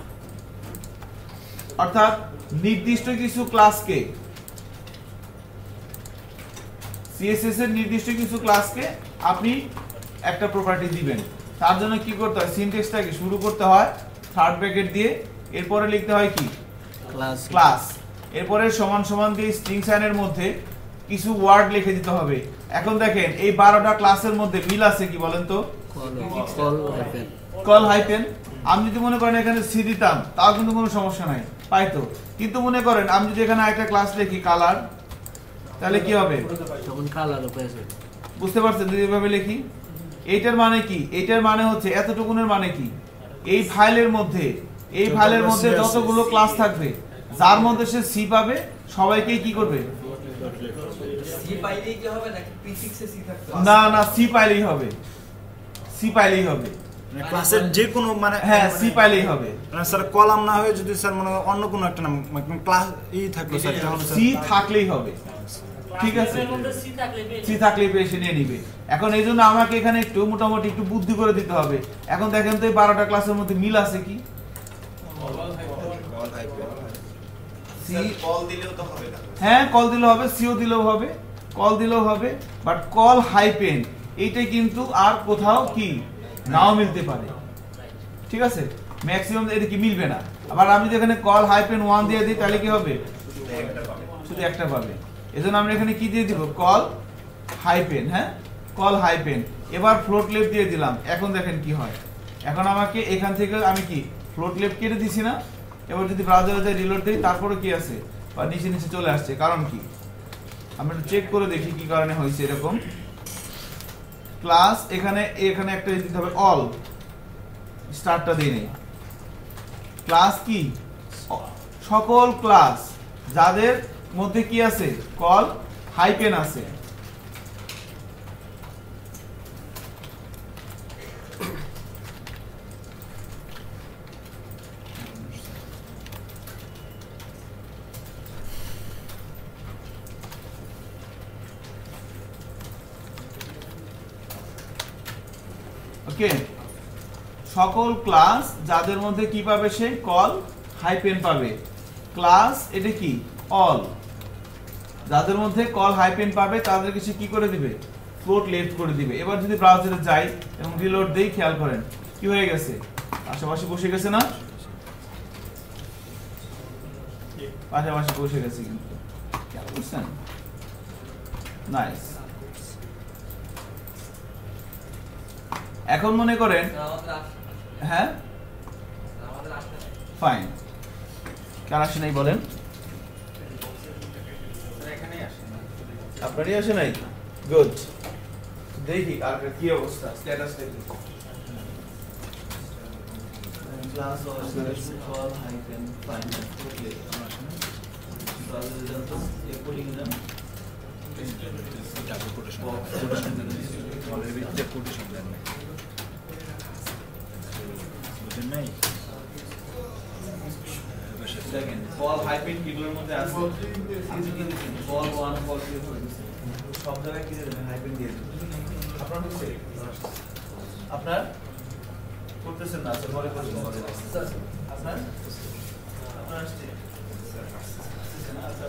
অর্থাৎ নির্দিষ্ট কিছু ক্লাসকে, সিএসএস এর নির্দিষ্ট কিছু ক্লাসকে আপনি একটা প্রপার্টি দিবেন। তার জন্য কি করতে হয়, সিনট্যাক্সটাকে শুরু করতে হয় থার্ড ব্র্যাকেট দিয়ে, এরপরে লিখতে হয় কি ক্লাস, এরপরে সমান সমান দিয়ে স্ট্রিং সাইনের মধ্যে কিছু ওয়ার্ড লিখে দিতে হবে। এখন দেখেন এই 12টা ক্লাসের মধ্যে মিল আছে কি বলেন তো, কল হাইফেন। আমি যদি মনে করেন এখানে সি দিতাম তাও কিন্তু কোনো সমস্যা নাই, পাইতো। কিন্তু মনে করেন আমি যদি এখানে একটা ক্লাস লিখি কালার, তাহলে কি হবে, বুঝতে পারছেন যদি এভাবে লিখি। এইটার মানে কি, এইটার মানে হচ্ছে এতটুকুনের মানে কি, এই ফাইলের মধ্যে যতগুলো ক্লাস থাকবে যার মধ্যে সে সি পাবে সবাইকেই কি করবে, সি পাইলেই কি হবে নাকি প্রিফিক্সে সি থাকতে না না সি পাইলেই হবে, সি পাইলেই হবে, ক্লাসের যে কোনো মানে হ্যাঁ সি পাইলেই হবে। মানে স্যার কলাম না হয়ে যদি স্যার মনে অন্য কোনো একটা নাম ক্লাস থাকলো স্যার, তাহলে সি থাকলেই হবে, ঠিক আছে, সি থাকলেই পেয়ে নিয়ে নিবে। এখন এই জন্য আমাকে এখানে একটু মোটামুটি একটু বুদ্ধি করে দিতে হবে। এখন দেখেন তো এই 12টা ক্লাসের মধ্যে মিল আছে কি, কল দিলেও তো হবে না, হ্যাঁ কল দিলেও হবে, সিও দিলেও হবে, কল দিলেও হবে, বাট কল হাইপেন এইটা কিন্তু আর কোথাও কি নাও মিলতে পারে, ঠিক আছে, ম্যাক্সিমাম এটা কি মিলবে না। আবার আমি যদি এখানে কল হাইপেন 1 দিয়ে দিই তাহলে কি হবে, শুধু একটা পাবে। এজন্য আমরা এখানে কি দিয়ে দিব, কল হাইপেন, হ্যাঁ কল হাইপেন। এবার ফ্লোট লেফট দিয়ে দিলাম, এখন দেখেন কি হয়। এখন আমাকে এখান থেকে আমি কি ফ্লোট লেফট কেটে দিছি না, এবার যদি ব্রাউজারে যাই রিলোড দিই তারপরে কি আছে, বা নিচে নিচে চলে আসছে, কারণ কি আমরা একটু চেক করে দেখি কি কারণে হয়েছে এরকম। ক্লাস এখানে একটা দিতে হবে অল, স্টার্টটা দিয়ে নেই। ক্লাস কি, সকল ক্লাস যাদের মধ্যে কি আছে, কল হাইপেন আছে। ওকে, সকল ক্লাস যাদের মধ্যে কি পাবে, সে কল হাইপেন পাবে। ক্লাস এটা কি অল, যাদের মধ্যে কল হাইপেন পাবে তাদেরকে সে কি করে দিবে, ফ্লোট লেফট করে দিবে। এবার যদি ব্রাউজারে যাই এবং রিলোড দেই, খেয়াল করেন কি হয়ে গেছে, পাশাপাশি বসে গেছে না, পাশাপাশি বসে গেছে কিন্তু, খেয়াল করছেন, নাইস। এখন মনে করেন, হ্যাঁ ফাইন, কার আসে নাই বলেন, আপনারই আসে নাই, গুড। দেখি আর কি অবস্থা, স্ট্যাটাস দেখি। Class-06 call hyphen find okay browser result is putting them double quotation already check quotation দেন বুঝেন নাই। দেখেন call hyphen কিগুলোর মধ্যে আছে, আপনি কি দিবেন call 1 call 2 সব জায়গায় কি দিবেন, হাইপেন দিয়ে দিবেন। আপনার হচ্ছে আপনার করতেছেন না, আচ্ছা পরে করবেন, স্যার আপনার আসছে না, আচ্ছা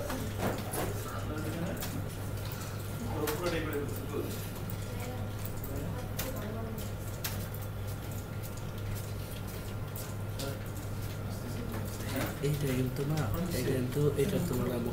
পুরো ডেকোরেট করতে এইটা কিন্তু না, এটা কিন্তু এটা তোমার নাম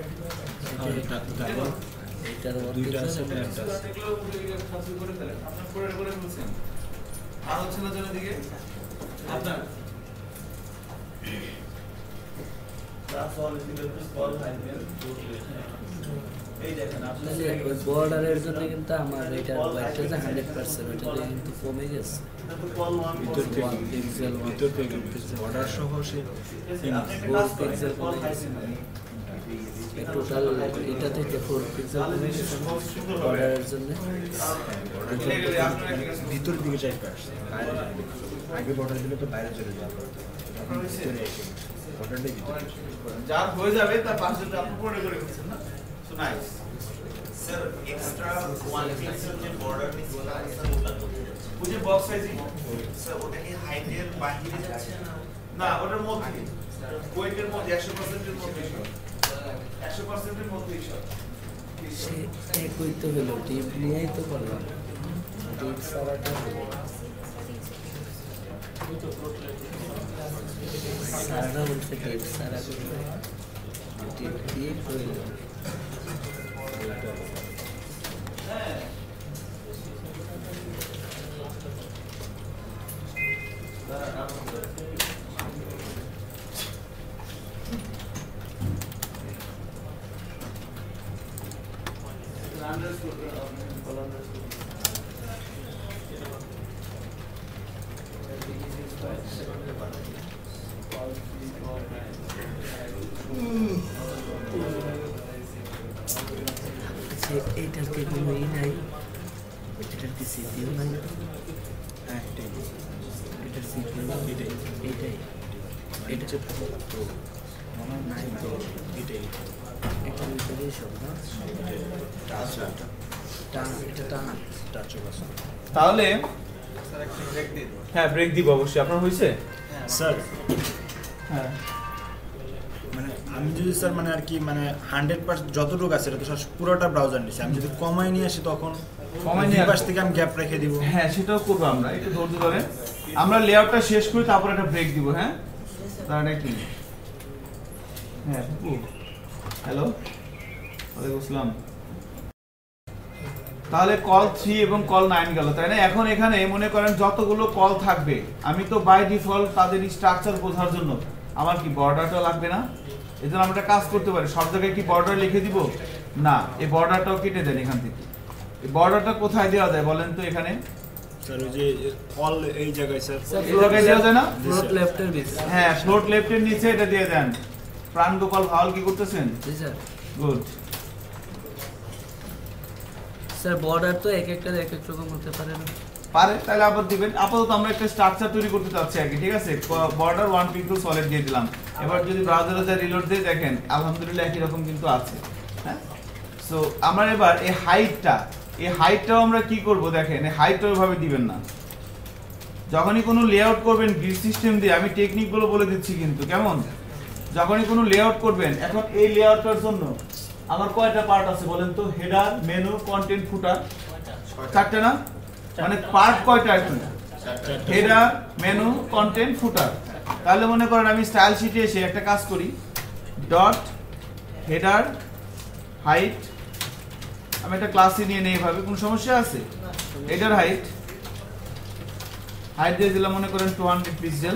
এইটার দুইটা আছে একটা আছে আপনার পুরো করে বলছেন আর হচ্ছে না জন্য দিকে আপনার এই দেখেন আপনি ওই বর্ডারের জন্য কিন্তু আমার এটার ওয়াইটটা যে 100% ওটা কিন্তু কমে গেছে ভিতর থেকে অর্ডার সহ সে 4 পিক্সেল কমে গেছে টোটাল এটা থেকে 4 পিক্সেল কমে গেছে বর্ডারের জন্য ভিতর দিকে চাইতে আসছে আগে বর্ডার দিলে তো বাইরে চলে যাবে ভিতরে এসে বর্ডারটাই ভিতরে যার হয়ে যাবে তার পাশে আপনি পড়ে করে দিচ্ছেন না so nice sir extra 1 pixel যে বর্ডার নিচে আছে ওটা বুঝে বক্স সাইজিং স্যার ওটা কি হাইটের বাইরে যাচ্ছে না না ওটার মধ্যে ওয়েটের মধ্যে 100% এর মধ্যে 100% এর মধ্যে সব সে একই তো হলো টিপ নিয়েই তো করলাম টিপ সারাটা সারাটা বলতে টিপ সারা করবে টিপ দিয়ে করলো এটার কি কোনো ই নাই এটার কি সিপিইউ নাই হ্যাঁ এটাই এটার সিপিইউ এটাই এটা হচ্ছে তো মনে নাই তো এটাই এটার ভিতরেই সব না আচ্ছা টানা এটা টানা টাচ আছে তাহলে হ্যাঁ ব্রেক দিব অবশ্যই আপনার হইছে স্যার হ্যাঁ মানে আমি যদি স্যার মানে আর কি মানে 100% যতটুকু আছে এটা তো স্যার পুরোটা ব্রাউজার নিছে আমি যদি কমাই নিয়ে আসি তখন কমাই নিয়ে পাশ থেকে আমি গ্যাপ রেখে দিব হ্যাঁ সেটাও করবো আমরা একটু ধৈর্য ধরেন আমরা লেআউটটা শেষ করি তারপর একটা ব্রেক দিব হ্যাঁ তাহলে কি হ্যাঁ হ্যালো ওয়ালাইকুম আসসালাম তাহলে কল 3 এবং কল 9 গেল তাই না এখন এখানে মনে করেন যতগুলো কল থাকবে আমি তো বাই ডিফল্ট তাদের স্ট্রাকচার বোঝার জন্য আমার কি বর্ডারটা লাগবে না এজন্য আমরা একটা কাজ করতে পারি সব জায়গায় কি বর্ডার লিখে দিব না এই বর্ডারটাও কেটে দেন এখান থেকে এই বর্ডারটা কোথায় দেওয়া যায় বলেন তো এখানে স্যার ওই যে অল এই জায়গায় স্যার এই জায়গায় দেওয়া যায় না ফ্লোট লেফটের ভিতরে হ্যাঁ ফ্লোট লেফটের নিচে এটা দিয়ে দেন প্রাণ গোপাল ভাওয়াল কি করতেছেন জি স্যার গুড স্যার বর্ডার তো এক একটা এক এক রকম হতে পারে না পারে তাহলে আবার দিবেন আপাতত আমরা একটা স্ট্রাকচার তৈরি করতে চাচ্ছি আর কি ঠিক আছে বর্ডার 1 পিক্সেল সলিড দিয়ে দিলাম এবার যদি ব্রাউজারে যা রিলোড দিয়ে দেখেন আলহামদুলিল্লাহ একই রকম কিন্তু আছে হ্যাঁ সো আমরা এবার এই হাইটটাও আমরা কি করব দেখেন এই হাইটটা ওইভাবে দিবেন না যখনই কোনো লেআউট করবেন গ্রিড সিস্টেম দিয়ে আমি টেকনিকগুলো বলে দিচ্ছি কিন্তু কেমন যখনই কোনো লেআউট করবেন এখন এই লেআউটটার জন্য আমার কয়টা পার্ট আছে বলেন তো হেডার মেনু কন্টেন্ট ফুটার চারটে না মানে পার্ট কয়টা আছে হেডার মেনু কন্টেন্ট ফুটার তাহলে মনে করেন আমি স্টাইল শিটে এসে একটা কাজ করি ডট হেডার হাইট আমি একটা ক্লাসে নিয়ে নেই এইভাবে কোনো সমস্যা আছে হেডার হাইট দিয়ে দিলাম মনে করেন 200 পিক্সেল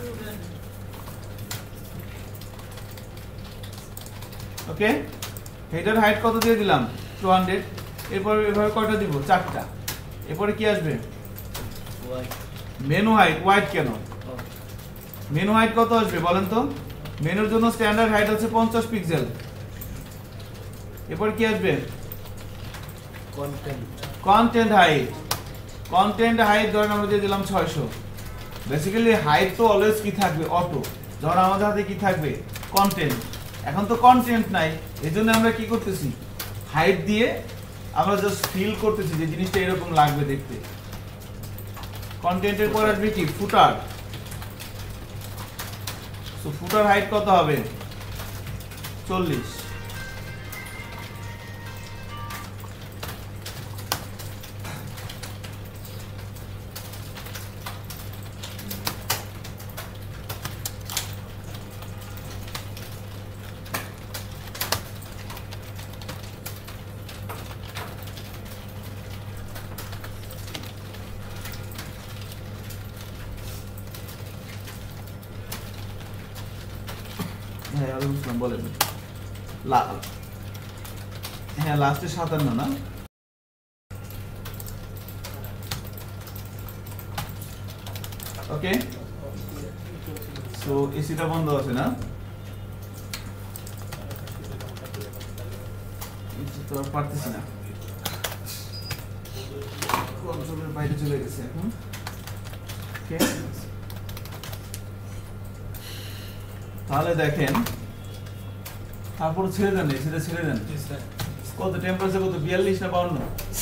ওকে হেডার হাইট কত দিয়ে দিলাম 200 এরপর এভাবে কয়টা দিব চারটা এরপরে কি আসবে মেনু হাইট হোয়াইট কেন মেনু হাইট কত আসবে বলেন তো মেনুর জন্য স্ট্যান্ডার্ড হাইট হচ্ছে 50 পিক্সেল এরপর কি আসবে কন্টেন্ট হাইট ধরেন আমরা দিয়ে দিলাম 600 বেসিক্যালি হাইট তো অলওয়েজ কি থাকবে অটো ধর আমাদের হাতে কি থাকবে কন্টেন্ট এখন তো কন্টেন্ট নাই এজন্য আমরা কি করতেছি হাইট দিয়ে আমরা জাস্ট ফিল করতেছি যে জিনিসটা এরকম লাগবে দেখতে কন্টেন্টের পর আসবে কি ফুটার সো ফুটার হাইট কত হবে 40 হ্যাঁ হ্যাঁ ওয়ালাইকুম আসসালাম, বলেন। হ্যাঁ লাস্টে 57 না? ওকে, সো এসিটা বন্ধ আছে না? তো পারতেছি না, কন্ট্রোলের বাইরে চলে গেছে এখন। ওকে, তাহলে দেখেন, তারপর ছেড়ে দেন, সেটা ছেড়ে দেন। কত টেম্পারেচার, কত 42 না 52?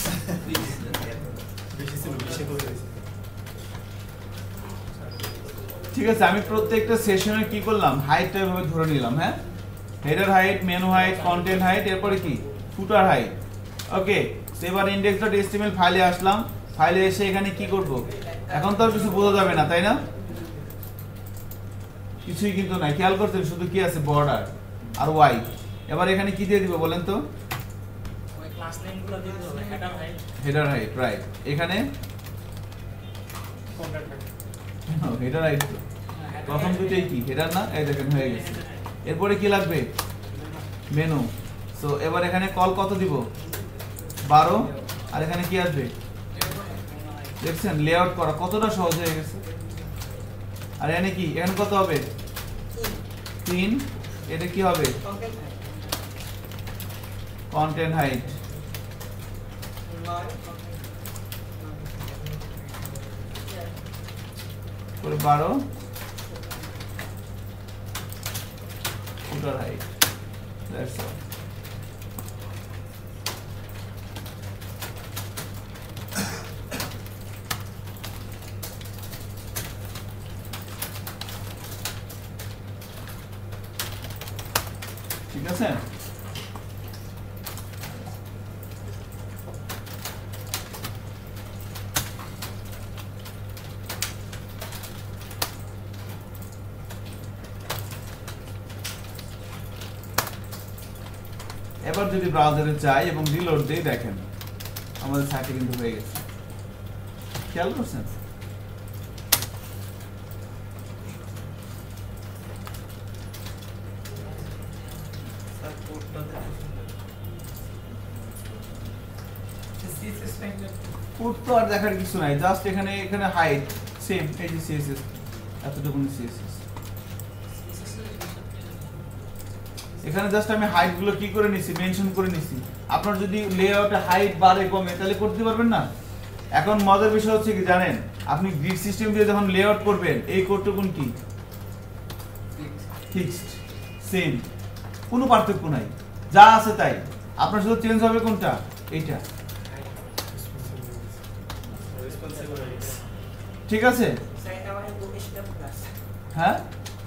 ঠিক আছে, আমি প্রত্যেকটা সেশনে কি করলাম, হাইটটা এভাবে ধরে নিলাম। হ্যাঁ, header height, menu height, content height, এরপরে কি ফুটার হাইট। ওকে, এবার index.html ফাইলে আসলাম। ফাইলে এসে এখানে কি করব, এখন তো আর কিছু বোঝা যাবে না, তাই না? কিছুই কিন্তু নাই, খেয়াল করতে শুধু কি আছে, বর্ডার আর ওয়াই। এবার এখানে কি দিয়ে দিব বলেন তো? ওই ক্লাস নেমগুলো দিয়ে দিতে হবে, header height, header height, right. এখানে কন্টেন্ট হাইট। হেডার হাইট প্রথম দুটোই কি হেডার না? এই দেখেন হয়ে গেছে। এরপরে কি লাগবে, মেনু। সো এবার এখানে কল কত দিব, 12। আর এখানে কি আসবে, দেখছেন লেআউট করা কতটা সহজ হয়ে গেছে। আর এখানে কি, এখানে কত হবে, 3। এটা কি হবে, কন্টেন্ট হাইট। করে 12 ফুটার হাইট। That's all. ঠিক আছে, এবার যদি ব্রাউজারে যাই এবং রিলোড দেই, দেখেন আমাদের সাইটে কিন্তু হয়ে গেছে। খেয়াল করছেন? কোড তো আর দেখার কিছু নাই, জাস্ট এখানে এখানে হাইট সেম, এই যে সিএসএস এতটুকু সিএসএস। এখানে জাস্ট আমি হাইট গুলো কি করে নিছি, মেনশন করে নিছি। আপনার যদি লেআউটে হাইট বাড়ে কমে তাহলে করতে পারবেন না। এখন মজার বিষয় হচ্ছে কি জানেন, আপনি গ্রিড সিস্টেম দিয়ে যখন লেআউট করবেন, এই কোডটুকুন কি ফিক্সড, সেম, কোনো পার্থক্য নাই, যা আছে তাই। আপনার শুধু চেঞ্জ হবে কোনটা, এইটা। ঠিক আছে, হ্যাঁ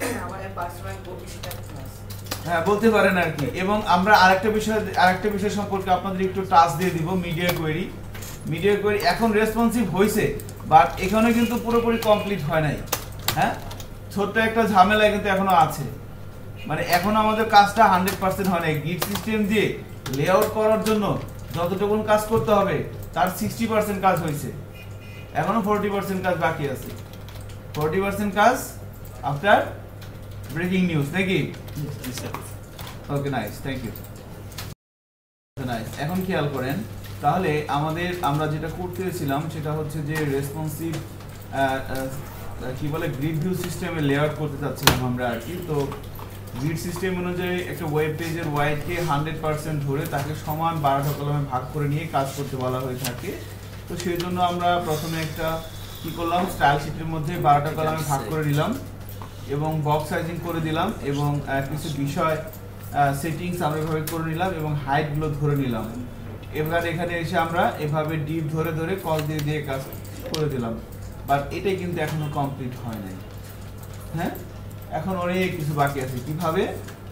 হ্যাঁ বলতে পারেন আর কি। এবং আমরা আরেকটা বিষয় সম্পর্কে আপনাদের একটু টাচ দিয়ে দিব, মিডিয়া কোয়েরি। মিডিয়া কোয়েরি এখন রেসপন্সিভ হয়েছে, বাট এখানে কিন্তু পুরোপুরি কমপ্লিট হয় নাই। হ্যাঁ, ছোট্ট একটা ঝামেলা কিন্তু এখনো আছে, মানে এখনো আমাদের কাজটা 100% হয় নাই। গ্রিড সিস্টেম দিয়ে লেআউট করার জন্য যতটুকু কাজ করতে হবে তার 60% কাজ হয়েছে, এখনো 40% কাজ বাকি আছে। 40% কাজ আফটার ব্রেকিং নিউজ, নাকি? Okay, nice, thank you. Nice, এখন খেয়াল করেন, তাহলে আমরা যেটা করতেছিলাম সেটা হচ্ছে যে রেসপন্সিভ কি বলে গ্রিড ভিউ সিস্টেমে লেআউট করতে চাচ্ছিলাম আমরা আর কি। তো গ্রিড সিস্টেম অনুযায়ী একটা ওয়েব পেজের ওয়াইডকে 100% ধরে তাকে সমান 12টা কলামে ভাগ করে নিয়ে কাজ করতে বলা হয়ে থাকে। তো সেই জন্য আমরা প্রথমে একটা কি করলাম, স্টাইল শিটের মধ্যে 12টা কলামে ভাগ করে নিলাম এবং বক্স সাইজিং করে দিলাম এবং কিছু বিষয় সেটিংস আমরা এভাবে করে নিলাম এবং হাইটগুলো ধরে নিলাম। এবার এখানে এসে আমরা এভাবে ডিপ ধরে ধরে কল দিয়ে দিয়ে কাজ করে দিলাম, বাট এটাই কিন্তু এখনো কমপ্লিট হয় নাই। হ্যাঁ, এখন অনেক কিছু বাকি আছে। কিভাবে,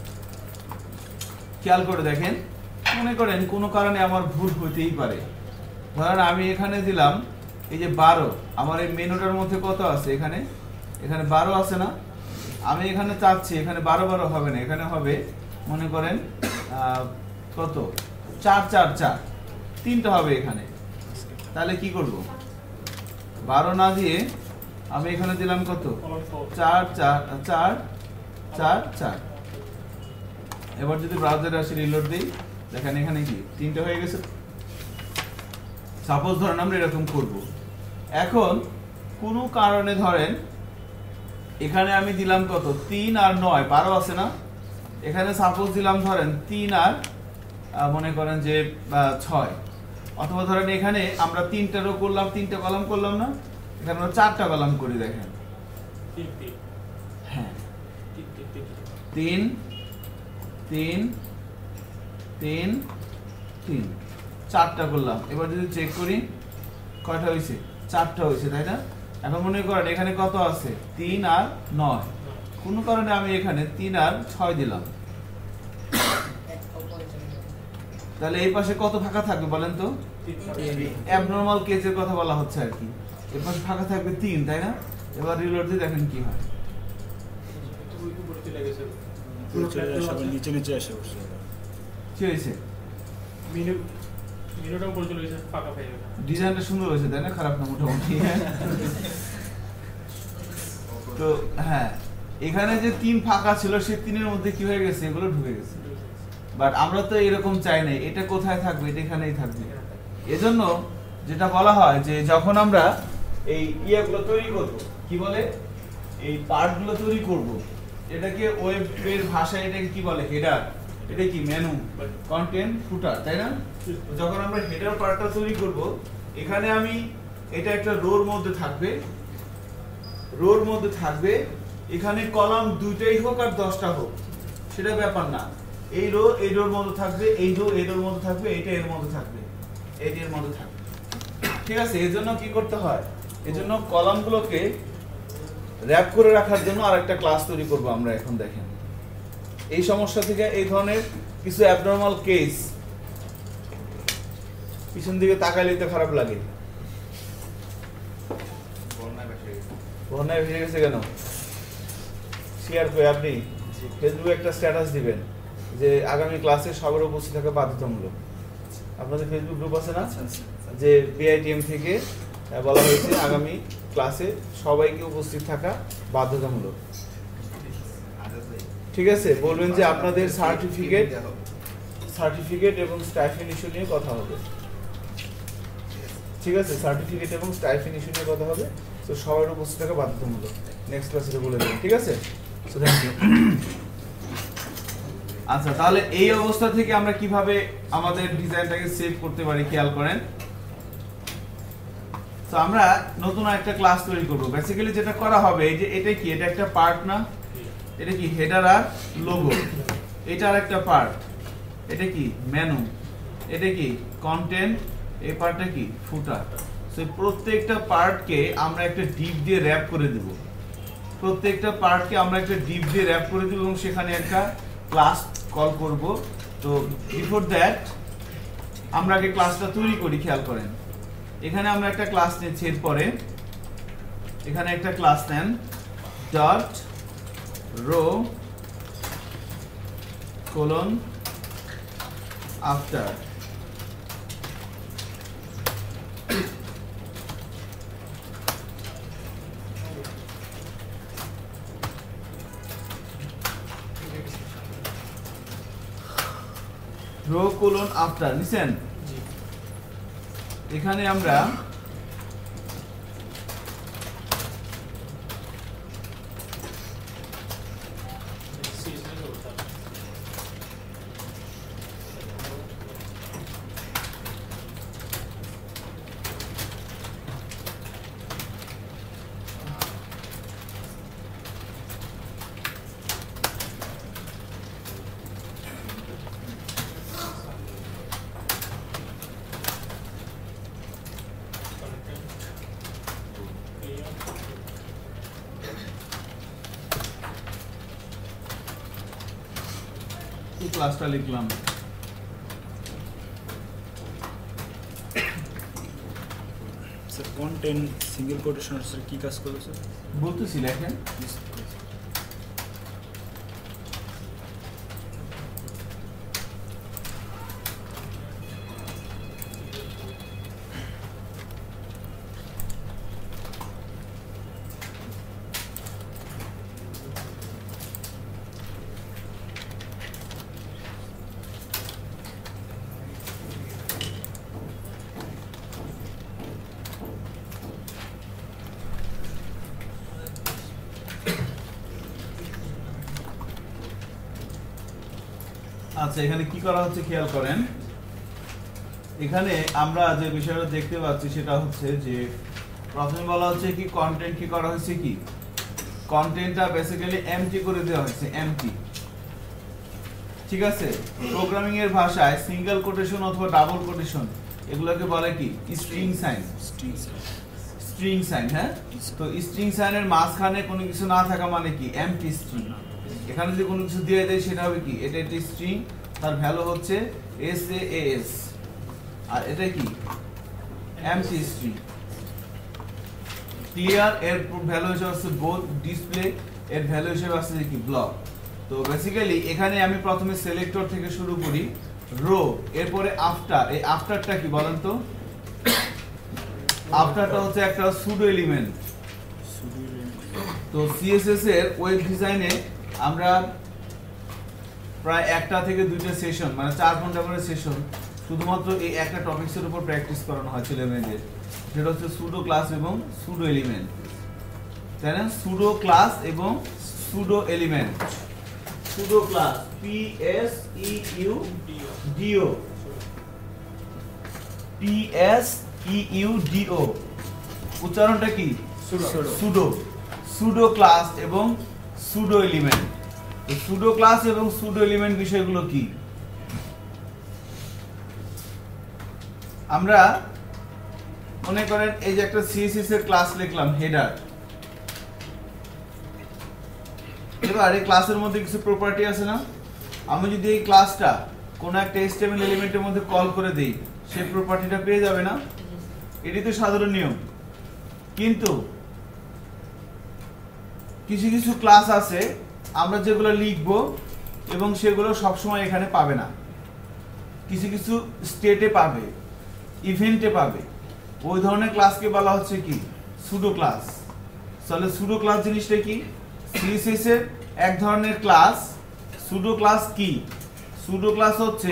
খেয়াল করে দেখেন। মনে করেন কোনো কারণে আমার ভুল হইতেই পারে, ধরেন আমি এখানে দিলাম এই যে 12, আমার এই মেনুটার মধ্যে কত আছে, এখানে 12 আছে না? আমি এখানে চাচ্ছি এখানে 12 হবে না, এখানে হবে মনে করেন কত, 4 4 4, 3টা হবে এখানে। তাহলে কি করব, 12 না দিয়ে আমি এখানে দিলাম কত, 4 4 4 4 4। এবার যদি ব্রাউজারে আসি রিলোড দিই দেখেন এখানে কি 3টা হয়ে গেছে। সাপোজ ধরেন আমরা এরকম করব। এখন কোনো কারণে ধরেন এখানে আমি দিলাম কত 3 আর 9 12 আছে না, এখানে সাপোজ দিলাম ধরেন 3 আর মনে করেন যে 6, অথবা ধরেন এখানে আমরা 3টা রো করলাম, 3টা কলাম করলাম না, এখানে আমরা 4টা কলাম করি দেখেন। হ্যাঁ 3 3 3 3 4টা করলাম। এবার যদি চেক করি কয়টা হয়েছে, 4টা হয়েছে তাই না। এখন মনে করেন এখানে কত আছে 3 আর 9, কোনো কারণে আমি এখানে 3 আর 6 দিলাম, তাহলে এই পাশে কত ফাঁকা থাকবে বলেন তো? অ্যাবনরমাল কেসের কথা বলা হচ্ছে আর কি। এই পাশে ফাঁকা থাকবে 3 তাই না। এবার রিলোড দিয়ে দেখেন কি হয়। নিচে নিচে আসে কি হয়েছে? মিনুটাও করে চলে গেছে ফাঁকা পেয়ে গেছে। ডিজাইনটা সুন্দর হয়েছে তাই না, খারাপ না মোটামুটি। তো হ্যাঁ এখানে যে 3 ফাঁকা ছিল সেই 3-এর মধ্যে কি হয়ে গেছে, এগুলো ঢুকে গেছে। বাট আমরা তো এরকম চাই না, এটা কোথায় থাকবে, এটা এখানেই থাকবে। এজন্য যেটা বলা হয় যে যখন আমরা এই ইয়েগুলো তৈরি করব, কি বলে এই পার্টগুলো তৈরি করব, এটাকে ওয়েবের ভাষায় এটাকে কি বলে হেডার, এটা কি মেনু, কন্টেন্ট, ফুটার তাই না। যখন আমরা হেডার পার্টটা তৈরি করব, এখানে আমি এটা একটা রোর মধ্যে থাকবে, রোর মধ্যে থাকবে, এখানে কলাম 2টাই হোক আর 10টা হোক সেটা ব্যাপার না। এই রো এই রোর মধ্যে থাকবে, এই রো এই রোর মধ্যে থাকবে, এইটা এর মধ্যে থাকবে, এইটা এর মধ্যে থাকবে, ঠিক আছে। এর জন্য কি করতে হয়, এর জন্য কলামগুলোকে র‍্যাপ করে রাখার জন্য আরেকটা ক্লাস তৈরি করব আমরা। এখন দেখেন এই সমস্যা থেকে এই ধরনের কিছু অ্যাবনরমাল কেস পিছন দিকে তাকাইলে তো খারাপ লাগে। বন্যায় ভেসে গেছে কেন? শেয়ার করে আপনি ফেসবুকে একটা স্ট্যাটাস দিবেন যে আগামী ক্লাসে সবার উপস্থিত থাকা বাধ্যতামূলক। আপনাদের ফেসবুক গ্রুপ আছে না, যে BITM থেকে বলা হয়েছে আগামী ক্লাসে সবাইকে উপস্থিত থাকা বাধ্যতামূলক, ঠিক আছে। বলবেন যে আপনাদের সার্টিফিকেট এবং স্টাইপেন্ড ইস্যু নিয়ে কথা হবে, ঠিক আছে। সার্টিফিকেট এবং স্টাইপেন্ড ইস্যু নিয়ে কথা হবে, তো সবার উপস্থিত থাকা বাধ্যতামূলক। নেক্সট ক্লাসে বলে দেবেন, ঠিক আছে। So thank you. আচ্ছা তাহলে এই অবস্থা থেকে আমরা কিভাবে আমাদের ডিজাইনটাকে সেভ করতে পারি খেয়াল করেন। তো আমরা নতুন একটা ক্লাস তৈরি করব। বেসিক্যালি যেটা করা হবে এই যে এটা কি, এটা একটা পার্ট না, এটা কি হেডার আর লোগো, এটা আর একটা পার্ট, এটা কি মেনু, এটা কি কন্টেন্ট, এই পার্টটা কি ফুটার। সো প্রত্যেকটা পার্টকে আমরা একটা ডিপ দিয়ে র‍্যাপ করে দেব, প্রত্যেকটা পার্টকে আমরা একটা ডিপ দিয়ে র‍্যাপ করে দেব এবং সেখানে একটা ক্লাস কল করব। তো বিফোর দ্যাট আমরা আগে ক্লাসটা তৈরি করি, খেয়াল করেন এখানে আমরা একটা ক্লাস নিচ্ছি, এরপরে এখানে একটা ক্লাস নেন dot row colon after, row colon after নিছেন। এখানে আমরা ক্লাসটা লিখলাম। Sir content single quotation sir কি কাজ করলো স্যার বলতেছি লেখেন। আচ্ছা এখানে কি করা হচ্ছে খেয়াল করেন, এখানে আমরা যে বিষয়টা দেখতে পাচ্ছি সেটা হচ্ছে যে প্রথমে বলা হচ্ছে কি কন্টেন্ট কি করা হয়েছে, কি কন্টেন্টটা বেসিক্যালি এমটি করে দেওয়া হয়েছে, এমটি। ঠিক আছে, প্রোগ্রামিং এর ভাষায় সিঙ্গেল কোটেশন অথবা ডাবল কোটেশন এগুলোকে বলে কি স্ট্রিং সাইন, স্ট্রিং সাইন। হ্যাঁ, তো স্ট্রিং সাইনের মাঝখানে কোনো কিছু না থাকা মানে কি এমটি স্ট্রিং। এখানে যদি কোনো কিছু দিয়ে দেয় সেটা হবে কি, এটা একটি স্ট্রিং, তার ভ্যালু হচ্ছে SAS, আর এটা কি এমটি স্ট্রিং। ক্লিয়ার, এর ভ্যালু হিসেবে আছে বোথ, ডিসপ্লে এর ভ্যালু হিসেবে আছে কি ব্লক। তো বেসিক্যালি এখানে আমি প্রথমে সিলেক্টর থেকে শুরু করি, রো, এরপরে আফটার। এই আফটারটা কি বলেন তো? আফটারটা হচ্ছে একটা সুডো এলিমেন্ট। তো সিএসএস এর ওয়েব ডিজাইনে আমরা প্রায় 1টা থেকে 2টা সেশন, মানে 4 ঘন্টা করে সেশন শুধুমাত্র এই একটা টপিকসের উপর প্র্যাকটিস করানো হয় ছেলেমেয়েদের, যেটা হচ্ছে সুডো ক্লাস এবং সুডো এলিমেন্ট, তাই না? সুডো ক্লাস এবং pseudo element. Pseudo class PSEUDO, PSEUDO, উচ্চারণটা কি সুডো। সুডো ক্লাস এবং সুডো এলিমেন্ট। সুডো ক্লাস এবং সুডো এলিমেন্ট বিষয়গুলো কি? আমরা মনে করেন এই যে একটা সিএসএস এর ক্লাস লিখলাম, হেডার। এবার এই ক্লাসের মধ্যে কিছু প্রপার্টি আছে না? আমি যদি এই ক্লাসটা কোন একটা HTML এলিমেন্টের মধ্যে কল করে দেই, সেই প্রপার্টিটা পেয়ে যাবে না? এটি তো সাধারণ নিয়ম। কিন্তু কিছু কিছু ক্লাস আছে আমরা যেগুলো লিখবো এবং সেগুলো সবসময় এখানে পাবে না, কিছু কিছু স্টেটে পাবে, ইভেন্টে পাবে। ওই ধরনের ক্লাসকে বলা হচ্ছে কি সুডো ক্লাস। তাহলে সুডো ক্লাস জিনিসটা কি? সিএসএস এর এক ধরনের ক্লাস। সুডো ক্লাস কি? সুডো ক্লাস হচ্ছে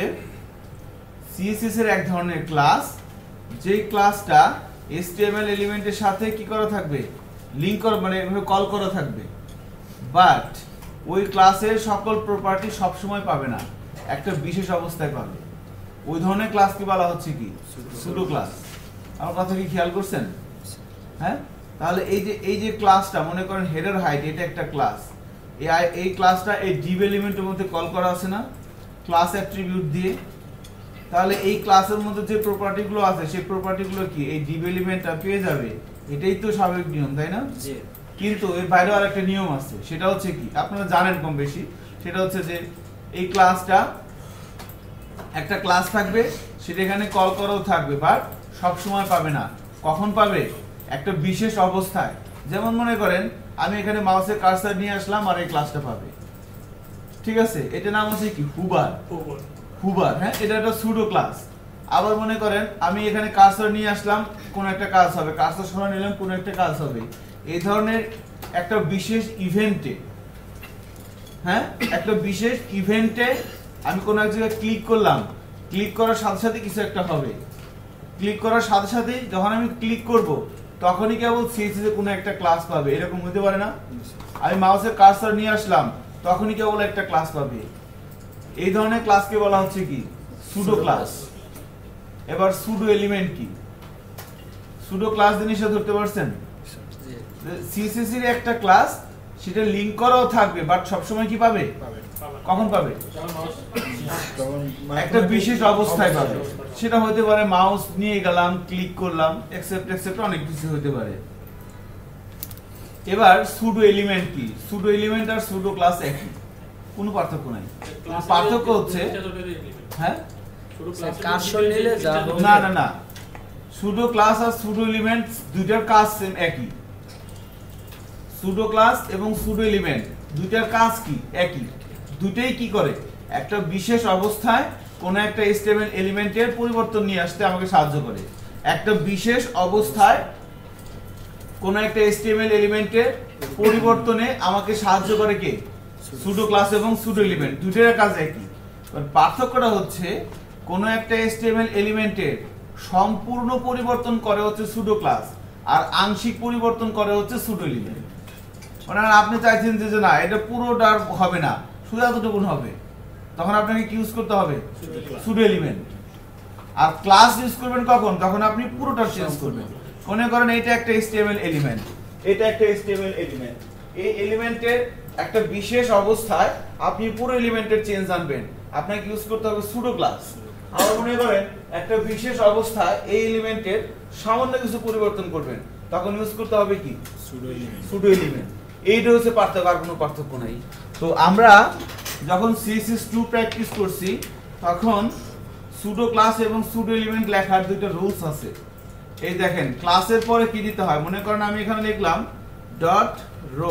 সিএসএস এর এক ধরনের ক্লাস, যে ক্লাসটা HTML এলিমেন্টের সাথে কি করা থাকবে, লিংক করা, মানে এভাবে কল করা থাকবে। বাট ওই ক্লাসের সকল প্রপার্টি সবসময় পাবে না, একটা বিশেষ অবস্থায় পাবে। ওই ধরনের ক্লাসকে বলা হচ্ছে কি সুডো ক্লাস। আমার কথা কি খেয়াল করছেন? হ্যাঁ, তাহলে এই যে ক্লাসটা মনে করেন হেডার হাইট, এটা একটা ক্লাস। এই ক্লাসটা এই ডিভ এলিমেন্টের মধ্যে কল করা আছে না ক্লাস অ্যাট্রিবিউট দিয়ে। তাহলে এই ক্লাসের মধ্যে যে প্রপার্টিগুলো আছে সেই প্রপার্টিগুলো কি এই ডিভ এলিমেন্টটা পেয়ে যাবে। এটাই তো স্বাভাবিক নিয়ম, তাই না? কিন্তু এর বাইরে আরেকটা নিয়ম আছে, সেটা হচ্ছে কি আপনারা জানেন কম বেশি, সেটা হচ্ছে যে এই ক্লাসটা একটা ক্লাস থাকবে, সেটা এখানে কল করাও থাকবে, বাট সব সময় পাবে না। কখন পাবে? একটা বিশেষ অবস্থায়। যেমন মনে করেন আমি এখানে মাউসের কার্সার নিয়ে আসলাম আর এই ক্লাসটা পাবে। ঠিক আছে, এটা নাম হচ্ছে কি হুবার। হ্যাঁ, এটা একটা সুডো ক্লাস। আবার মনে করেন আমি এখানে কার্সার নিয়ে আসলাম, কোন একটা কাজ হবে, কার্সার সরা নিলাম, কোন একটা কাজ হবে। এই ধরনের একটা বিশেষ ইভেন্টে, হ্যাঁ, একটা বিশেষ ইভেন্টে আমি কোন এক জায়গায় ক্লিক করলাম, ক্লিক করার সাথে সাথে কিছু একটা হবে। ক্লিক করার সাথে সাথে যখন আমি ক্লিক করব তখনই কেবল সিএসএস এর কোনো একটা ক্লাস পাবে, এরকম হতে পারে না? আমি মাউসের কার্সার নিয়ে আসলাম, তখনই কেবল একটা ক্লাস পাবে। এই ধরনের ক্লাসকে বলা হচ্ছে কি সুডো ক্লাস। এবার সুডো এলিমেন্ট কি? সুডো ক্লাস জিনিসটা ধরতে পারছেন? সিএসএস এর একটা ক্লাস, সেটা লিংক করাও থাকবে, বাট সবসময় কি পাবে? কখন পাবে? একটা বিশেষ অবস্থায় পাবে। সেটা হতে পারে মাউস নিয়ে গেলাম, ক্লিক করলাম, এক্সেপ্ট অনেক কিছু হতে পারে। এবার সুডো এলিমেন্ট কি? সুডো এলিমেন্ট আর সুডো ক্লাস একই, কোনো পার্থক্য নাই। পার্থক্য হচ্ছে হ্যাঁ না, সুডো ক্লাস আর সুডো এলিমেন্ট দুইটার কাজ সেম, একই। সুডো ক্লাস এবং সুডো এলিমেন্ট দুইটার কাজ কি একই। দুটেই কি করে? একটা বিশেষ অবস্থায় কোন একটা HTML এলিমেন্টের পরিবর্তন নিয়ে আসতে আমাকে সাহায্য করে। একটা বিশেষ অবস্থায় কোন একটা HTML এলিমেন্টের পরিবর্তনে আমাকে সাহায্য করে কে? সুডো ক্লাস এবং সুডো এলিমেন্ট, দুইটার কাজ একই। পার্থক্যটা হচ্ছে কোন একটা HTML এলিমেন্টের সম্পূর্ণ পরিবর্তন করে হচ্ছে সুডো ক্লাস, আর আংশিক পরিবর্তন করে হচ্ছে সুডো এলিমেন্ট। মানে আপনি চাইছেন যে না, এটা পুরোটা হবে না, শুধু এতটুকু হবে, তখন আপনাকে কি ইউজ করতে হবে? Pseudo element. আর ক্লাস ইউজ করবেন কখন? যখন আপনি পুরোটা চেঞ্জ করবেন। মনে করেন এটা একটা HTML এলিমেন্ট, এটা একটা HTML এলিমেন্ট, এই এলিমেন্টের একটা বিশেষ অবস্থায় আপনি পুরো এলিমেন্টের চেঞ্জ আনবেন, আপনাকে ইউজ করতে হবে সুডো ক্লাস। আবার মনে করেন একটা বিশেষ অবস্থায় এই এলিমেন্টের সামান্য কিছু পরিবর্তন করবেন, তখন ইউজ করতে হবে কি? Pseudo element. এইটা হচ্ছে পার্থক্য, আর কোনো পার্থক্য নাই। তো আমরা যখন CSS2 প্র্যাকটিস করছি তখন সুডো ক্লাস এবং সুডো এলিমেন্ট লেখার দুইটা রুলস আছে। এই দেখেন, ক্লাসের পরে কি দিতে হয়? মনে করেন আমি এখানে লিখলাম ডট রো,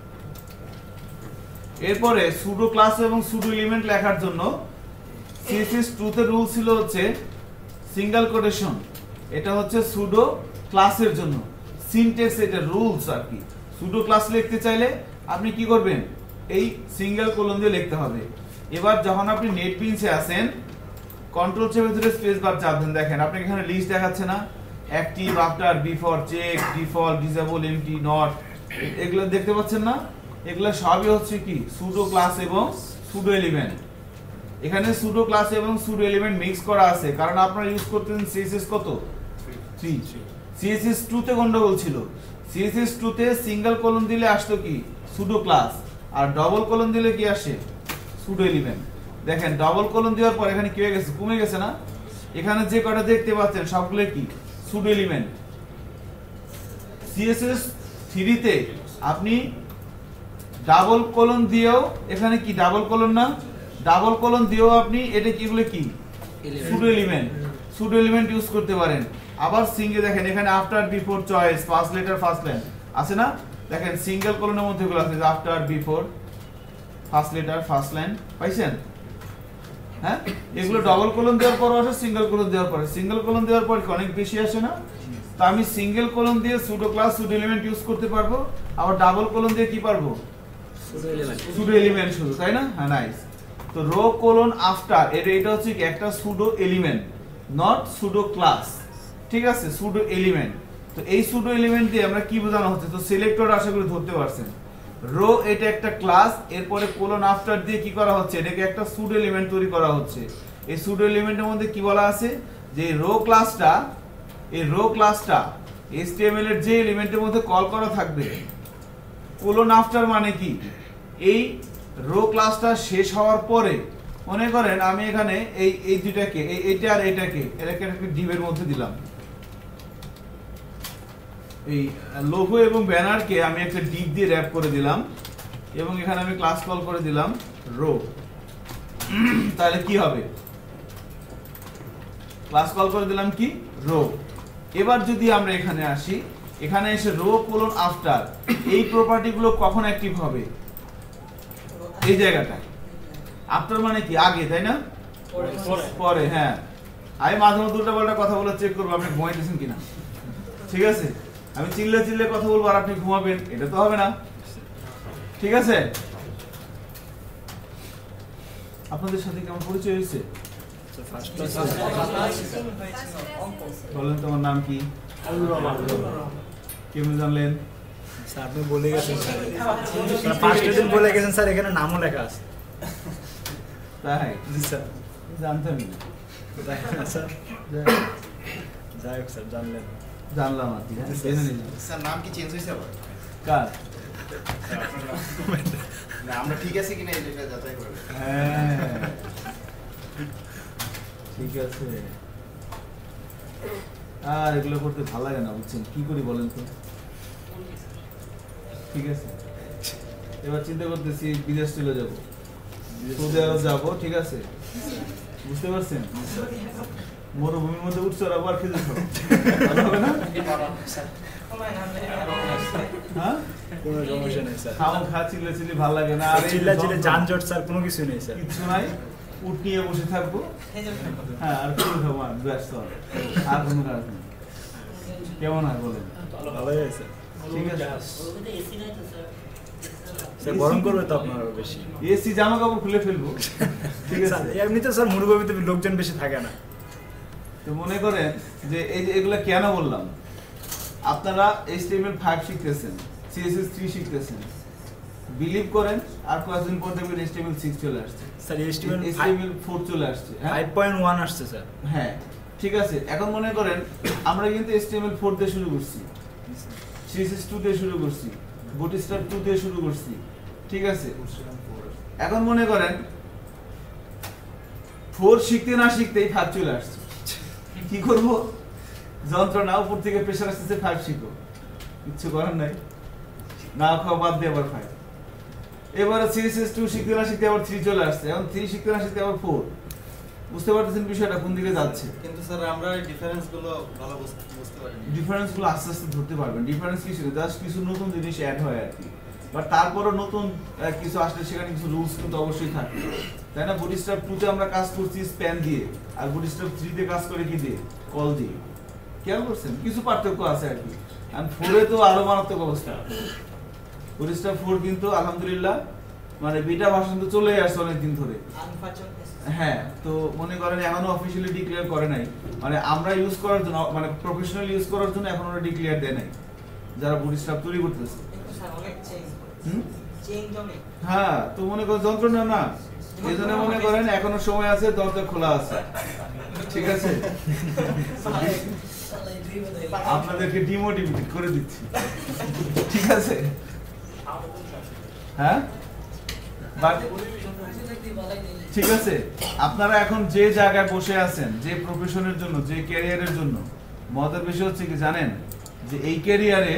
এরপরে সুডো ক্লাস এবং সুডো এলিমেন্ট লেখার জন্য CSS2 তে রুল ছিল হচ্ছে সিঙ্গেল কোটেশন, এটা হচ্ছে সুডো ক্লাসের জন্য সিনট্যাক্স, এটা রুলস আর কি। সুডো ক্লাস লিখতে চাইলে আপনি কি করবেন? এই সিঙ্গেল কোলন দিয়ে লিখতে হবে। এবার যখন আপনি নেটবিনসে আসেন, কন্ট্রোল চেপে ধরে স্পেস বার চাপ দেন, দেখেন আপনাকে এখানে লিস্ট দেখাচ্ছে না? Active, after, before, check, default, disable, empty, not, এগুলো দেখতে পাচ্ছেন না? এগুলো সবই হচ্ছে কি? সুডো ক্লাস এবং সুডো এলিমেন্ট। এখানে সুডো ক্লাস এবং সুডো এলিমেন্ট মিক্স করা আছে, কারণ আপনারা ইউজ করতেন CSS কত? 3। CSS2 তে গন্ডগোল ছিল। CSS2 তে সিঙ্গেল কোলন দিলে আসতো কি? সুডো ক্লাস, আর ডবল কোলন দিলে কি আসে? Pseudo element. দেখেন ডবল কোলন দেওয়ার পর এখানে কি হয়ে গেছে? কমে গেছে না? এখানে যে কটা দেখতে পাচ্ছেন সবগুলো কি? Pseudo element. CSS3 তে আপনি ডাবল কোলন দিয়েও, এখানে কি ডাবল কোলন না? ডাবল কোলন দিয়েও আপনি এটা কি বলে কি? Pseudo element. Pseudo element use করতে পারেন। আবার সিঙ্গেল দেখেন এখানে after, before, choice, first letter, first line আছে না? দেখেন সিঙ্গেল কোলনের মধ্যে এগুলো আছে, after, before, first letter, first line, পাইছেন? হ্যাঁ, এগুলো ডাবল কোলন দেওয়ার পর আসে, সিঙ্গেল কোলন দেওয়ার পরে। সিঙ্গেল কোলন দেওয়ার পর অনেক বেশি আসে না? তো আমি সিঙ্গেল কোলন দিয়ে pseudo class, pseudo element use করতে পারবো, আবার ডাবল কোলন দিয়ে কি পারবো? সুডো এলিমেন্ট শুধু, তাই না? হ্যাঁ, নাইস। তো রো কোলন আফটার, এটা হচ্ছে একটা pseudo element, not pseudo class, ঠিক আছে? Pseudo element. তো এই সুডো এলিমেন্ট দিয়ে আমরা কি বোঝানো হচ্ছে? তো সিলেক্টর আশা করি ধরতে পারছেন। রো এটা একটা ক্লাস, এরপরে কোলন আফটার দিয়ে কি করা হচ্ছে? এটাকে একটা সুডো এলিমেন্ট তৈরি করা হচ্ছে। এই সুডো এলিমেন্টের মধ্যে কি বলা আছে? যে রো ক্লাসটা, এই রো ক্লাসটা HTML এর যে এলিমেন্টের মধ্যে কল করা থাকবে, কোলন আফটার মানে কি? এই রো ক্লাসটা শেষ হওয়ার পরে মনে করেন আমি এখানে এই দুইটাকে, এইটা আর এটাকে একটা ডিভের মধ্যে দিলাম, এই লোগো এবং ব্যানারকে আমি একটা ডিভ দিয়ে র‍্যাপ করে দিলাম, এবং এখানে আমি ক্লাস কল করে দিলাম রো। তাহলে কি হবে? ক্লাস কল করে দিলাম কি? রো। এবার যদি আমরা এখানে আসি, এখানে এসে রো কোলন আফটার, এই প্রপার্টি গুলো কখন অ্যাক্টিভ হবে? এই জায়গাটায়। আফটার মানে কি? আগে, তাই না? পরে। হ্যাঁ, আমি মাঝে মধ্যে উল্টাপাল্টা কথা বলে চেক করবো আপনি ঘুমাইতেছেন কিনা, ঠিক আছে? আমি চিল্লে চিল্লে কথা বলবো আর আপনি ঘুমাবেন, এটা তো হবে না, ঠিক আছে? আপনাদের সাথে কেমন পরিচয় হয়েছে? বলেন তোমার নাম কি? কেমন জানলেন? স্যার আপনি বলে গেছেন, স্যার ফার্স্টের দিন বলে গেছেন স্যার, এখানে নামও লেখা আছে। তাই? জি স্যার, জানতামই না। স্যার যাই হোক স্যার, জানলেন, জানলাম আর কি। স্যার নাম কি চেঞ্জ হয়েছে আবার? কার? না আমরা ঠিক আছে কিনা এটা যাচাই করব। হ্যাঁ, ঠিক আছে। আর এগুলো করতে ভালো লাগে না, বুঝছেন? কি করি বলেন তো? ঠিক আছে, এবার চিন্তা করতেছি বিদেশ চলে যাবো, সৌদি আরব যাবো, ঠিক আছে? বুঝতে পারছেন? মরুভূমির মধ্যে উঠছে আর আবার খেতে হবে না? হ্যাঁ, কোনো সমস্যা নেই স্যার। খাও খা চিল্লা চিল্লি ভালো লাগে না, আর চিল্লা চিল্লি যানজট স্যার কোনো কিছু নেই স্যার, কিছু নাই। উঠ নিয়ে বসে থাকবো, হ্যাঁ, আর কি খাবো? ব্যস্ত, আর কোনো কাজ নেই। কেমন হয় বলেন? ভালোই হয়েছে, ঠিক আছে। স্যার গরম করবে তো আপনার আরো বেশি। এসি জামা কাপড় খুলে ফেলবো, ঠিক আছে? এমনিতে স্যার মরুভূমিতে লোকজন বেশি থাকে না। তো মনে করেন যে এই যে এগুলা কেন বললাম, আপনারা HTML5 শিখতেছেন, CSS3 শিখতেছেন, বিলিভ করেন আর কয়েকদিন পর দেখবেন HTML6 চলে আসছে, স্যার HTML4 চলে আসছে। 5.1 আসছে স্যার। হ্যাঁ ঠিক আছে, এখন মনে করেন আমরা কিন্তু HTML4 দিয়ে শুরু করছি, CSS2 দিয়ে শুরু করছি, Bootstrap 2 দিয়ে শুরু করছি, ঠিক আছে। এখন মনে করেন 4 শিখতে না শিখতেই 5 চলে আসছে, কি করব? যন্ত্রণা, উপর থেকে প্রেশার আসতেছে 5 শিখো, কিচ্ছু করার নাই, না খাওয়া বাদ দিয়ে আবার 5। এবারে CSS2 শিখতে না শিখতে আবার 3 চলে আসছে, এখন 3 শিখতে না শিখতে আবার 4। বুঝতে পারতেছেন বিষয়টা কোন দিকে যাচ্ছে? কিন্তু স্যার আমরা এই ডিফারেন্সগুলো ভালো বুঝতে পারিনি। ডিফারেন্সগুলো আস্তে আস্তে ধরতে পারবেন। ডিফারেন্স কিছু না, জাস্ট কিছু নতুন জিনিস অ্যাড হয় আর কি, বাট তারপরও নতুন কিছু আসলে সেখানে কিছু রুলস কিন্তু অবশ্যই থাকে, তাই না? বুটস্ট্র্যাপ 2 তে আমরা কাজ করছি স্প্যান দিয়ে, আর বুটস্ট্র্যাপ 3 তে কাজ করে কি দিয়ে? কল দিয়ে। খেয়াল করছেন কিছু পার্থক্য আছে আর কি। আর 4 এ তো আরো মারাত্মক অবস্থা। বুটস্ট্র্যাপ 4 কিন্তু আলহামদুলিল্লাহ মানে বিটা ভার্সন তো চলে আসছে অনেকদিন ধরে। হ্যাঁ, তো মনে করেন এখনো অফিশিয়ালি ডিক্লেয়ার করে নাই, মানে আমরা ইউজ করার জন্য, মানে প্রফেশনাল ইউজ করার জন্য এখন ওরা ডিক্লেয়ার দেয় নাই যারা বুটস্ট্র্যাপ তৈরি করতেছে। হ্যাঁ, তো মনে করেন যন্ত্রণা না, এই জন্য মনে করেন এখনো সময় আছে, দরজা খোলা আছে, ঠিক আছে। আপনাদেরকে ডিমোটিভেট করে দিচ্ছি, ঠিক আছে। হ্যাঁ ঠিক আছে, আপনারা এখন যে জায়গায় বসে আছেন, যে প্রফেশনের জন্য, যে ক্যারিয়ারের জন্য, মজার বিষয় হচ্ছে কি জানেন, যে এই ক্যারিয়ারে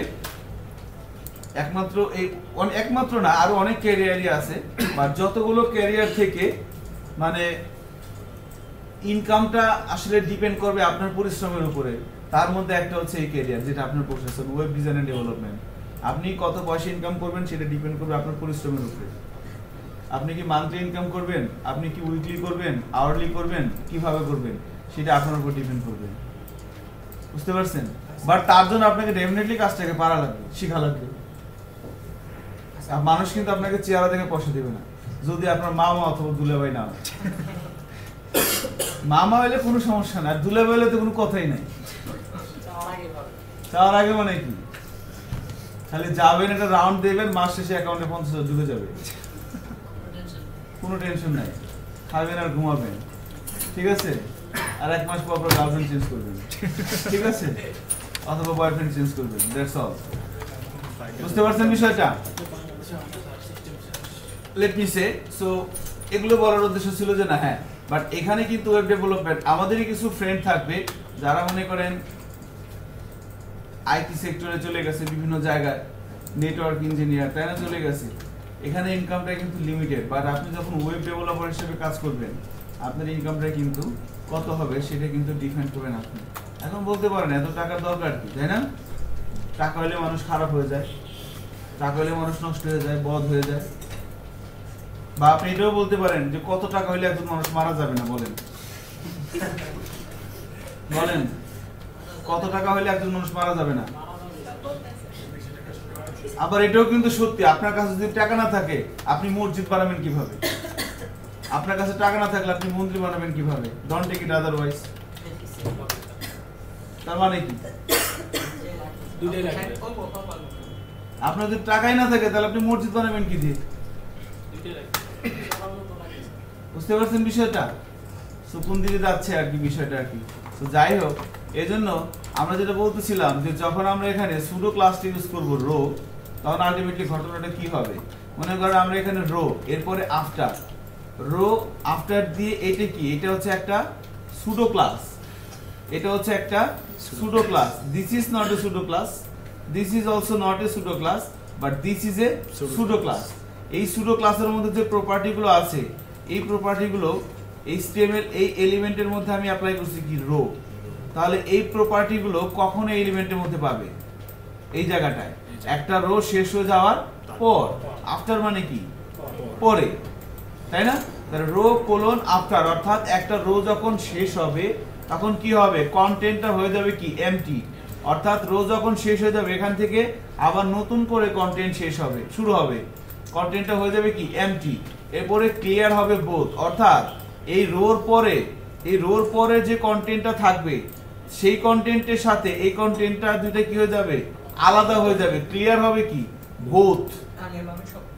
একমাত্র না, আরো অনেক ক্যারিয়ারই আছে, বা যতগুলো ক্যারিয়ার থেকে মানে ইনকামটা আসলে ডিপেন্ড করবে আপনার পরিশ্রমের উপরে, তার মধ্যে একটা হচ্ছে এই ক্যারিয়ার, যেটা আপনার profession, web design and development. আপনি কত পয়সা ইনকাম করবেন সেটা ডিপেন্ড করবে আপনার পরিশ্রমের উপরে। আপনি কি মান্থলি ইনকাম করবেন, আপনি কি উইকলি করবেন, আওয়ারলি করবেন, কিভাবে করবেন, সেটা আপনার উপর ডিপেন্ড করবে, বুঝতে পারছেন? বাট তার জন্য আপনাকে ডেফিনেটলি কাজটাকে পারা লাগবে, শেখা লাগবে। মানুষ কিন্তু আপনাকে চেহারা দেখে পয়সা দেবে না, যদি আপনার মামা অথবা দুলাভাই না হয়। মামা হইলে কোনো সমস্যা না, আর দুলাভাই হইলে তো কোনো কথাই নাই। তার আগে মানে কি, খালি যাবেন, একটা রাউন্ড দেবেন, মাস শেষে অ্যাকাউন্টে 50,000 ঢুকে যাবে, কোনো টেনশন নাই, খাবেন আর ঘুমাবেন, ঠিক আছে। আর 1 মাস পর গার্লফ্রেন্ড চেঞ্জ করবেন, ঠিক আছে, অথবা বয়ফ্রেন্ড চেঞ্জ করবেন, দ্যাটস অল। বুঝতে পারছেন বিষয়টা? লেট মি সে, সো এগুলো বলার উদ্দেশ্য ছিল যে না, হ্যাঁ, বাট এখানে কিন্তু ওয়েব ডেভেলপমেন্ট, আমাদেরই কিছু ফ্রেন্ড থাকবে যারা মনে করেন আইটি সেক্টরে চলে গেছে, বিভিন্ন জায়গায় নেটওয়ার্ক ইঞ্জিনিয়ার, তাই না, চলে গেছে। এখানে ইনকামটা কিন্তু লিমিটেড, বাট আপনি যখন ওয়েব ডেভেলপার হিসেবে কাজ করবেন, আপনার ইনকামটা কিন্তু কত হবে সেটা কিন্তু ডিফেন্ড করবেন আপনি। এখন বলতে পারেন এত টাকার দরকার কি, তাই না? টাকা হলে মানুষ খারাপ হয়ে যায়, টাকা হলে মানুষ নষ্ট হয়ে যায়, বদ হয়ে যায়। বা আপনি এটাও বলতে পারেন যে কত টাকা হলে একজন মানুষ মারা যাবে না, বলেন বলেন কত টাকা হলে একজন মানুষ মারা যাবে না? আবার এটাও কিন্তু সত্যি, আপনার কাছে যদি টাকা না থাকে আপনি মসজিদ বানাবেন কিভাবে? আপনার কাছে টাকা না থাকলে আপনি মন্দির বানাবেন কিভাবে? Don't take it otherwise. তার মানে কি, আপনার যদি টাকাই না থাকে তাহলে আপনি মসজিদ বানাবেন কি দিয়ে? বুঝতে পারছেন বিষয়টা? সো কোন দিকে যাচ্ছে আর কি বিষয়টা আর কি। তো যাই হোক, এজন্য আমরা যেটা বলতেছিলাম যে যখন আমরা এখানে সুডো ক্লাসটি ইউজ করব রো, তখন আলটিমেটলি ঘটনাটা কি হবে? মনে করেন আমরা এখানে রো, এরপরে আফটার, রো আফটার দিয়ে এটা কি, এটা হচ্ছে একটা সুডো ক্লাস, এটা হচ্ছে একটা pseudo class. This is not a pseudo class, this is also not a pseudo class, but this is a pseudo class. এই সুডো ক্লাসের মধ্যে যে প্রপার্টিগুলো আছে, এই প্রপার্টিগুলো HTML এই এলিমেন্টের মধ্যে আমি অ্যাপ্লাই করছি কি, রো। তাহলে এই প্রপার্টিগুলো কখন এই এলিমেন্টের মধ্যে পাবে? এই জায়গাটায়, একটা রো শেষ হয়ে যাওয়ার পর। আফটার মানে কি, পরে, তাই না? তাহলে রো কোলন আফটার, অর্থাৎ একটা রো যখন শেষ হবে তখন কি হবে, কন্টেন্টটা হয়ে যাবে কি, এমটি। অর্থাৎ রো যখন শেষ হয়ে যাবে এখান থেকে আবার নতুন করে কন্টেন্ট শেষ হবে, শুরু হবে, কন্টেন্টটা হয়ে যাবে কি, এমটি। এরপরে ক্লিয়ার হবে বোথ, অর্থাৎ এই রোর পরে যে কন্টেন্টটা থাকবে সেই কন্টেন্টের সাথে এই কন্টেন্টটা দুটো কি হয়ে যাবে, আলাদা হয়ে যাবে, ক্লিয়ার হবে কি, বোথ।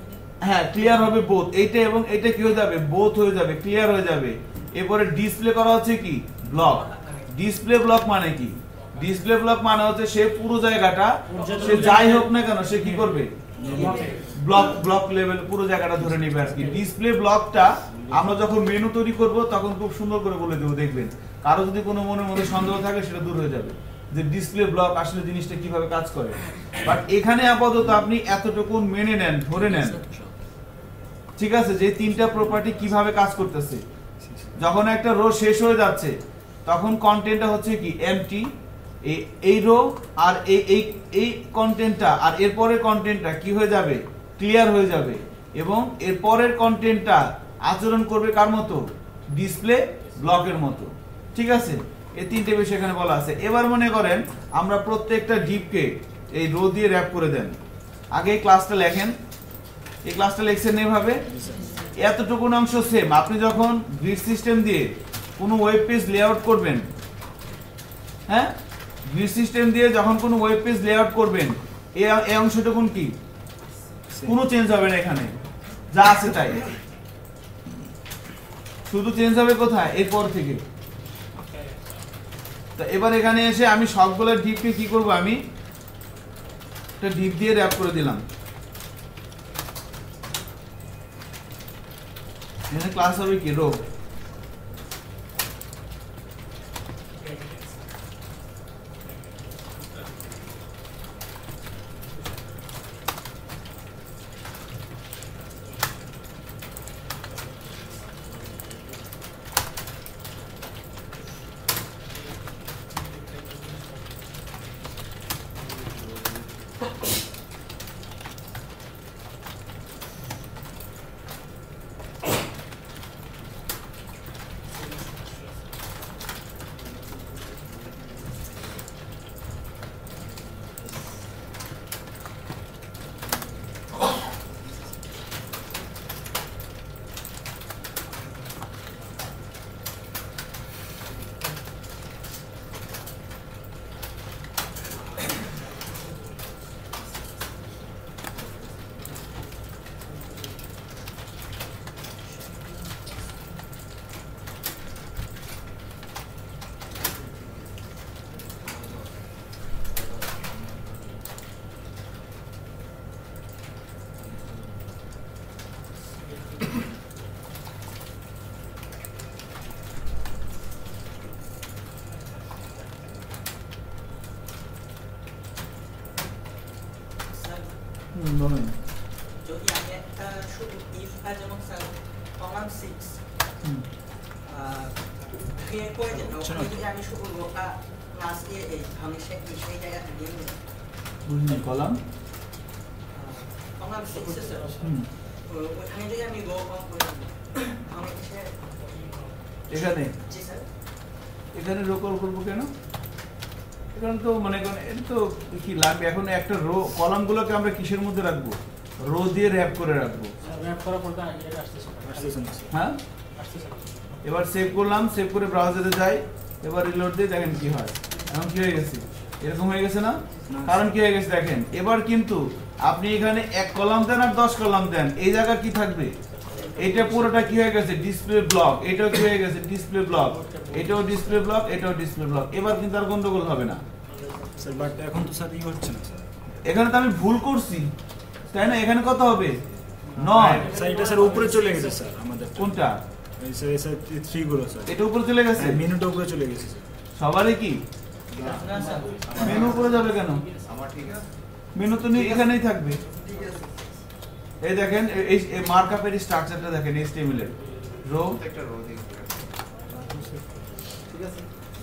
হ্যাঁ ক্লিয়ার হবে বোথ, এইটা এবং এটা কি হয়ে যাবে, বোথ হয়ে যাবে, ক্লিয়ার হয়ে যাবে। এরপরে ডিসপ্লে করা হচ্ছে কি ব্লক। ডিসপ্লে ব্লক মানে কি, ডিসপ্লে ব্লক মানে হচ্ছে সে পুরো জায়গাটা সে যাই হোক না কেন সে কি করবে, ব্লক ব্লক লেভেল পুরো জায়গাটা ধরে নেবে আর কি। ডিসপ্লে ব্লকটা আমরা যখন মেনু তৈরি করব তখন খুব সুন্দর করে বলে দেবো, দেখবেন কারো যদি কোনো মনের মধ্যে সন্দেহ থাকে সেটা দূর হয়ে যাবে যে ডিসপ্লে ব্লক আসলে জিনিসটা কিভাবে কাজ করে। বাট এখানে আপাতত আপনি এতটুকু মেনে নেন, ধরে নেন, ঠিক আছে, যে তিনটা প্রপার্টি কিভাবে কাজ করতেছে। যখন একটা রো শেষ হয়ে যাচ্ছে তখন কন্টেন্টটা হচ্ছে কি এমটি, এই রো আর এই কন্টেন্টটা আর এর পরের কন্টেন্টটা কি হয়ে যাবে, ক্লিয়ার হয়ে যাবে, এবং এর পরের কন্টেন্টটা আচরণ করবে কার মতো, ডিসপ্লে ব্লকের মতো, ঠিক আছে। এই তিনটে বিষয় এখানে বলা আছে। এবার মনে করেন আমরা প্রত্যেকটা ডিপকে এই রো দিয়ে র‍্যাপ করে দেন। আগে এই ক্লাসটা লেখেন, এই ক্লাসটা লিখছেন এইভাবে, এতটুকু অংশ সেম। আপনি যখন গ্রিড সিস্টেম দিয়ে কোনো ওয়েব পেজ লেআউট করবেন, হ্যাঁ গ্রিড সিস্টেম দিয়ে যখন কোনো ওয়েব পেজ লেআউট করবেন, এই অংশটুকুন কি কোনো চেঞ্জ হবে না, এখানে যা আছে তাই, শুধু চেঞ্জ হবে কোথায়, এরপর থেকে। তো এবার এখানে এসে আমি সবগুলো ডিপকে কি করব, আমি একটা ডিপ দিয়ে র‍্যাপ করে দিলাম। এখানে ক্লাস হবে কি রো, বলেন। যদি আমি একটা শুধু ইফ যেমন কলাম 6 ক্রিয়েট করে দেব, ওখানে যদি আমি শুধু রোটা ক্লাস দিয়ে দেই, আমি সেই জায়গাটা দিয়ে দেব। বুঝলেন, কলাম 6 স্যার, ওখানে যদি আমি রো কম করে দেব, আমি এখানে জি স্যার, এখানে রো কল করব কেন, এখন তো মনে করেন এটা তো কি লাগবে, এখন একটা রো কলামগুলোকে আমরা কিসের মধ্যে রাখবো, রো দিয়ে র‍্যাপ করে রাখবো। র‍্যাপ করার পর এটা আসছে, হ্যাঁ এবার সেভ করলাম, সেভ করে ব্রাউজারে যাই, এবার রিলোড দিয়ে দেখেন কি হয়। এখন কি হয়ে গেছে, এরকম হয়ে গেছে না, কারণ কি হয়ে গেছে দেখেন। এবার কিন্তু আপনি এখানে এক কলাম দেন আর 10 কলাম দেন, এই জায়গা কি থাকবে, এটা পুরোটা কি হয়ে গেছে, ডিসপ্লে ব্লক, এটাও কি হয়ে গেছে, ডিসপ্লে ব্লক, এটাও ডিসপ্লে ব্লক, এটাও ডিসপ্লে ব্লক। এবার কিন্তু আর গন্ডগোল হবে না স্যার, বাট এখন তো স্যার হচ্ছে না স্যার, এখানে তো আমি ভুল করছি, তাই না, এখানে কত হবে 9 স্যার। এটা স্যার উপরে চলে গেছে স্যার, আমাদের কোনটা, এই স্যার 3 গুলো স্যার, এটা উপরে চলে গেছে, মেনুটা উপরে চলে গেছে স্যার। সবারই কি মেনু উপরে যাবে কেন, আমার ঠিক আছে, মেনু তো এখানেই থাকবে। এই দেখেন এই মার্কআপের স্ট্রাকচারটা দেখেন, HTML এর রো একটা রো দেখতে ঠিক আছে।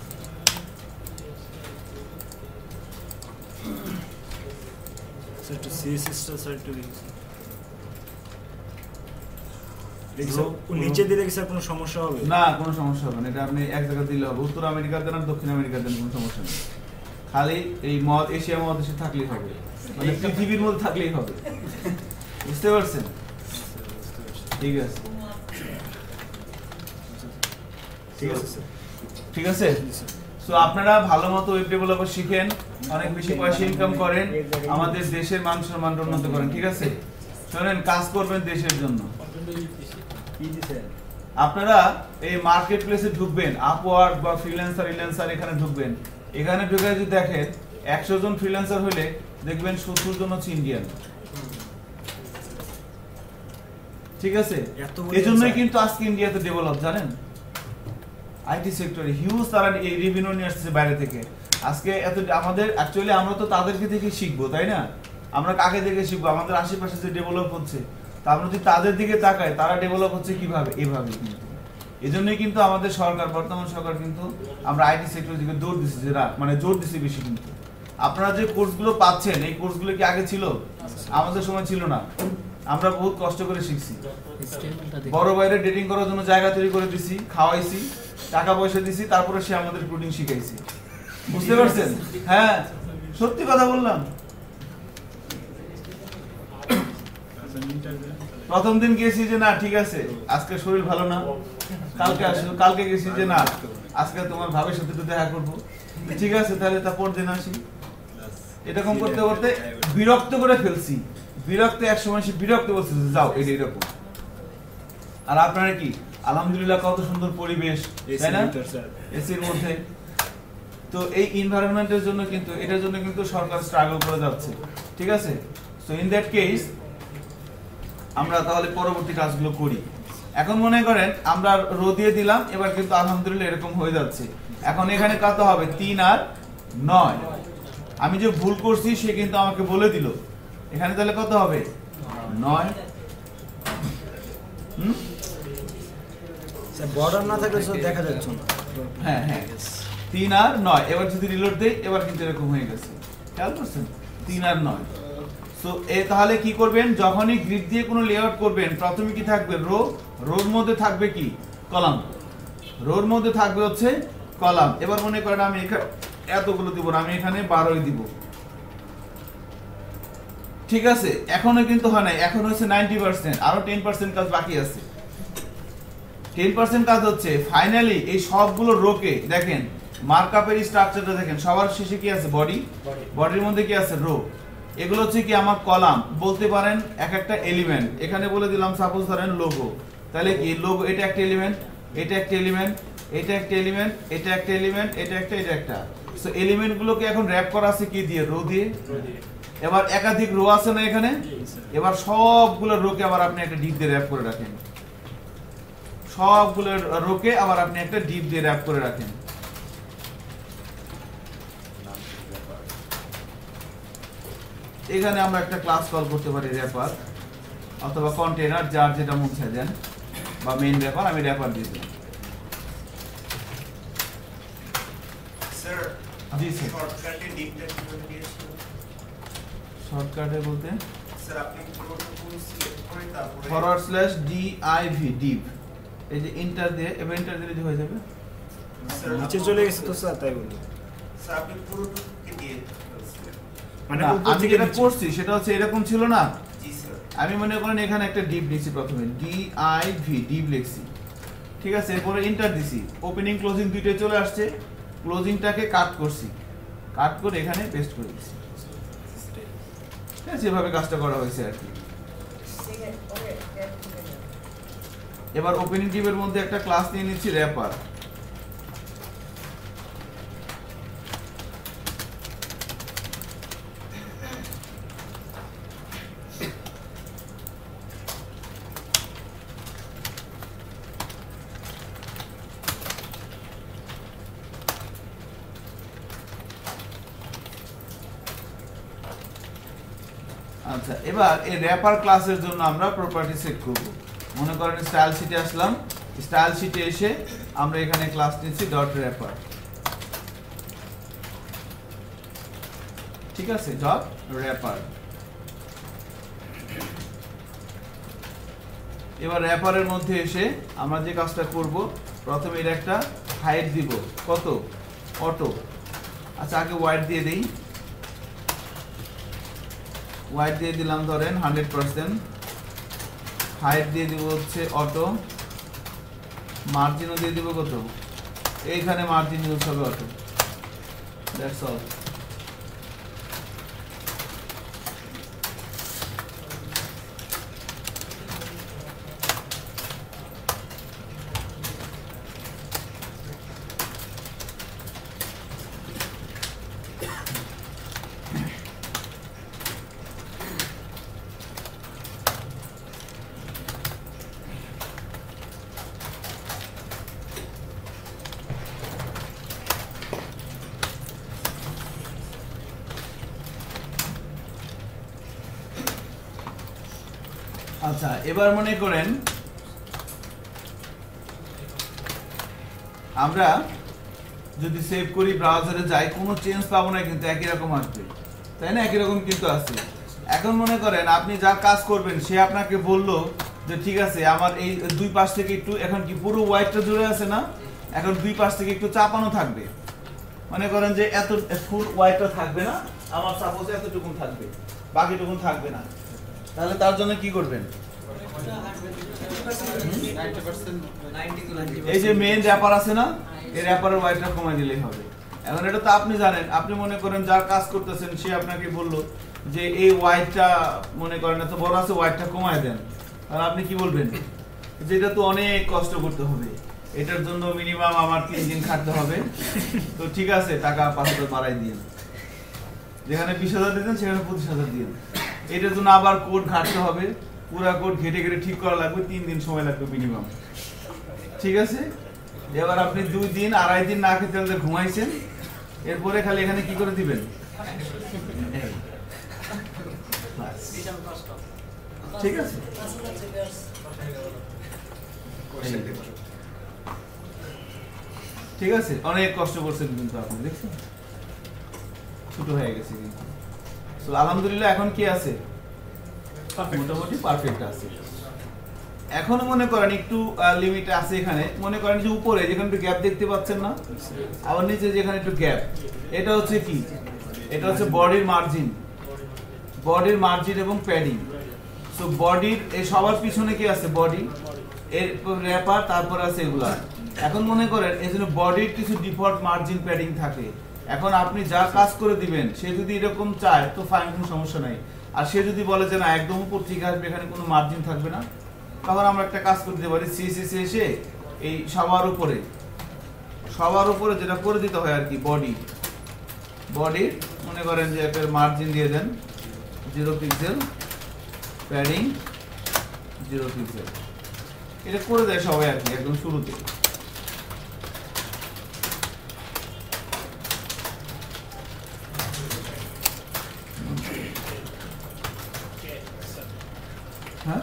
স্যার একটু সিএসএসটা স্যার একটু দেখি নিচে দিলে কি স্যার কোনো সমস্যা হবে, না কোনো সমস্যা হবে না, এটা আপনি এক জায়গা দিলে হবে, উত্তর আমেরিকা দেন আর দক্ষিণ আমেরিকা দেন কোনো সমস্যা নেই, খালি এই এশিয়া মহাদেশে থাকলেই হবে, মানে পৃথিবীর মধ্যে থাকলেই হবে, বুঝতে পারছেন, ঠিক আছে, ঠিক আছে স্যার, ঠিক আছে। সো আপনারা ভালো মতো ওয়েব ডেভেলপার শিখেন, অনেক বেশি পয়সা ইনকাম করেন, আমাদের দেশের মান সম্মান উন্নত করেন, ঠিক আছে। শুনেন, কাজ করবেন দেশের জন্য। কি দিছেন? আপনারা এই মার্কেট প্লেসে ঢুকবেন, আপওয়ার্ক বা ফ্রিল্যান্সার এখানে ঢুকবেন। এখানে ঢুকে যদি দেখেন 100 জন ফ্রিল্যান্সার হলে দেখবেন 70 জন হচ্ছে ইন্ডিয়ান। ঠিক আছে, এজন্যই কিন্তু আজকে ইন্ডিয়াতে ডেভেলপ, জানেন আইটি সেক্টরে হিউজ তারা এই রেভিনিউ নিয়ে আসছে বাইরে থেকে। আজকে এত আমাদের অ্যাকচুয়ালি আমরা তো তাদেরকে থেকে শিখবো, তাই না? আমরা কাকে দেখে শিখবো? আমাদের আশেপাশে যে ডেভেলপ হচ্ছে, তা আমরা যদি তাদের দিকে তাকাই, তারা ডেভেলপ হচ্ছে কিভাবে? এভাবে। কিন্তু এজন্যই কিন্তু আমাদের সরকার, বর্তমান সরকার কিন্তু আমরা আইটি সেক্টরের দিকে জোর দিচ্ছে, যে মানে জোর দিচ্ছে বেশি। কিন্তু আপনারা যে কোর্সগুলো পাচ্ছেন, এই কোর্সগুলো কি আগে ছিল? আমাদের সময় ছিল না। আমরা বহুত কষ্ট করে শিখছি। বড় বাইরে ডেটিং করার জন্য জায়গা তৈরি করে দিছি, খাওয়াইছি, টাকা পয়সা দিছি, তারপরে সে আমাদের কোডিং শিখাইছে। বুঝতে পারছেন? হ্যাঁ, সত্যি কথা বললাম। প্রথম দিন গেছি যে না ঠিক আছে, আজকে শরীর ভালো না, কালকে আসো। কালকে গেছি যে না আজকে তোমার ভাবের সাথে একটু দেখা করবো, ঠিক আছে তাহলে তারপর দিন আসি। এরকম করতে করতে বিরক্ত করে ফেলছি। বিরক্ত এক সময় সে বিরক্ত বলছে যাও, এটা এরকম। আর আপনারা কি আলহামদুলিল্লাহ কত সুন্দর পরিবেশ, তাই না? এসির মধ্যে। তো এই এনভায়রনমেন্টের জন্য কিন্তু, এটার জন্য কিন্তু সরকার স্ট্রাগল করে যাচ্ছে। ঠিক আছে, সো ইন দ্যাট কেস আমরা তাহলে পরবর্তী কাজগুলো করি। এখন মনে করেন আমরা রো দিয়ে দিলাম, এবার কিন্তু আলহামদুলিল্লাহ এরকম হয়ে যাচ্ছে। এখন এখানে কত হবে? 3 আর 9। আমি যে ভুল করছি সে কিন্তু আমাকে বলে দিল। এখানে তাহলে কত হবে? 9। বর্ডার না থাকলে দেখা যাচ্ছে না। হ্যাঁ হ্যাঁ, 3 আর 9। এবার যদি রিলোড দেই, এবার কিন্তু এরকম হয়ে গেছে। খেয়াল করছেন? 3 আর 9। সো তাহলে কি করবেন? যখনই গ্রিড দিয়ে কোনো লেআউট করবেন, প্রথমে কি থাকবে? রো। রোর মধ্যে থাকবে কি? কলাম। রোর মধ্যে থাকবে হচ্ছে কলাম। এবার মনে করেন আমি এখানে এতগুলো দিব না, আমি এখানে 12ই দিব। ঠিক আছে, এখনো কিন্তু হয় নাই, এখন হচ্ছে 90%, আরো 10% কাজ বাকি আছে। 10% কাজ হচ্ছে ফাইনালি এই সবগুলো রোকে দেখেন, মার্কআপের স্ট্রাকচারটা দেখেন, সবার শেষে কি আছে? বডি। বডির মধ্যে কি আছে? রো। এগুলো হচ্ছে কি আমার কলাম বলতে পারেন, এক একটা এলিমেন্ট। এখানে বলে দিলাম সাপোজ ধরেন লোগো, তাহলে কি লোগো এটা একটা এলিমেন্ট, এটা একটা এলিমেন্ট, এটা একটা এলিমেন্ট, এটা একটা এলিমেন্ট, এটা একটা। সো এলিমেন্টগুলোকে এখন র‍্যাপ করা আছে কি দিয়ে? রো দিয়ে। এবার একাধিক রো আছে না এখানে? এবার সবগুলো রোকে আবার আপনি একটা ডিপ দিয়ে র‍্যাপ করে রাখেন। সবগুলো রোকে আবার আপনি একটা ডিপ দিয়ে র‍্যাপ করে রাখেন। এখানে আমরা একটা ক্লাস কল করতে পারি র‍্যাপার অথবা কন্টেইনার, যার যেটা মন চায় দেন, বা মেইন র‍্যাপার। আমি র‍্যাপার দিয়ে দিই। স্যার জি স্যার। শর্টকাটে ডিপটা কিভাবে দিয়েছেন? শর্টকাটে বলতে স্যার আপনি পুরোটুকু সিলেক্ট করে তারপরে /div div, এই যে এন্টার দিয়ে, এবার এন্টার দিলে হয়ে যাবে। নিচে চলে গেছে তো স্যার, তাই বলি। স্যার আপনি পুরোটুকুকে দিয়ে ফেলছিলেন। মানে আমি যেটা করছি সেটা হচ্ছে এরকম ছিল না। জি স্যার। আমি মনে করেন এখানে একটা ডিপ লিখছি, প্রথমে div ডিপ লিখছি, ঠিক আছে। এরপরে এন্টার দিছি, ওপেনিং ক্লোজিং দুইটাই চলে আসছে। ক্লোজিংটাকে কাট করছি, কাট করে এখানে পেস্ট করে দিছি। যেভাবে কাজটা করা হয়েছে আর কি। এবার ওপেনিং ডিপের মধ্যে একটা ক্লাস নিয়ে নিচ্ছি র‍্যাপার। আচ্ছা, এবার এই র‍্যাপার ক্লাসের জন্য আমরা প্রপার্টি সেট করব। মনে করেন স্টাইল শীটে আসলাম, স্টাইল শীটে এসে আমরা এখানে ক্লাস নিচ্ছি ডট র‍্যাপার। ঠিক আছে, ডট র‍্যাপার। এবার র‍্যাপারের মধ্যে এসে আমরা যে কাজটা করব, প্রথমে এর একটা হাইট দিব। কত? অটো। আচ্ছা, আগে ওয়াইড দিয়ে দেই। ওয়াইড দিয়ে দিলাম ধরেন 100%। হাইট দিয়ে দিব হচ্ছে অটো। মার্জিনও দিয়ে দিব কত? এইখানে মার্জিন ইউজ হবে অটো। That's all. আচ্ছা এবার মনে করেন আমরা যদি সেভ করি ব্রাউজারে যাই কোনো চেঞ্জ পাবো না কিন্তু একই রকম আসবে তাই না একই রকম কিন্তু আছে এখন মনে করেন আপনি যা কাজ করবেন সে আপনাকে বললো যে ঠিক আছে আমার এই দুই পাশ থেকে একটু এখন কি পুরো হোয়াইটটা জুড়ে আছে না এখন দুই পাশ থেকে একটু চাপানো থাকবে মনে করেন যে এত ফুল হোয়াইটটা থাকবে না আমার সাপোজ এতটুকুন থাকবে বাকিটুকুন থাকবে না তাহলে তার জন্য কি করবেন এই যে মেইন র্যাপার আছে না এই র্যাপারের হোয়াইটটা কমাই দিলেই হবে এখন এটা তো আপনি জানেন আপনি মনে করেন যার কাজ করতেছেন সে আপনাকে বলল যে এই হোয়াইটটা মনে করেন এত বড় আছে হোয়াইটটা কমাই দেন আর আপনি কি বলবেন যে এটা তো অনেক কষ্ট করতে হবে এটার জন্য মিনিমাম আমার 3 দিন খাটতে হবে তো ঠিক আছে টাকা 5,000 বাড়াই দিন যেখানে 20,000 দিতেন সেখানে 25,000 দিন এটার জন্য আবার কোড ঘাটতে হবে পুরা কোড ঘেটে ঘেটে ঠিক করা লাগবে 3 দিন সময় লাগবে মিনিমাম ঠিক আছে এবার আপনি 2 দিন 2.5 দিন না খেতে ঘুমাইছেন এরপরে খালি এখানে কি করে দিবেন ঠিক আছে ঠিক আছে অনেক কষ্ট করছেন কিন্তু আপনি দেখছেন ছোট হয়ে গেছে কিন্তু সো আলহামদুলিল্লাহ এখন কি আছে মোটামুটি পারফেক্ট আছে এখন মনে করেন একটু লিমিট আছে এখানে মনে করেন যে উপরে যেখানে একটু গ্যাপ দেখতে পাচ্ছেন না আবার নিচে যেখানে একটু গ্যাপ এটা হচ্ছে কি এটা হচ্ছে বডির মার্জিন এবং প্যাডিং সো বডির এই সবার পিছনে কি আছে বডি এর র্যাপার তারপর আছে এগুলা এখন মনে করেন এই জন্য বডির কিছু ডিফল্ট মার্জিন প্যাডিং থাকে এখন আপনি যা কাজ করে দিবেন সে যদি এরকম চায় তো ফাইন কোনো সমস্যা নাই আর সে যদি বলে যে না একদম উপর ঠিক আসবে এখানে কোনো মার্জিন থাকবে না তখন আমরা একটা কাজ করতে পারি সিএসএস এসে এই সবার উপরে যেটা করে দিতে হয় আর কি বডি মনে করেন যে একটা মার্জিন দিয়ে দেন 0 পিক্সেল প্যাডিং 0 পিক্সেল এটা করে দেয় সবাই আর কি একদম শুরুতে হ্যাঁ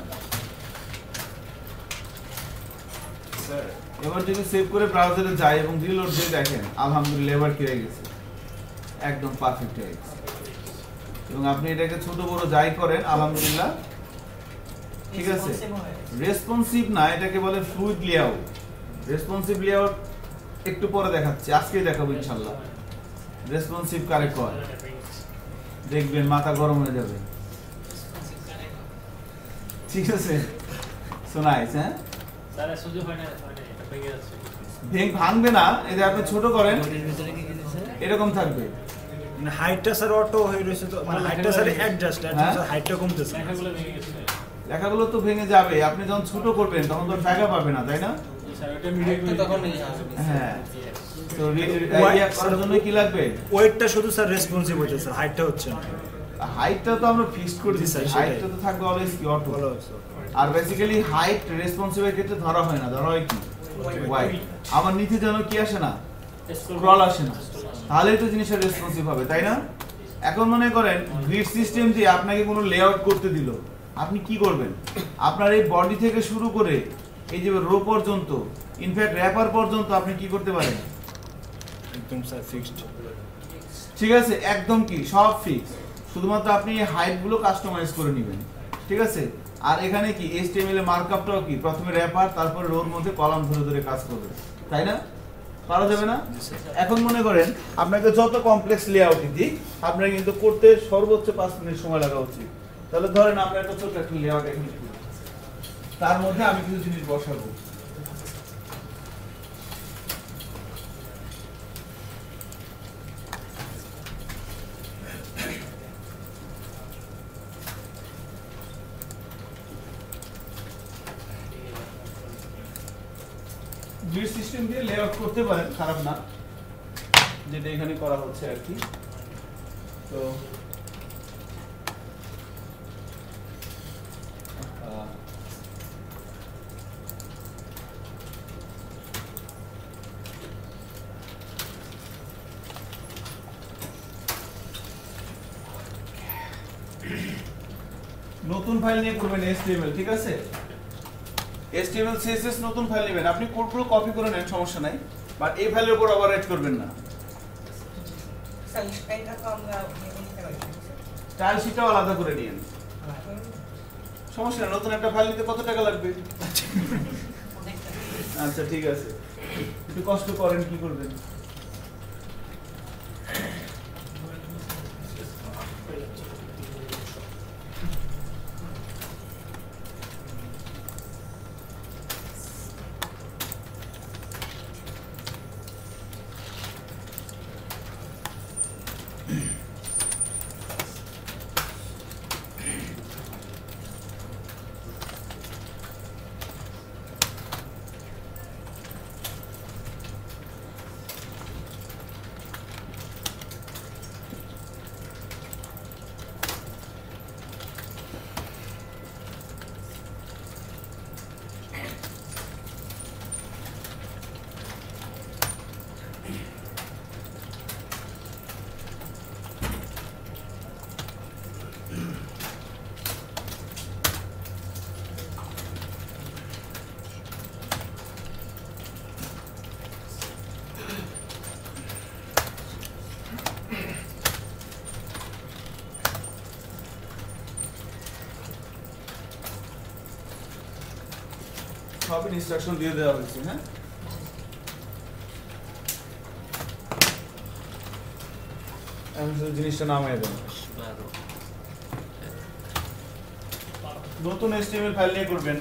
এবার যদি সেভ করে ব্রাউজারে যাই এবং রিলোড দিয়ে দেখেন আলহামদুলিল্লাহ এবার কি হয়ে গেছে একদম পারফেক্ট হয়ে গেছে এবং আপনি এটাকে ছোট বড় যাই করেন আলহামদুলিল্লাহ ঠিক আছে রেসপন্সিভ না এটাকে বলে ফ্লুইড লেআউট রেসপন্সিভ লেআউট একটু পরে দেখাচ্ছি আজকেই দেখাবো ইনশাআল্লাহ রেসপন্সিভ কারে কয় দেখবেন মাথা গরম হয়ে যাবে ঠিক আছে শোনাইস হ্যাঁ স্যার সুযোগ হয় না ভেঙে যাচ্ছে ভাঙবে না এই যে আপনি ছোট করেন এরকম থাকবে মানে হাইটটা স্যার অটো হয়ে রয়েছে তো মানে হাইটটা স্যার অ্যাডজাস্ট স্যার হাইটটা কমতেছে লেখাগুলো ভেঙে গেছে লেখাগুলো তো ভেঙে যাবে আপনি যখন ছোট করবেন তখন তো জায়গা পাবে না তাই না স্যার এটা মিডিয়া তখন হ্যাঁ তো করার জন্য কি লাগবে ওয়েটটা শুধু স্যার রেসপন্সিভ হচ্ছে স্যার হাইটটা হচ্ছে না হাইটটা তো আমরা ফিক্সড করে দিছি হাইটটা তো থাকবে অলওয়েজ কি অটো আর বেসিক্যালি হাইট রেসপন্সিভের ক্ষেত্রে ধরা হয় না ধরা হয় কি ওয়াইড আমার নিচে যেন কি আসে না স্ক্রল আসে না তাহলেই তো জিনিসটা রেসপন্সিভ হবে তাই না এখন মনে করেন গ্রিড সিস্টেম দিয়ে আপনাকে কোনো লেআউট করতে দিল আপনি কি করবেন আপনার এই বডি থেকে শুরু করে এই যে রো পর্যন্ত ইনফ্যাক্ট র্যাপার পর্যন্ত আপনি কি করতে পারেন একদম স্যার ফিক্সড ঠিক আছে একদম কি সব ফিক্স শুধুমাত্র আপনি হাইট গুলো কাস্টমাইজ করে নেবেন ঠিক আছে আর এখানে কি HTML এর মার্কআপটাও কি প্রথমে র্যাপার তারপর রোর মধ্যে কলাম ধরে ধরে কাজ করবে তাই না পারা যাবে না এখন মনে করেন আপনাকে যত কমপ্লেক্স লেআউট দিই আপনার কিন্তু করতে সর্বোচ্চ 5 মিনিট সময় লাগা উচিত তাহলে ধরেন আমরা একটা ছোট একটা লেআউট এখানে তার মধ্যে আমি কিছু জিনিস বসাবো গ্রিড সিস্টেম দিয়ে লেআউট করতে পারেন খারাপ না যেটা এখানে করা হচ্ছে আর কি তো নতুন ফাইল নিয়ে করবেন HTML, ঠিক আছে? HTML CSS নতুন ফাইল নেবেন, আপনি কোডগুলো কপি করে নেন, সমস্যা নাই, বাট এই ফাইলের উপর আবার রাইট করবেন না। স্টাইলটা তো আমরা নিতে পারি। স্টাইল শিটটাও আলাদা করে নিন, সমস্যা নাই। নতুন একটা ফাইল নিতে কত টাকা লাগবে? আচ্ছা ঠিক আছে, একটু কষ্ট করেন, কি করবেন? সব ইনস্ট্রাকশন দিয়ে দেওয়া হয়েছে, হ্যাঁ? আমি শুধু জিনিসটা নামিয়ে দেবো। নতুন HTML ফাইল নিয়ে করবেন।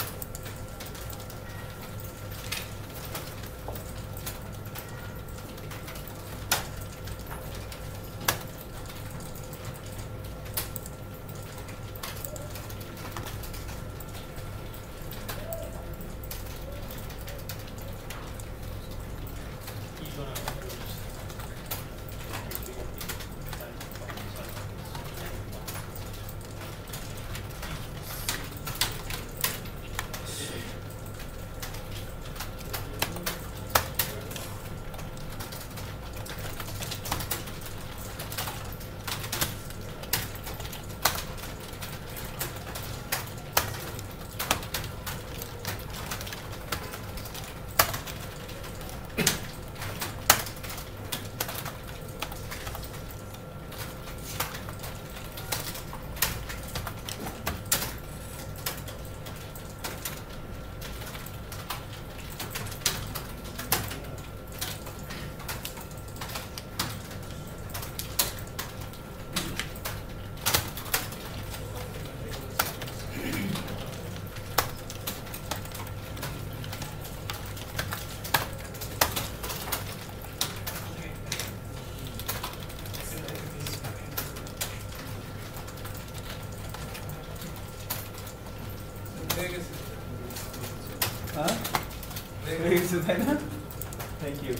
হ্যাঁ, হয়ে গেছে তাই না? Thank you.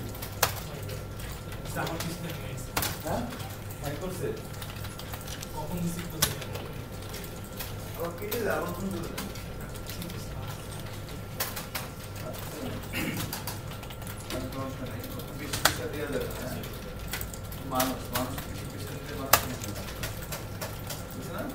হ্যাঁ, হ্যাঁ করছে। কখন রিসিভ করতে আবার কেটে যায়, আবার ফোন করে দেয়। সমস্যা নাই, বেশি পয়সা দেওয়া যাবে না। মানুষ বেশি পয়সা দিতে মানুষ বুঝছে না?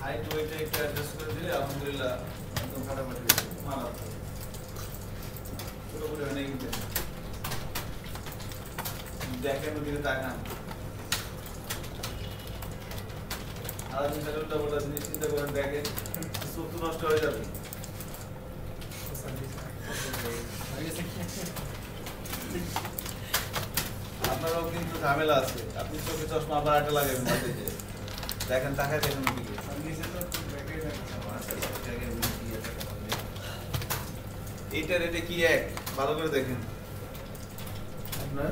হাইট ওয়েট একটু অ্যাডজাস্ট করে দিলে আলহামদুলিল্লাহ একদম ফাটাফাটি মারাত্মক পুরোপুরি অনেক দেখেন ওদিকে তাকান আর চিন্তা করতে বলা জিনিস চিন্তা করেন দেখেন চোখ তো নষ্ট হয়ে যাবে আপনারাও কিন্তু ঝামেলা আছে আপনি চোখে চশমা আবার একটা লাগাবেন মাঝে যে দেখেন তাকায় দেখেন ওদিকে এইটার এটা কি এক ভালো করে দেখেন আপনার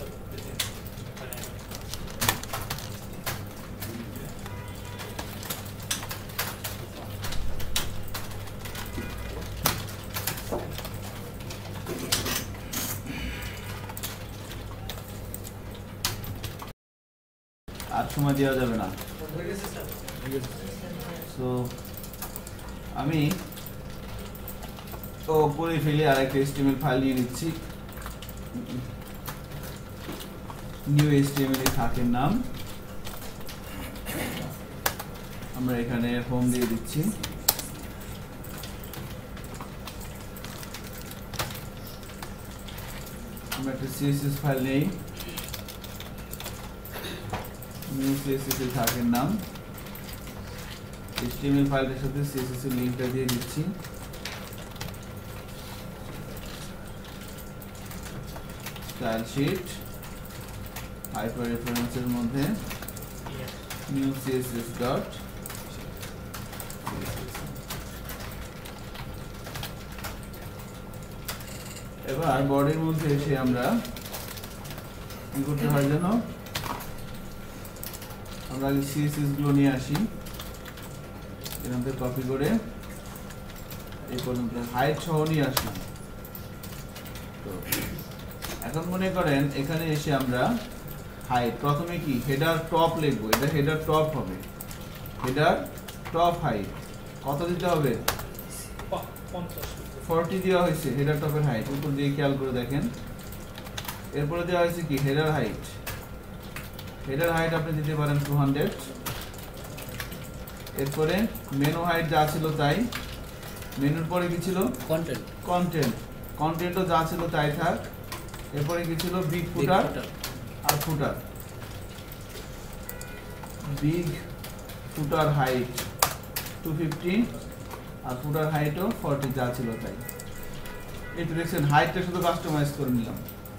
আর সময় দেওয়া যাবে না সো আমি তো করে ফেলে আরেকটা HTML ফাইল নিয়ে নিচ্ছি নিউ HTML এর থাকের নাম আমরা এখানে হোম দিয়ে দিচ্ছি আমরা একটা CSS ফাইল নেই নিউ CSS এর থাকের নাম HTML ফাইলটার সাথে CSS এর লিংকটা দিয়ে দিচ্ছি style sheet hyper reference এর মধ্যে new css dot এবার বডির মধ্যে এসে আমরা কি করতে হয় জানো আমরা আগে CSS গুলো নিয়ে আসি এখান থেকে কপি করে এই পর্যন্ত হাইট সহ নিয়ে আসলাম তো এখন মনে করেন এখানে এসে আমরা হাইট প্রথমে কি হেডার টপ লিখবো এটা হেডার টপ হবে হেডার টপ হাইট কত দিতে হবে 40 দেওয়া হয়েছে হেডার টপের হাইট উপর দিয়ে খেয়াল করে দেখেন এরপরে দেওয়া হয়েছে কি হেডার হাইট আপনি দিতে পারেন 200 এরপরে মেনু হাইট যা ছিল তাই মেনুর পরে কি ছিল কন্টেন্টও যা ছিল তাই থাক এরপরে কি ছিল বিগ ফুটার আর ফুটার বিগ ফুটার হাইট 250 আর ফুটার হাইটও 40 যা ছিল তাই এই তো দেখছেন হাইটটা শুধু কাস্টমাইজ করে নিলাম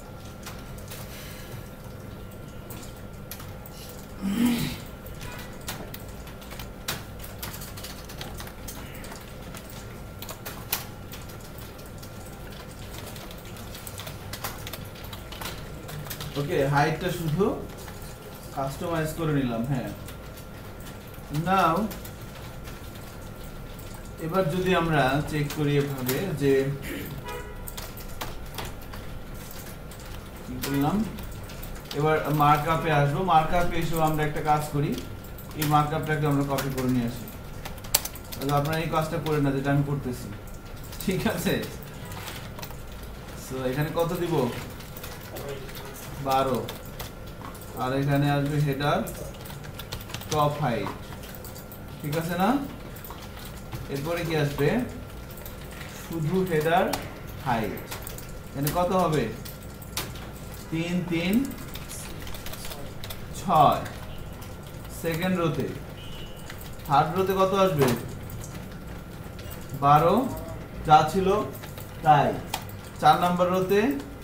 ওকে হাইটটা শুধু কাস্টমাইজ করে নিলাম হ্যাঁ নাও এবার যদি আমরা চেক করি এভাবে যে কি করলাম এবার মার্কআপে আসবো মার্কআপে এসেও আমরা একটা কাজ করি এই মার্কআপটাকে আমরা কপি করে নিয়ে আসি তাহলে আপনারা এই কাজটা করেন না যেটা আমি করতেছি ঠিক আছে সো এখানে কত দিব 12 আর এখানে আসবে হেডার টপ হাইট ঠিক আছে না এরপরে কি আসবে শুধু হেডার হাইট এখানে কত হবে 3 3 6 সেকেন্ড রোতে থার্ড রোতে কত আসবে 12 যা ছিল তাই 4 নাম্বার রোতে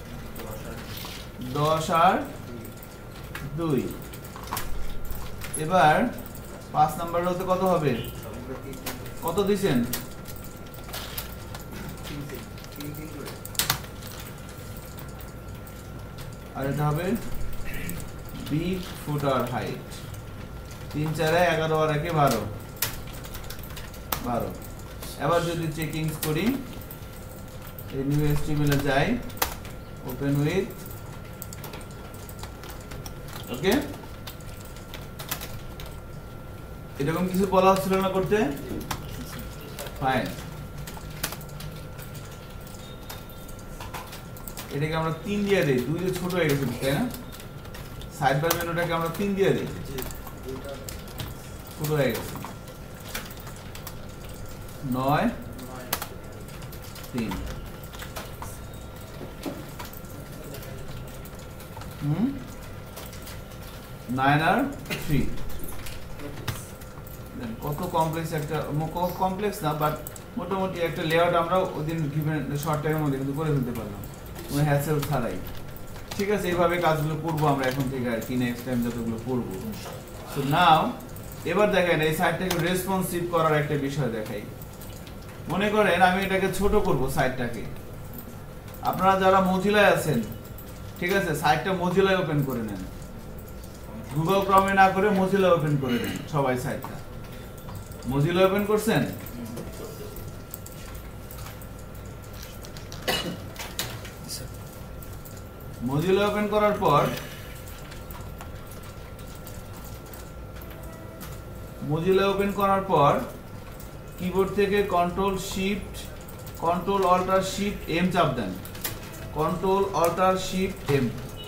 10 আর 2 এবার 5 নাম্বার রোতে কত হবে কত দিবেন আর এটা হবে বিগ ফুটার হাইট 3 4 11 আর 1 12 এবার যদি চেকিংস করি এই নিউ HTML এ যাই ওপেন উইথ ওকে এরকম কিছু বলা হচ্ছিল না করতে ফাইন এটাকে আমরা 3 দিয়ে দেই 2 দিয়ে ছোট হয়ে গেছে তাই না সাইড বার মেনুটাকে আমরা 3 দিয়ে দেই ছোট হয়ে গেছে 9 3 9 আর 3 কত কমপ্লেক্স একটা কমপ্লেক্স না বাট মোটামুটি একটা লেআউট আমরা ওদিন গিভেন শর্ট টাইমের মধ্যে কিন্তু করে ফেলতে পারলাম কোনো হ্যাসেল ছাড়াই ঠিক আছে এইভাবে কাজগুলো করবো আমরা এখন থেকে আর কি নেক্সট টাইম যতগুলো করবো সো নাও এবার দেখেন এই সাইটটাকে রেসপন্সিভ করার একটা বিষয় দেখাই মনে করেন আমি এটাকে ছোট করব সাইটটাকে আপনারা যারা মজিলায় আছেন ঠিক আছে সাইটটা মজিলায় ওপেন করে নেন গুগল ক্রমে না করে মজিলায় ওপেন করে নেন সবাই সাইটটা মজিলা ওপেন করছেন মজিলা ওপেন করার পর কিবোর্ড থেকে control shift control alt shift M চাপ দেন control alt shift M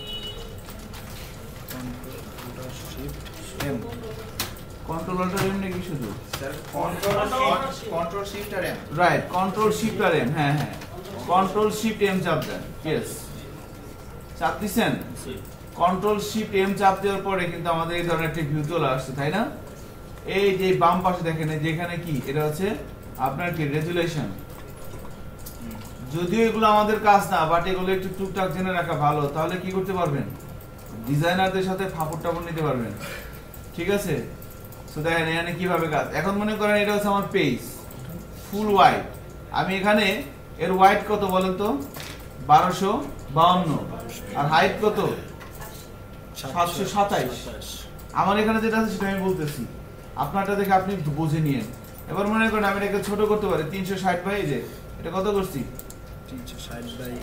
control alt M নাকি শুধু স্যার কন্ট্রোল শিফট আর এম রাইট কন্ট্রোল শিফট আর এম হ্যাঁ হ্যাঁ কন্ট্রোল শিফট এম চাপ দেন ইয়েস চাপ দিছেন কন্ট্রোল শিফট এম চাপ দেওয়ার পরে কিন্তু আমাদের এই ধরনের একটা ভিউ চলে আসছে তাই না এই যে বাম পাশে দেখেন যেখানে কি এটা হচ্ছে আপনার কি রেজুলেশন যদিও এগুলো আমাদের কাজ না বাট এগুলো একটু টুকটাক জেনে রাখা ভালো তাহলে কি করতে পারবেন ডিজাইনারদের সাথে ফাপড় টাপড় নিতে পারবেন ঠিক আছে সো দেখেন এখানে কিভাবে কাজ এখন মনে করেন এটা হচ্ছে আমার পেজ ফুল হোয়াইট আমি এখানে এর হোয়াইট কত বলেন তো 1252 আর হাইট কত 727 আমার এখানে যেটা আছে সেটা আমি বলতেছি আপনারটা দেখে আপনি বুঝে নিয়েন এবার মনে করেন আমি এটাকে ছোট করতে পারি 360 বাই যে এটা কত করছি 360 বাই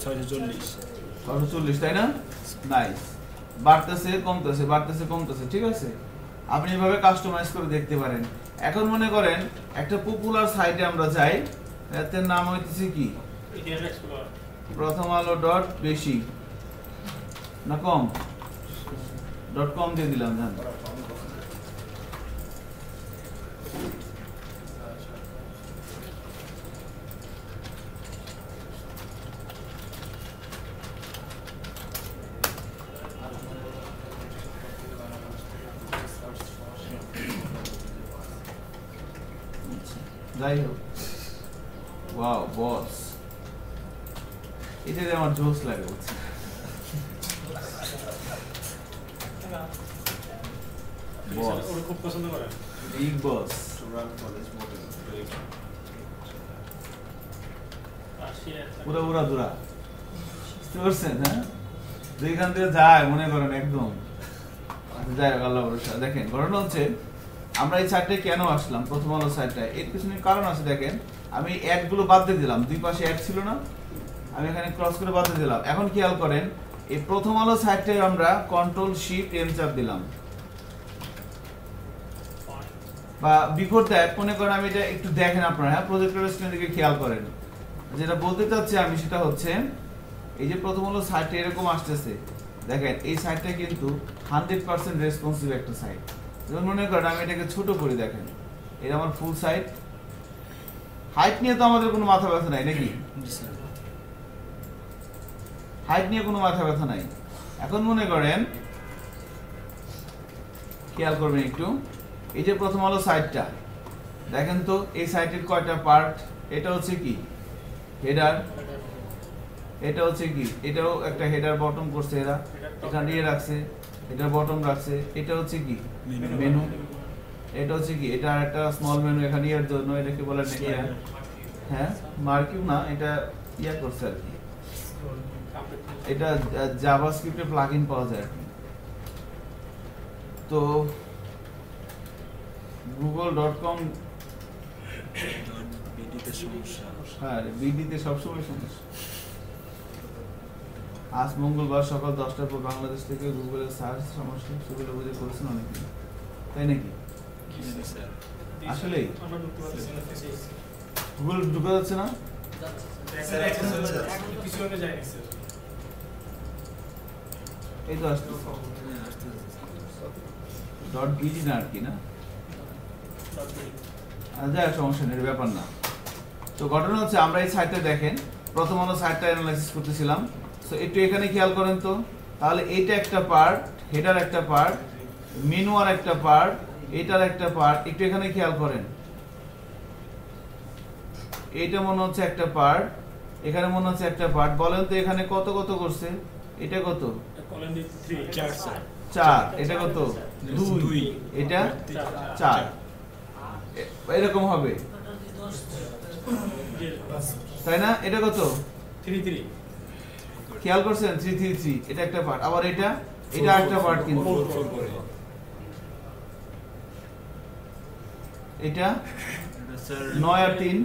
640 তাই না নাইস বাড়তেছে কমতেছে ঠিক আছে আপনি এভাবে কাস্টমাইজ করে দেখতে পারেন এখন মনে করেন একটা পপুলার সাইটে আমরা যাই এর নাম হইতেছে কি প্রথম আলো ডট বেশি না কম .com দিয়ে দিলাম জান যাই হোক ওয়াও বস এটা আমার জোস লাগে বুঝছি বস ওরা খুব পছন্দ করে বিগ বস পুরা দুরা বুঝতে পারছেন হ্যাঁ যেখান থেকে যায় মনে করেন একদম যাই হোক আল্লাহ ভরসা দেখেন ঘটনা হচ্ছে আমরা এই সাইটে কেন আসলাম প্রথম আলো সাইটটা এর পিছনে কারণ আছে দেখেন আমি অ্যাড গুলো বাদ দিয়ে দিলাম দুই পাশে অ্যাড ছিল না আমি এখানে ক্রস করে বাদ দিয়ে দিলাম এখন খেয়াল করেন এই প্রথম আলো সাইটটায় আমরা কন্ট্রোল শিফট এম চাপ দিলাম বা বিফোর দ্যাট মনে করেন আমি এটা একটু দেখেন আপনারা হ্যাঁ প্রজেক্টরের স্ক্রিন দিকে খেয়াল করেন যেটা বলতে চাচ্ছি আমি সেটা হচ্ছে এই যে প্রথম আলো সাইটটা এরকম আসতেছে দেখেন এই সাইটটা কিন্তু 100% রেসপন্সিভ একটা সাইট যেমন মনে করেন আমি এটাকে ছোট করে দেখেন এটা আমার ফুল সাইট হাইট নিয়ে তো আমাদের কোনো মাথা ব্যথা নাই নাকি হাইট নিয়ে কোনো মাথা ব্যথা নাই এখন মনে করেন খেয়াল করবেন একটু এই যে প্রথম আলো সাইটটা দেখেন তো এই সাইটের কয়টা পার্ট এটা হচ্ছে কি হেডার এটা হচ্ছে কি এটাও একটা হেডার বটম করছে এরা এখানে দিয়ে রাখছে এটা বটম রাখছে এটা হচ্ছে কি মেনু এটা হচ্ছে কি এটা একটা স্মল মেনু এখানে এর জন্য এটাকে বলে নাকি হ্যাঁ মার্কিউ না এটা ইয়া করছে আর কি এটা জাভাস্ক্রিপ্টে প্লাগইন পাওয়া যায় তো google.com বিডিতে সমস্যা হ্যাঁ বিডিতে সবসময় সমস্যা আজ মঙ্গলবার সকাল 10টার পর বাংলাদেশ থেকে গুগলের সার্চ সমস্যা সেগুলো বুঝে করেছেন অনেকে তাই নাকি আসলেই গুগল ঢুকে যাচ্ছে না এই তো আসছে .bg না আর কি না যাই সমস্যা নেই, ব্যাপার না। তো ঘটনা হচ্ছে আমরা এই সাইটটা দেখেন, প্রথম আমরা সাইটটা অ্যানালাইসিস করতেছিলাম। সো একটু এখানে খেয়াল করেন তো, তাহলে এইটা একটা পার্ট, হেডার একটা পার্ট, মেনু আর একটা পার্ট, এটার একটা পার্ট। একটু এখানে খেয়াল করেন, এইটা মনে হচ্ছে একটা পার্ট, এখানে মনে হচ্ছে একটা পার্ট। বলেন তো এখানে কত কত করছে? এটা কত? 4। এটা কত? 2। এটা 4। এরকম হবে, তাই না? এটা কত? 3 খেয়াল করছেন? 3 3 3। এটা একটা পার্ট। আবার এটা একটা পার্ট, কিন্তু এটা 9 আর 3।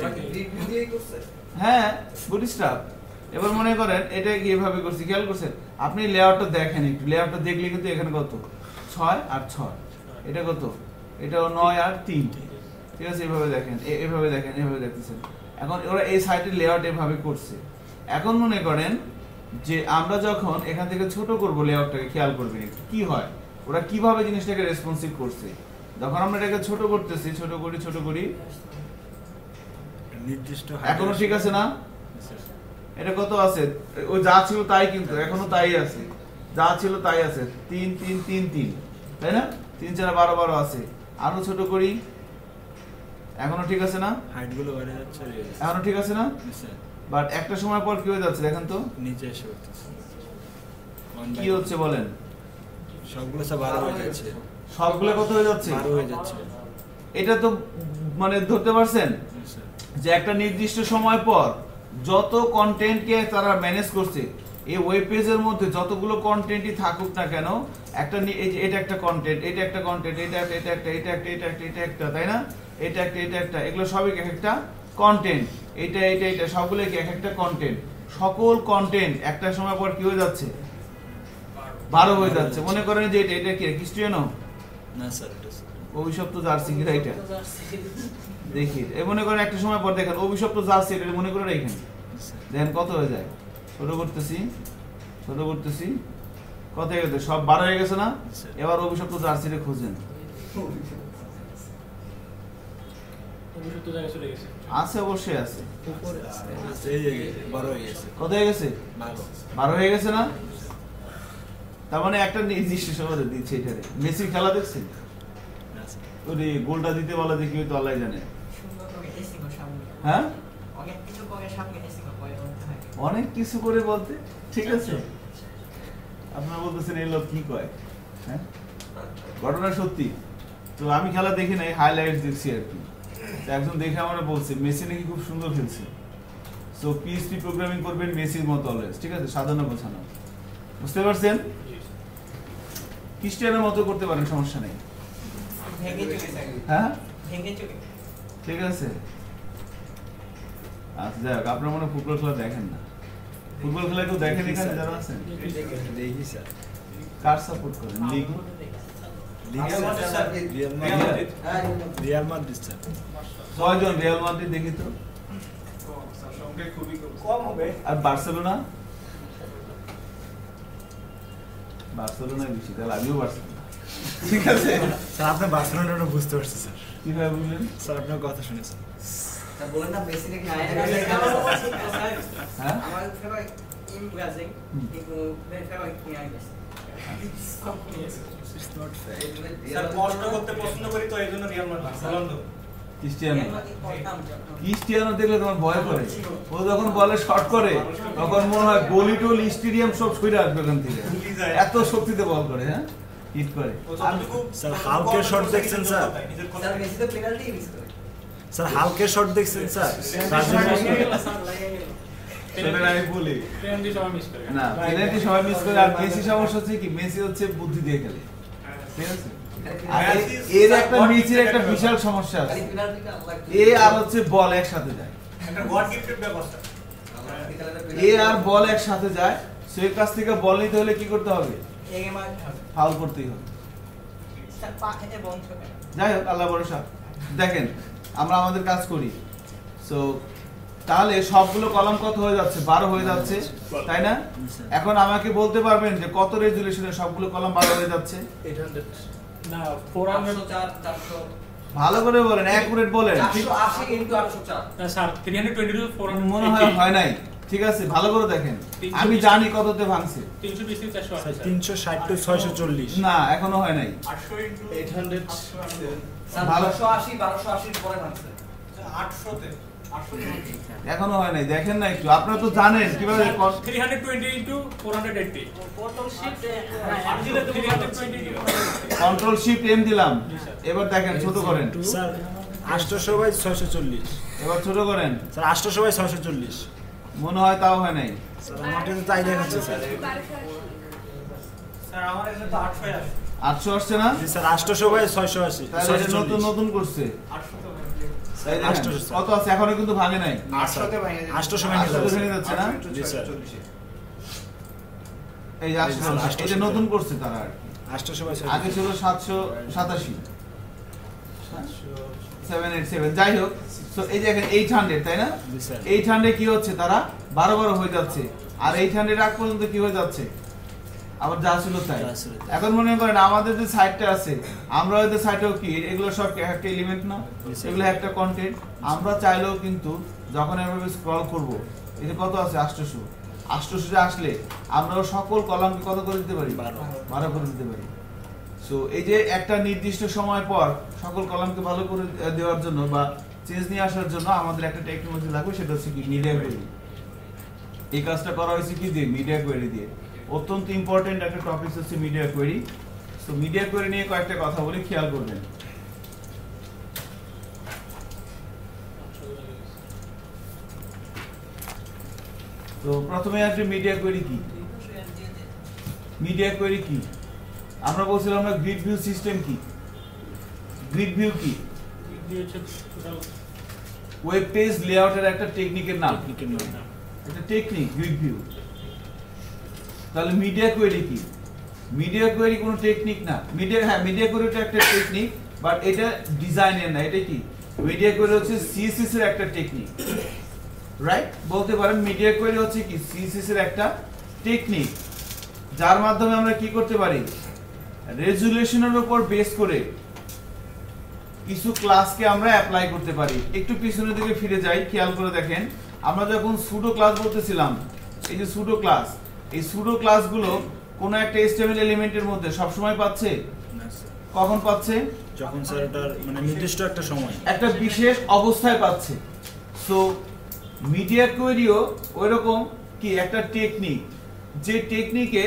হ্যাঁ, গুড স্টাফ। এবার মনে করেন এটা কিভাবে করছি, খেয়াল করছেন? আপনি লেআউটটা দেখেন, একটু লেআউটটা দেখলে কিন্তু এখানে কত? 6 আর 6। এটা কত? এটাও 9 আর 3। ঠিক আছে, এভাবে দেখেন, এভাবে দেখেন, এভাবে দেখতেছেন। এখন ওরা এই সাইটের লেআউট এভাবে করছে। এখন মনে করেন যে আমরা যখন এখান থেকে ছোট করব লেআউটটাকে, খেয়াল করবেন একটু কি হয়, ওরা কিভাবে জিনিসটাকে রেসপন্সিভ করছে। যখন আমরা এটাকে ছোট করতেছি, ছোট করি, নির্দিষ্ট এখনো ঠিক আছে না? এটা কত আছে? ওই যা ছিল তাই, কিন্তু এখনো তাই আছে, যা ছিল তাই আছে। 3 3 3 3, তাই না? 3 4 12 12 আছে। আরো ছোট করি, এখনো ঠিক আছে না? হাইট গুলো বেড়ে যাচ্ছে, এখনো ঠিক আছে না? বাট একটা সময় পর কি হয়ে যাচ্ছে দেখেন তো, নিচে এসে উঠতেছে। কি হচ্ছে বলেন? সবগুলো সব 12 হয়ে যাচ্ছে, সবগুলো কত হয়ে যাচ্ছে? 12 হয়ে যাচ্ছে। এটা তো মানে ধরতে পারছেন যে একটা নির্দিষ্ট সময় পর যত কন্টেন্টকে তারা ম্যানেজ করছে, এই ওয়েব পেজের মধ্যে যতগুলো কন্টেন্টই থাকুক না কেন, একটা এটা একটা কন্টেন্ট, এটা একটা কন্টেন্ট, এটা একটা, তাই না? এটা একটা, এগুলো সবই এক একটা কন্টেন্ট। এটা সবগুলো এক একটা কন্টেন্ট। সকল কন্টেন্ট একটা সময় পর কি হয়ে যাচ্ছে? 12 হয়ে যাচ্ছে। মনে করেন যে এটা কি ক্রিস্টিয়ানো না স্যার, অভিশপ্ত জার্সি, কি এটা দেখি। এই মনে করেন একটা সময় পর দেখেন অভিশপ্ত জার্সি, এটা মনে করে রাখেন, দেখেন কত হয়ে যায়। ছোট করতেছি, কত হয়ে গেছে? সব 12 হয়ে গেছে না? এবার অভিশপ্ত জার্সিটা খুঁজেন। আছে, অবশ্যই আছে। কত হয়ে গেছে? 12 হয়ে গেছে না? তার মানে একটা নির্দিষ্ট সময় দিচ্ছে। এটারে মেসির খেলা দেখছেন? ওরে গোলটা দিতে বলা দেখি, তো আল্লাহ জানে। হ্যাঁ, অনেক কিছু করে বলতে, ঠিক আছে। আপনারা বলতেছেন এই লোক কি কয়? হ্যাঁ, ঘটনা সত্যি। তো আমি খেলা দেখি নাই, হাইলাইটস দেখছি আর কি। একজন দেখে আমার বলছে মেসি নাকি খুব সুন্দর খেলছে। সো পিএইচপি প্রোগ্রামিং করবেন মেসির মতো অলওয়েজ, ঠিক আছে, সাজানো গোছানো। বুঝতে পারছেন? ক্রিস্টিয়ানোর মতো করতে পারেন, সমস্যা নেই। হ্যাঁ, ঠিক আছে। আচ্ছা, যাই হোক, আপনার মনে ফুটবল খেলা দেখেন না? ফুটবল খেলা কেউ দেখেন এখানে যারা আছেন? দেখি স্যার। কার সাপোর্ট করেন? লিগ? Real Madrid sir. 6 জন রিয়াল মাদ্রিদ, দেখি তো। আর বার্সেলোনা? বার্সেলোনা বেশি, তাহলে আমিও বার্সেলোনা। ঠিক আছে স্যার, আপনি বার্সেলোনাটা বুঝতে পারছেন স্যার। কিভাবে বুঝলেন? স্যার আপনার কথা শুনেছেন। বলেন না মেসি নাকি হ্যাঁ, আমার ফেভারিট টিম ব্রাজিল, কিন্তু favourite team is. It's not fair. Sir কষ্ট করতে পছন্দ করি, তো এইজন্য রিয়াল মাদ্রিদ রোনালদো। ক্রিস্টিয়ানো দেখলে তোমার ভয় করে। ও যখন বলে শট করে তখন মনে হয় গলি টোল স্টেডিয়াম সব সরে আসবে ওখান থেকে, এত শক্তিতে বল করে। হ্যাঁ, হিট করে। স্যার হালকের শট দেখছেন স্যার? স্যার মেসি তো পেনাল্টি মিস করে। স্যার হালকের শট দেখছেন স্যার? সেটা আমি বলি না, পেনাল্টি সবাই মিস করে। আর মেসি সমস্যা হচ্ছে কি, মেসি হচ্ছে বুদ্ধি দিয়ে খেলে, ঠিক আছে। আর এর একটা নিচে একটা বিশাল সমস্যা আছে, এ আর হচ্ছে বল একসাথে যায়, একটা গড গিফটেড ব্যবস্থা। এ আর বল একসাথে যায়। সেই কাছ থেকে বল নিতে হলে কি করতে হবে? ফাউল করতেই হবে। যাই হোক, আল্লাহ ভরসা। দেখেন, আমরা আমাদের কাজ করি। সো তাহলে সবগুলো কলাম কত হয়ে যাচ্ছে? 12 হয়ে যাচ্ছে, তাই না? এখন আমাকে বলতে পারবেন যে কত রেজুলেশনে সবগুলো কলাম 12 হয়ে যাচ্ছে? না 400 ভালো করে বলেন, অ্যাকুরেট বলেন। 480 into 804 না স্যার 322 400 মনে হয় নাই। ঠিক আছে, ভালো করে দেখেন। আমি জানি কততে ভাঙছে। 320 থেকে 480 360 to 640 না, এখনো হয় নাই। 800 into 800 স্যার ভালো। 1280 পরে ভাঙছে 800 তে 800 এখনো হয় নাই, দেখেন না একটু। আপনারা তো জানেন কিভাবে 320 into 480 control shift control shift M দিলাম। এবার দেখেন ছোট করেন। স্যার 800 বাই 640 এবার ছোট করেন। স্যার 800 বাই 640 মনে হয় তাও হয় নাই। স্যার আমারটা তো তাই দেখাচ্ছে স্যার। স্যার আমার এখানে তো 800 আসে 800 আসছে না? জি স্যার 800 বাই 680 তাহলে এটা নতুন নতুন করছে। 800 তো তাই দেখেন, 800 স্যার। কত আছে এখনো কিন্তু ভাঙে নাই। 800 তে ভেঙে যাবে 800 ভেঙে 800 ভেঙে যাচ্ছে না? জি স্যার। এই যে 800 এটা নতুন করছে তারা আর কি। 800 বাই আগে 640 ছিল 787 787 যাই হোক। সো এই যে দেখেন 800 তাই না? জি স্যার। 800 কি হচ্ছে, তারা 12 হয়ে যাচ্ছে। আর 800 আগ পর্যন্ত কি হয়ে যাচ্ছে, আবার যা ছিল তাই। যা ছিল তাই। এখন মনে করেন আমাদের যে সাইটটা আছে, আমরা ওদের সাইটেও কি এগুলো সব একটা এলিমেন্ট না, এগুলো একটা কন্টেন্ট। আমরা চাইলেও কিন্তু যখন এভাবে স্ক্রল করব, এই যে কত আছে 800 আসলে আমরাও সকল কলামকে কত করে দিতে পারি, 12 করে দিতে পারি। সো এই যে একটা নির্দিষ্ট সময় পর সকল কলামকে ভালো করে দেওয়ার জন্য বা চেঞ্জ নিয়ে আসার জন্য আমাদের একটা টেকনোলজি লাগবে, সেটা হচ্ছে কি মিডিয়া কোয়েরি। এই কাজটা করা হয়েছে কি দিয়ে, মিডিয়া কোয়েরি দিয়ে। অত্যন্ত ইম্পর্টেন্ট একটা টপিক হচ্ছে media query. So media query নিয়ে কয়েকটা কথা বলি, খেয়াল করবেন। তো প্রথমে আসবে মিডিয়া কোয়েরি কি। মিডিয়া কোয়েরি কি আমরা বলছিলাম না, গ্রিড ভিউ সিস্টেম কি। গ্রিড ভিউ কি, ওয়েব পেজ লেআউটের একটা টেকনিকের নাম। এটা টেকনিক, গ্রিড ভিউ। তাহলে মিডিয়া কোয়েরি কি? মিডিয়া কোয়েরি কোনো টেকনিক না। মিডিয়া কোয়েরিটা একটা টেকনিক, বাট এটা ডিজাইনের না। এটা কি, মিডিয়া কোয়েরি হচ্ছে সিএসএস এর একটা টেকনিক, রাইট? বলতে পারেন মিডিয়া কোয়েরি হচ্ছে কি, সিএসএস এর একটা টেকনিক, যার মাধ্যমে আমরা কি করতে পারি, রেজুলেশনের উপর বেস করে কিছু ক্লাসকে আমরা অ্যাপ্লাই করতে পারি। একটু পিছনের দিকে ফিরে যাই, খেয়াল করে দেখেন। আমরা যখন সুডো ক্লাস বলতেছিলাম, এই যে সুডো ক্লাস, এই সুডো ক্লাসগুলো কোনো একটা HTML এলিমেন্টের মধ্যে সব সময় পাচ্ছে? কখন পাচ্ছে? যখন স্যার এটার মানে নির্দিষ্ট একটা সময়, একটা বিশেষ অবস্থায় পাচ্ছে। সো মিডিয়া কোয়েরিও ওইরকম কি একটা টেকনিক, যে টেকনিকে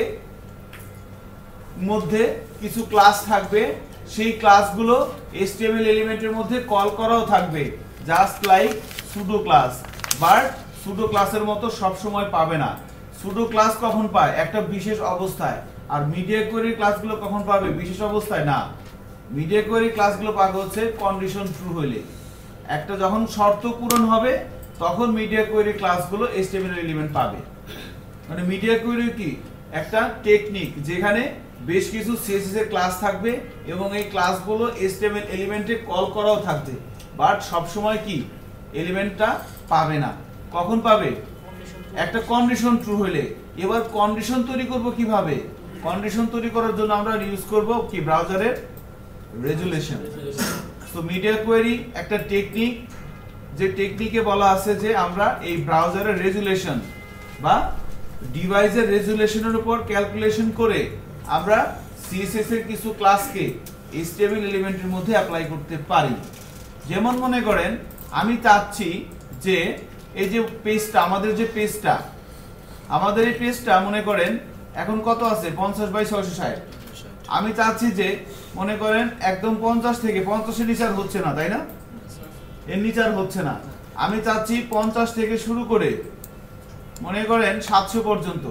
মধ্যে কিছু ক্লাস থাকবে, সেই ক্লাসগুলো HTML এলিমেন্টের মধ্যে কল করাও থাকবে, just like pseudo class. But pseudo ক্লাসের মতো সব সময় পাবে না। সুডো ক্লাস কখন পায়, একটা বিশেষ অবস্থায়। আর মিডিয়া কোয়েরি ক্লাসগুলো কখন পাবে, বিশেষ অবস্থায় না। মিডিয়া কোয়েরি ক্লাসগুলো পাবে হচ্ছে কন্ডিশন ট্রু হলে, একটা যখন শর্ত পূরণ হবে তখন মিডিয়া কোয়েরি ক্লাসগুলো HTML এলিমেন্ট পাবে। মানে মিডিয়া কোয়েরি কি একটা টেকনিক, যেখানে বেশ কিছু CSS এর ক্লাস থাকবে এবং এই ক্লাসগুলো HTML এলিমেন্টে কল করাও থাকবে, বাট সব সময় কি এলিমেন্টটা পাবে না। কখন পাবে, একটা কন্ডিশন ট্রু হলে। এবার কন্ডিশন তৈরি করব কিভাবে, কন্ডিশন তৈরি করার জন্য আমরা ইউজ করব কি, ব্রাউজারের রেজুলেশন। তো মিডিয়া কোয়েরি একটা টেকনিক, যে টেকনিকে বলা আছে যে আমরা এই ব্রাউজারের রেজুলেশন বা ডিভাইসের রেজুলেশনের উপর ক্যালকুলেশন করে আমরা CSS এর কিছু ক্লাসকে HTML এলিমেন্টের মধ্যে অ্যাপ্লাই করতে পারি। যেমন মনে করেন আমি চাচ্ছি যে এই যে পেজটা, আমাদের যে পেজটা, আমাদের এই পেজটা মনে করেন এখন কত আছে, 50 বাই 660। আমি চাচ্ছি যে মনে করেন একদম 50 থেকে 50 এর নিচে আর হচ্ছে না, তাই না? এর নিচে আর হচ্ছে না। আমি চাচ্ছি 50 থেকে শুরু করে মনে করেন 700 পর্যন্ত,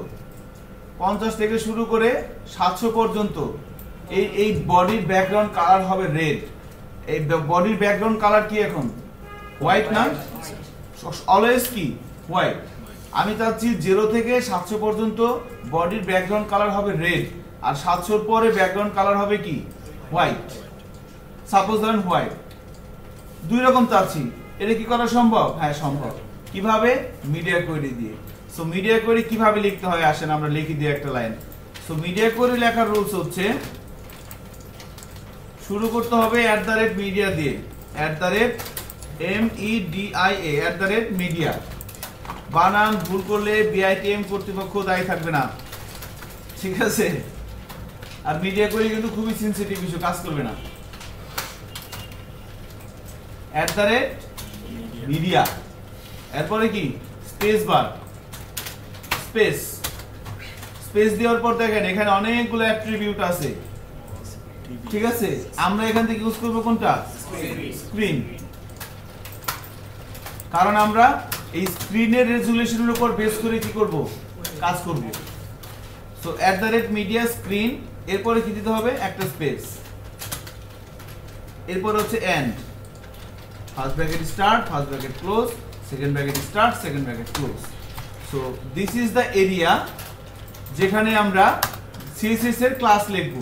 50 থেকে শুরু করে 700 পর্যন্ত এই বডির ব্যাকগ্রাউন্ড কালার হবে রেড। এই বডির ব্যাকগ্রাউন্ড কালার কি এখন হোয়াইট না, অলওয়েজ কি হোয়াইট। আমি চাচ্ছি 0 থেকে 700 পর্যন্ত বডির ব্যাকগ্রাউন্ড কালার হবে রেড, আর 700 পরে ব্যাকগ্রাউন্ড কালার হবে কি হোয়াইট। সাপোজ ধরেন হোয়াইট, দুই রকম চাচ্ছি। এটা কি করা সম্ভব? হ্যাঁ সম্ভব। কিভাবে? মিডিয়া কোয়েরি দিয়ে। সো মিডিয়া কোয়েরি কিভাবে লিখতে হয় আসেন আমরা লিখি দিই একটা লাইন। সো মিডিয়া কোয়েরি লেখার রুলস হচ্ছে, শুরু করতে হবে @media দিয়ে, @media, @media। বানান ভুল করলে BITM কর্তৃপক্ষ দায়ী থাকবে না, ঠিক আছে? আর মিডিয়া করে কিন্তু খুবই সেনসিটিভ ইস্যু, কাজ করবে না। @media, এরপরে কি স্পেস বার, স্পেস দেওয়ার পর দেখেন এখানে অনেকগুলো অ্যাট্রিবিউট আছে, ঠিক আছে? আমরা এখান থেকে ইউজ করব কোনটা? স্ক্রিন, কারণ আমরা এই স্ক্রিনের রেজুলেশনের উপর বেস করে কি করব? কাজ করব। সো @media স্ক্রিন, এরপরে কি দিতে হবে? একটা স্পেস, এরপর হচ্ছে and, first bracket start, first bracket close, second bracket start, second bracket close. So this is the area যেখানে আমরা CSS এর ক্লাস লিখব।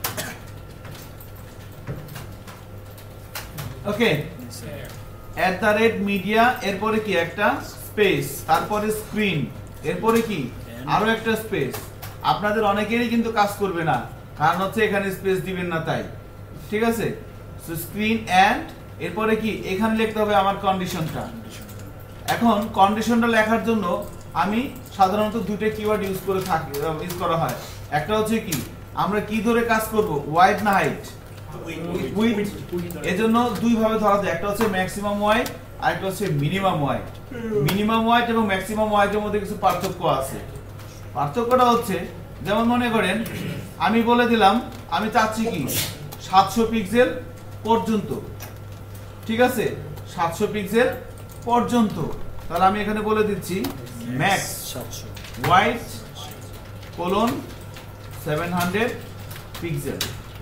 ওকে, @media, এরপরে কি একটা স্পেস, তারপরে স্ক্রিন, এরপরে কি আরো একটা স্পেস। আপনাদের অনেকেরই কিন্তু কাজ করবে না, কারণ হচ্ছে এখানে স্পেস দিবেন না তাই, ঠিক আছে? সো স্ক্রিন এন্ড, এরপরে কি এখানে লিখতে হবে আমার কন্ডিশনটা। এখন কন্ডিশনটা লেখার জন্য আমি সাধারণত দুটো কিওয়ার্ড ইউজ করা হয়। একটা হচ্ছে কি আমরা কি ধরে কাজ করব, ওয়াইড না হাইট? উইডথ। এজন্য দুই ভাবে ধরা যায়, একটা হচ্ছে ম্যাক্সিমাম ওয়াইড আর একটা হচ্ছে মিনিমাম ওয়াইড। মিনিমাম ওয়াইড এবং ম্যাক্সিমাম ওয়াইডের মধ্যে কিছু পার্থক্য আছে। পার্থক্যটা হচ্ছে, যেমন মনে করেন আমি বলে দিলাম আমি চাচ্ছি কি 700 পিক্সেল পর্যন্ত, ঠিক আছে? 700 পিক্সেল পর্যন্ত, তাহলে আমি এখানে বলে দিচ্ছি ম্যাক্স ওয়াইড কোলন 700 পিক্সেল।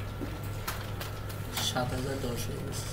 7010 হয়ে গেছে।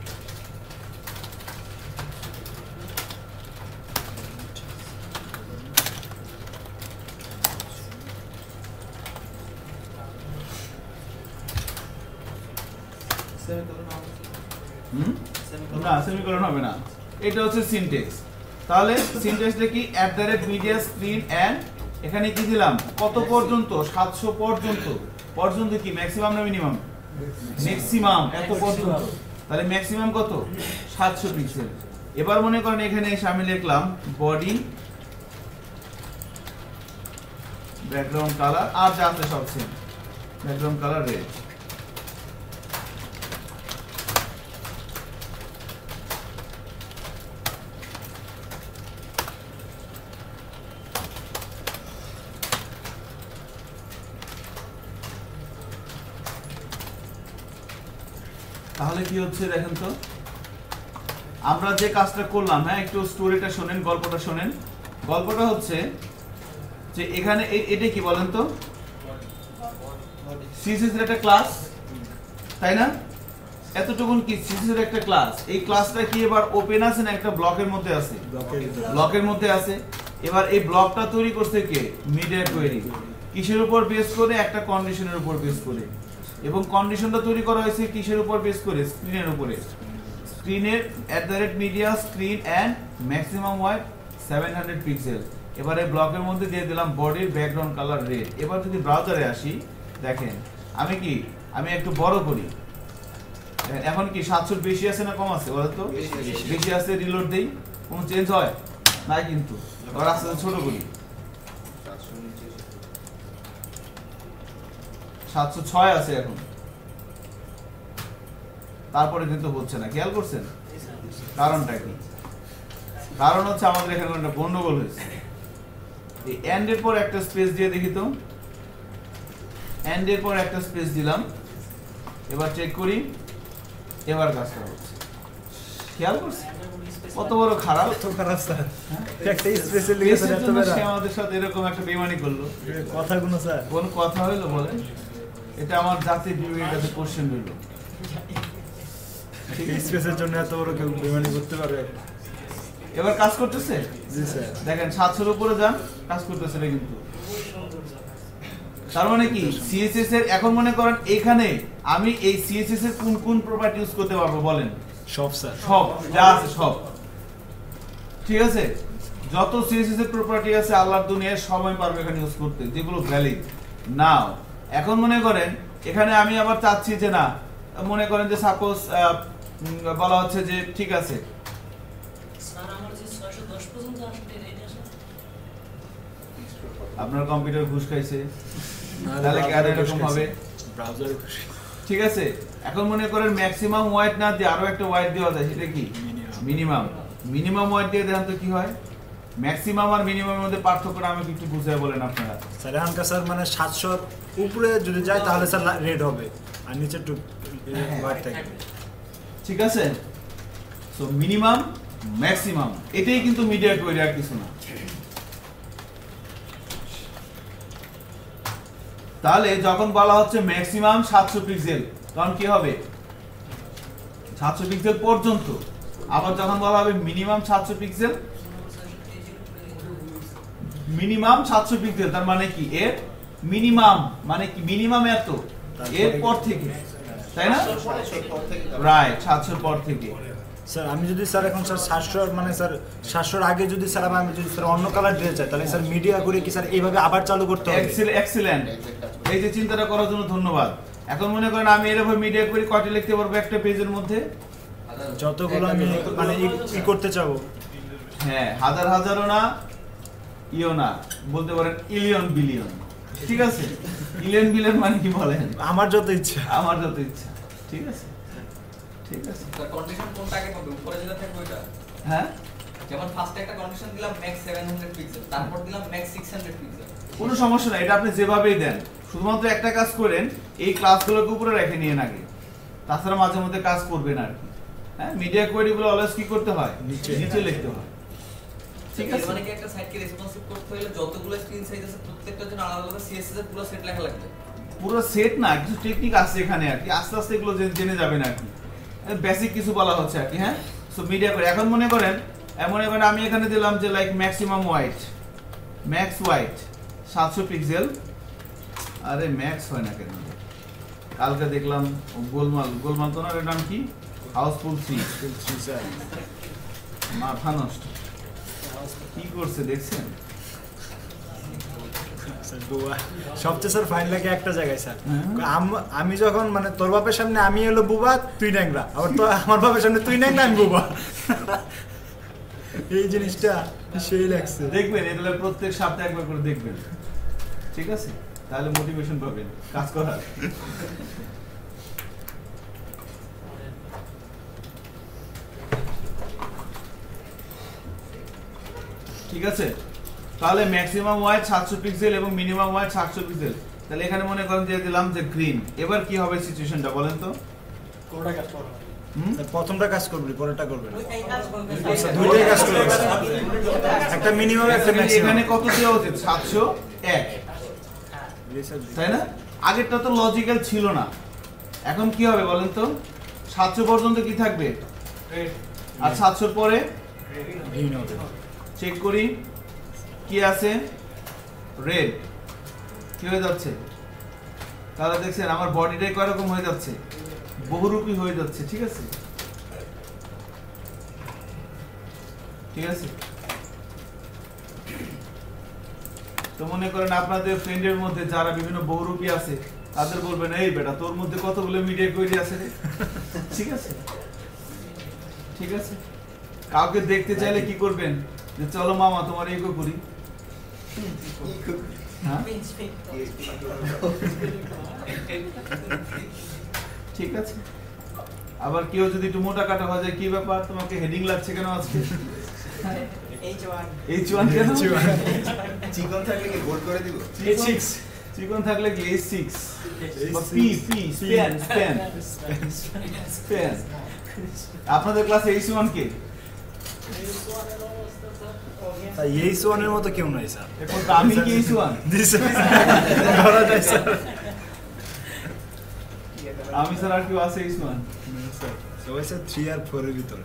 না, সেমিকোলন হবে না, এটা হচ্ছে সিনট্যাক্স। তাহলে সিনট্যাক্সটা কি? @media screen and এখানে কি দিলাম? কত পর্যন্ত? 700 পর্যন্ত। পর্যন্ত কি ম্যাক্সিমাম না মিনিমাম? ম্যাক্সিমাম, এত পর্যন্ত। তাহলে ম্যাক্সিমাম কত? 700 পিক্সেল। এবার মনে করেন এখানে এসে আমি লিখলাম বডি ব্যাকগ্রাউন্ড কালার, আর যা আছে সব সেম, ব্যাকগ্রাউন্ড কালার রেড। তাহলে কি হচ্ছে দেখেন তো, আমরা যে কাজটা করলাম, হ্যাঁ একটু স্টোরিটা শোনেন, গল্পটা শোনেন। গল্পটা হচ্ছে যে এখানে এটা কি বলেন তো, CSS এর একটা ক্লাস, তাই না? এতটুকুন কি CSS এর একটা ক্লাস। এই ক্লাসটা কি এবার ওপেন আছে না একটা ব্লকের মধ্যে আছে? ব্লকের মধ্যে আছে। এবার এই ব্লকটা তৈরি করছে কে? Media query. কিসের উপর বেস করে? একটা কন্ডিশনের উপর বেস করে। এবং কন্ডিশনটা তৈরি করা হয়েছে কিসের উপর বেস করে? স্ক্রিনের উপরে। স্ক্রিনের @media screen and maximum wide 700 pixel. এবারে ব্লকের মধ্যে দিয়ে দিলাম বডির ব্যাকগ্রাউন্ড কালার রেড। এবার যদি ব্রাউজারে আসি, দেখেন আমি একটু বড় করি। এখন কি 700 বেশি আছে না কম আছে বলো তো? বেশি আছে, রিলোড দেই, কোনো চেঞ্জ হয় না কিন্তু। এবার আস্তে আস্তে ছোট করি, 706 আছে এখন, তারপরে কিন্তু হচ্ছে না। খেয়াল করছেন কারণটা কি? কারণ হচ্ছে আমাদের এখানে একটা গন্ডগোল হয়েছে। এই এন্ড এর পর একটা স্পেস দিয়ে দেখি তো, এন্ড এর পর একটা স্পেস দিলাম। এবার চেক করি, এবার কাজটা হচ্ছে। খেয়াল করছেন কত বড় খারাপ? কত খারাপ স্যার, একটা স্পেশাল লিখেছেন এত বেশি। সে আমাদের সাথে এরকম একটা বেমানি করলো। কথাগুলো স্যার কোন কথা হইলো বলেন? এটা আমার জাতীয় বিবেকের কাছে কোশ্চেন হইলো। স্পেসের জন্য এত বড় কেউ বেমানি করতে পারে? এবার কাজ করতেছে? জি স্যার। দেখেন 700 এর উপরে যান, কাজ করতেছে না কিন্তু। তার মানে কি CSS এর এখন মনে করেন এখানে আমি এই CSS এর কোন কোন প্রপার্টি ইউজ করতে পারবো বলেন? সব স্যার, সব যা আছে সব, ঠিক আছে? যত CSS এর প্রপার্টি আছে আল্লাহর দুনিয়ায় সবাই পারবে এখানে ইউজ করতে, যেগুলো ভ্যালিড। নাও এখন মনে করেন এখানে আমি আবার চাচ্ছি যে না মনে করেন যে সাপোজ বলা হচ্ছে যে ঠিক আছে স্যার আমার যে 610 পর্যন্ত আসলে রেডি আছে আপনার কম্পিউটার ঘুষ খাইছে তাহলে কেন এরকম হবে ব্রাউজারে ঠিক আছে এখন মনে করেন ম্যাক্সিমাম ওয়াইড না দিয়ে আরো একটা ওয়াইড দেওয়া যায় সেটা কি মিনিমাম ওয়াইড দিয়ে দেন তো কি হয় ম্যাক্সিমাম আর মিনিমামের মধ্যে পার্থক্যটা আমাকে একটু বুঝিয়ে বলেন আপনারা স্যার এখানকার স্যার মানে 700 উপরে যদি যায় তাহলে স্যার রেড হবে আর নিচে একটু হোয়াইট থাকবে ঠিক আছে সো মিনিমাম ম্যাক্সিমাম এটাই কিন্তু মিডিয়া কোয়েরি আর কিছু না তাহলে যখন বলা হচ্ছে ম্যাক্সিমাম 700 পিক্সেল তখন কি হবে 700 পিক্সেল পর্যন্ত আবার যখন বলা হবে মিনিমাম 700 পিক্সেল মিনিমাম 700 পিক্সেল তার মানে কি এর মিনিমাম মানে কি মিনিমাম এত এর পর থেকে তাই না রাইট 700 পর থেকে স্যার আমি যদি স্যার এখন স্যার 700 মানে স্যার 700 এর আগে যদি স্যার আমি যদি স্যার অন্য কালার দিতে চাই তাহলে স্যার মিডিয়া করে কি স্যার এইভাবে আবার চালু করতে হবে এক্সিলেন্ট এই যে চিন্তাটা করার জন্য ধন্যবাদ এখন মনে করেন আমি এরকম মিডিয়া করে কয়টা লিখতে পারবো একটা পেজের মধ্যে যতগুলো আমি মানে ই করতে চাবো হ্যাঁ হাজার হাজারও না ইও না বলতে পারেন ইলিয়ন বিলিয়ন ঠিক আছে ইলিয়ন বিলিয়ন মানে কি বলেন আমার যত ইচ্ছা ঠিক আছে ঠিক আছে স্যার কন্ডিশন কোনটাকে পাবে উপরে যেটা থাকবে ওইটা হ্যাঁ যেমন ফার্স্টে একটা কন্ডিশন দিলাম ম্যাক্স 700 পিক্সেল তারপর দিলাম ম্যাক্স 600 পিক্সেল কোনো সমস্যা নাই এটা আপনি যেভাবেই দেন শুধুমাত্র একটা কাজ করেন এই ক্লাসগুলোকে উপরে রেখে নিয়ে আগে তাছাড়া মাঝে মধ্যে কাজ করবেন আর কি হ্যাঁ মিডিয়া কোয়েরিগুলো অলওয়েজ কি করতে হয় নিচে লিখতে হয় ঠিক আছে মানে কি একটা সাইটকে রেসপন্সিভ করতে হলে যতগুলো স্ক্রিন সাইজ আছে প্রত্যেকটার জন্য আলাদা আলাদা সিএসএস এর পুরো সেট লেখা লাগবে পুরো সেট না কিছু টেকনিক আছে এখানে আর কি আস্তে আস্তে এগুলো জেনে যাবেন আর কি বেসিক কিছু বলা হচ্ছে আর কি হ্যাঁ সো মিডিয়া কোয়েরি এখন মনে করেন আমি এখানে দিলাম যে like maximum wide max wide 700 pixel আরে ম্যাক্স হয় না কেন কালকে দেখলাম গোলমাল তো না এর নাম কি হাউসফুল 3 স্যার মাথা নষ্ট কি করছে দেখছেন স্যার বুবা সবচেয়ে স্যার ফাইন লাগে একটা জায়গায় স্যার আমি যখন মানে তোর বাপের সামনে আমি হলো বুবা তুই ন্যাংরা আবার তো আমার বাপের সামনে তুই ন্যাংরা আমি বুবা এই জিনিসটা সেই লাগছে দেখবেন এগুলো প্রত্যেক সপ্তাহে একবার করে দেখবেন ঠিক আছে তাহলে মোটিভেশন পাবেন কাজ করার ঠিক আছে তাহলে ম্যাক্সিমাম ওয়াইড 700 পিক্সেল এবং মিনিমাম ওয়াইড 700 পিক্সেল তাহলে এখানে মনে করেন দিয়ে দিলাম যে গ্রিন এবার কি হবে সিচুয়েশনটা বলেন তো কোনটা কাজ করবে প্রথমটা কাজ করবি পরেরটা করবে না ওইটাই কাজ করবে আচ্ছা দুইটাই কাজ করবে একটা মিনিমাম একটা ম্যাক্সিমাম এখানে কত দেওয়া উচিত 701 তাই না আগেরটা তো লজিক্যাল ছিল না এখন কি হবে বলেন তো 700 পর্যন্ত কি থাকবে আর 700 পরে গ্রিন হবে চেক করি কি আছে রেড কি হয়ে যাচ্ছে তাহলে দেখছেন আমার বডিটাই কয় রকম হয়ে যাচ্ছে বহুরূপী হয়ে যাচ্ছে ঠিক আছে ঠিক আছে তো মনে করেন আপনাদের ফ্রেন্ডের মধ্যে যারা বিভিন্ন বহুরূপী আছে তাদের বলবেন এই বেটা তোর মধ্যে কতগুলো মিডিয়া কোয়েরি আছে রে ঠিক আছে ঠিক আছে কাউকে দেখতে চাইলে কি করবেন যে চলো মামা তোমার ইকো করি হ্যাঁ ঠিক আছে আবার কেউ যদি একটু মোটা কাটা হয়ে যায় কি ব্যাপার তোমাকে হেডিং লাগছে কেন আজকে H1 কেন চিকন থাকলে কি গোল করে দিব H6 চিকন থাকলে কি H6 বা স্প্যান আপনাদের ক্লাসে H1 কে এই সোয়ানের মতো কেউ নাই স্যার এখন তো আমি কি H1 ধরা যায় স্যার আমি স্যার আর কেউ আছে H1 স্যার সবাই স্যার 3 আর 4 এর ভিতরে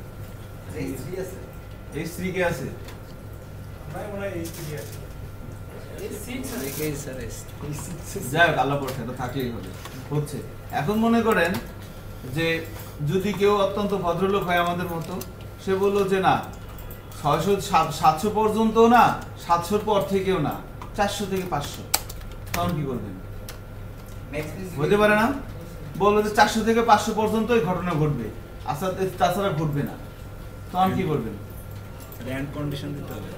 H3 কে আছে ভাই মনে হয় এইচডি আছে দেখেই স্যার যাই হোক আল্লাহ পড়ছে এটা থাকলেই হবে হচ্ছে এখন মনে করেন যে যদি কেউ অত্যন্ত ভদ্রলোক হয় আমাদের মতো সে বললো যে না 700 পর্যন্ত না 700 পর থেকেও না 400 থেকে 500 তখন কি করবেন হতে পারে না বললো যে 400 থেকে 500 পর্যন্ত এই ঘটনা ঘটবে, আচ্ছা তাছাড়া ঘটবে না, তখন কি করবেন? র্যান্ড কন্ডিশন দিতে হবে।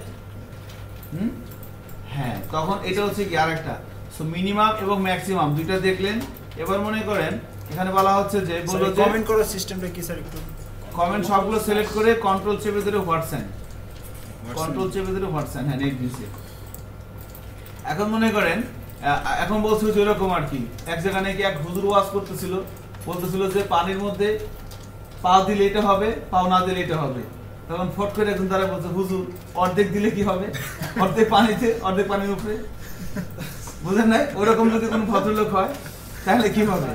হ্যাঁ, তখন এটা হচ্ছে কি আরেকটা। সো মিনিমাম এবং ম্যাক্সিমাম দুইটা দেখলেন। এবার মনে করেন এখানে বলা হচ্ছে যে বললো যে কমেন্ট করার সিস্টেমটা কি স্যার একটু? কমেন্ট সবগুলো সিলেক্ট করে কন্ট্রোল চেপে ধরে হোয়াটসঅ্যাপ, কন্ট্রোল চেপে ধরে হোয়াটসঅ্যাপ, হ্যাঁ নেট দিছে। এখন মনে করেন এখন বলছিল যে এরকম আর কি, এক জায়গায় নাকি এক হুজুর ওয়াজ করতেছিল, বলতেছিল যে পানির মধ্যে পা দিলে এটা হবে, পাও না দিলে এটা হবে। তখন ফট করে একজন তারা বলছে হুজুর অর্ধেক দিলে কি হবে? অর্ধেক পানিতে অর্ধেক পানির উপরে, বুঝেন নাই? ওরকম যদি কোনো ভদ্রলোক হয় তাহলে কি হবে?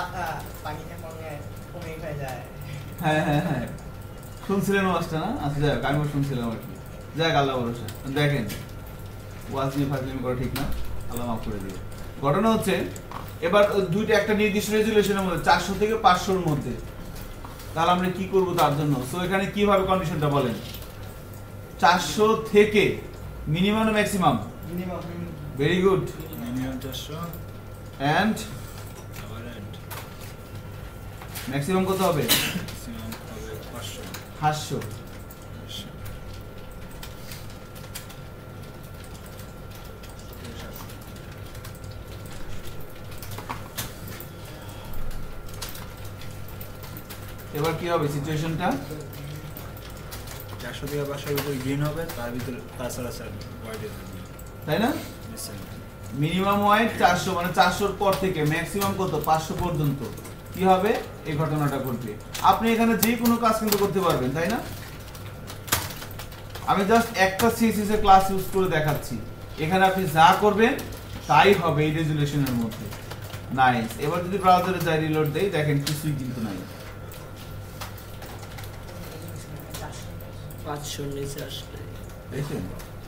হ্যাঁ হ্যাঁ হ্যাঁ, শুনছিলেন ওয়াজটা না? আচ্ছা যাক, আমিও শুনছিলাম আর কি। যাক, আল্লাহ ভরসা। দেখেন ওয়াজ নিয়ে ফাজলামি করা ঠিক না, আল্লাহ মাফ করে দিবে। ঘটনা হচ্ছে এবার দুইটা একটা নির্দিষ্ট রেজুলেশনের মধ্যে 400 থেকে 500 মধ্যে, তাহলে আমরা কি করব তার জন্য? সো এখানে কিভাবে কন্ডিশনটা বলেন? 400 থেকে মিনিমাম না maximum? Very good. Minimum 400 and maximum কত হবে? ম্যাক্সিমাম হবে 500। 500। এবার কি হবে সিচুয়েশনটা? 400 থেকে 500 উপর গ্রিন হবে, তার ভিতরে তাছাড়া স্যার হোয়াইট হবে, তাই না? মিনিমাম হোয়াইট 400, মানে 400 পর থেকে ম্যাক্সিমাম কত? 500 পর্যন্ত কি হবে? এই ঘটনাটা ঘটবে। আপনি এখানে যে কোনো কাজ কিন্তু করতে পারবেন, তাই না? আমি জাস্ট একটা সিএসএস এর ক্লাস ইউজ করে দেখাচ্ছি, এখানে আপনি যা করবেন তাই হবে এই রেজুলেশনের মধ্যে। নাইস। এবার যদি ব্রাউজারে যাই, রিলোড দেই, দেখেন কিছুই কিন্তু নাই। 500 নিচে আসলে দেখেন,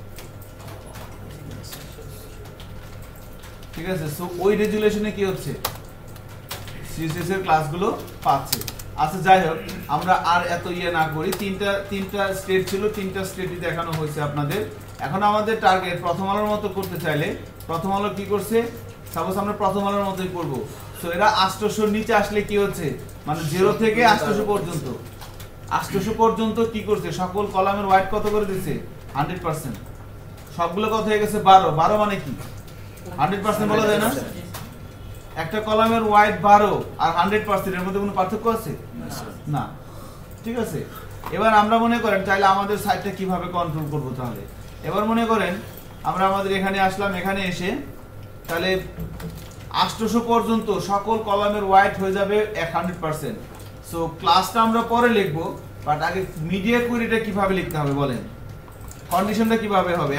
ঠিক আছে। সো ওই রেজুলেশনে কি হচ্ছে? সিএসএস এর ক্লাসগুলো পাচ্ছে। আচ্ছা যাই হোক, আমরা আর এত না করি। তিনটা স্টেট ছিল, তিনটা স্টেটই দেখানো হয়েছে আপনাদের। এখন আমাদের টার্গেট প্রথম আলোর মতো করতে চাইলে, প্রথম আলো কি করছে? সাপোজ আমরা প্রথম আলোর মতোই করব। সো এরা 800 নিচে আসলে কি হচ্ছে, মানে 0 থেকে 800 পর্যন্ত, 800 পর্যন্ত কি করছে? সকল কলামের ওয়াইট কত করে দিচ্ছে? 100%। সবগুলো কত হয়ে গেছে? 12। 12 মানে কি 100% বলা যায় না? একটা কলামের ওয়াইট 12 আর 100%, এর মধ্যে কোনো পার্থক্য আছে? না। ঠিক আছে। এবার আমরা মনে করেন চাইলে আমাদের সাইটটা কিভাবে কন্ট্রোল করব তাহলে। এবার মনে করেন আমরা আমাদের এখানে আসলাম, এখানে এসে তাহলে 800 পর্যন্ত সকল কলামের ওয়াইট হয়ে যাবে 100%। সো ক্লাসটা আমরা পরে লিখবো, বাট আগে মিডিয়া কোয়েরিটা কিভাবে লিখতে হবে বলেন? কন্ডিশনটা কিভাবে হবে?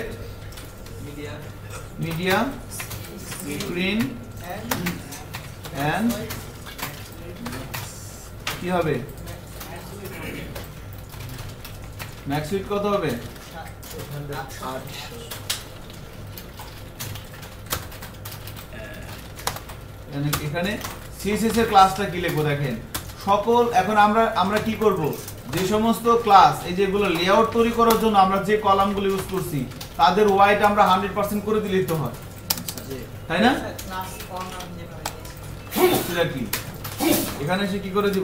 @media screen and কি হবে? ম্যাক্স উইথ কত হবে? 800। এখানে সিএসএস এর ক্লাসটা কি লিখবো দেখেন সকল। এখন আমরা কি করব? যে সমস্ত ক্লাস এই যেগুলো লেআউট তৈরি করার জন্য আমরা যে কলামগুলো ইউজ করছি তাদের ওয়াইট আমরা 100% করে দিলেই তো হয়, তাই না? সেটা কি এখানে এসে কি করে দিব?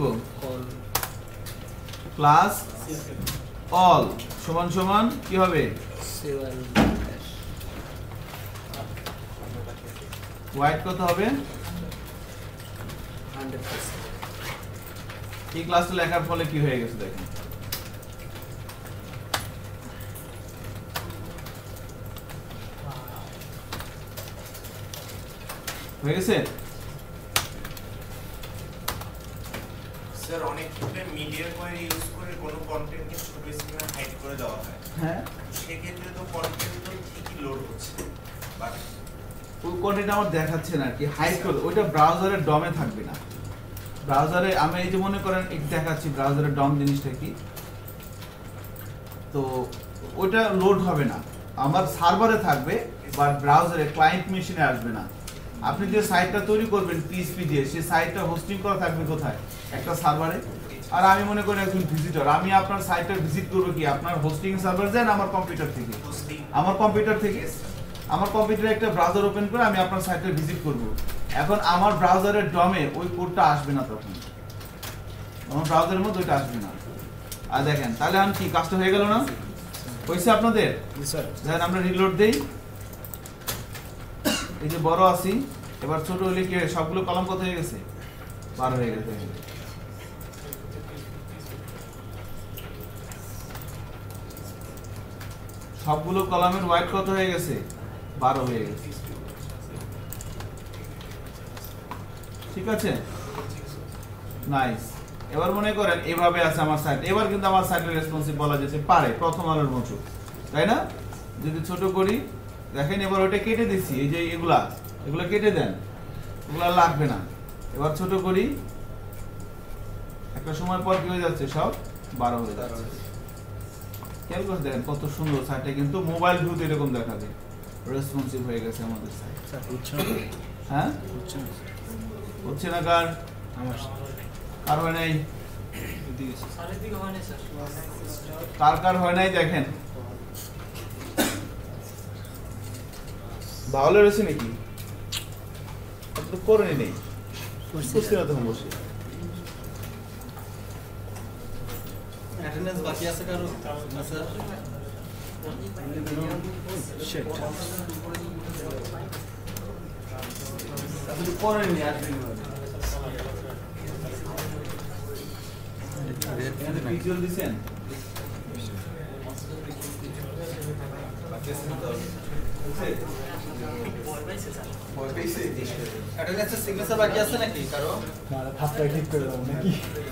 প্লাস অল সমান সমান কি হবে? ওয়াইট কত হবে? 100%। এই ক্লাসটা লেখার ফলে কি হয়ে গেছে দেখেন। হয়ে গেছে? স্যার অনেক ক্ষেত্রে মিডিয়া কোয়েরি ইউজ করে কোনো কন্টেন্টকে ছোট স্ক্রিনে হাইড করে দেওয়া হয়। হ্যাঁ, সেক্ষেত্রে তো কন্টেন্ট তো ঠিকই লোড হচ্ছে, বাট ওই কন্টেন্ট আমার দেখাচ্ছে না কি হাইড করে, ওইটা ব্রাউজারের ডমে থাকবে না। ব্রাউজারে আমি এই যে মনে করেন একটু দেখাচ্ছি ব্রাউজারের ডম জিনিসটা কি, তো ওইটা লোড হবে না, আমার সার্ভারে থাকবে, বাট ব্রাউজারে ক্লায়েন্ট মেশিনে আসবে না। আপনি যে সাইটটা তৈরি করবেন পিএইচপি দিয়ে, সেই সাইটটা হোস্টিং করা থাকবে কোথায়? একটা সার্ভারে। আর আমি মনে করি একজন ভিজিটর, আমি আপনার সাইটটা ভিজিট করবো কি আপনার হোস্টিং সার্ভার যায় না আমার কম্পিউটার থেকে? আমার কম্পিউটার থেকে। আমার কম্পিউটারে একটা ব্রাউজার ওপেন করে আমি আপনার সাইটে ভিজিট করব। এখন আমার ব্রাউজারের ডমে ওই কোডটা আসবে না, তখন আমার ব্রাউজারের মধ্যে ওইটা আসবে না। আর দেখেন তাহলে আমি কি কাজটা হয়ে গেল না? হয়েছে আপনাদের? দেখেন আমরা রিলোড দেই, এই যে বড় আছি, এবার ছোট হলে কি সবগুলো কলাম কত হয়ে গেছে? 12 হয়ে গেছে। সবগুলো কলামের ওয়াইড কত হয়ে গেছে? 12 হয়ে গেছে। ঠিক আছে, নাইস। এবার মনে করেন এভাবে আছে আমার সাইট, এবার কিন্তু আমার সাইটের রেসপন্সিভ বলা যেতে পারে প্রথম আলোর মতো, তাই না? যদি ছোট করি দেখেন, এবার ওটা কেটে দিচ্ছি, এই যে এগুলা কেটে দেন, এগুলা লাগবে না। এবার ছোট করি, একটা সময় পর কি হয়ে যাচ্ছে? সব 12 হয়ে যাচ্ছে। খেয়াল করে দেখেন কত সুন্দর সাইটটা, কিন্তু মোবাইল ভিউতে এরকম দেখা যায় রেসপন্সিভ হয়ে গেছে আমাদের সাইট। হ্যাঁ, হচ্ছে না? কার হয় নাই? কার হয় নাই? দেখেন ভালো রয়েছে নাকি? তো করে নেই, বুঝতে না তখন বসে। অ্যাটেন্ডেন্স বাকি আছে কারো? না স্যার, শিট, আপনি করে নেই। আসবেন এখানে ভিজুয়াল দিবেন, অ্যাটেন্ডেন্সের সিগনেচার বাকি আছে নাকি কারো? হাতটা ঠিক করে দাও নাকি?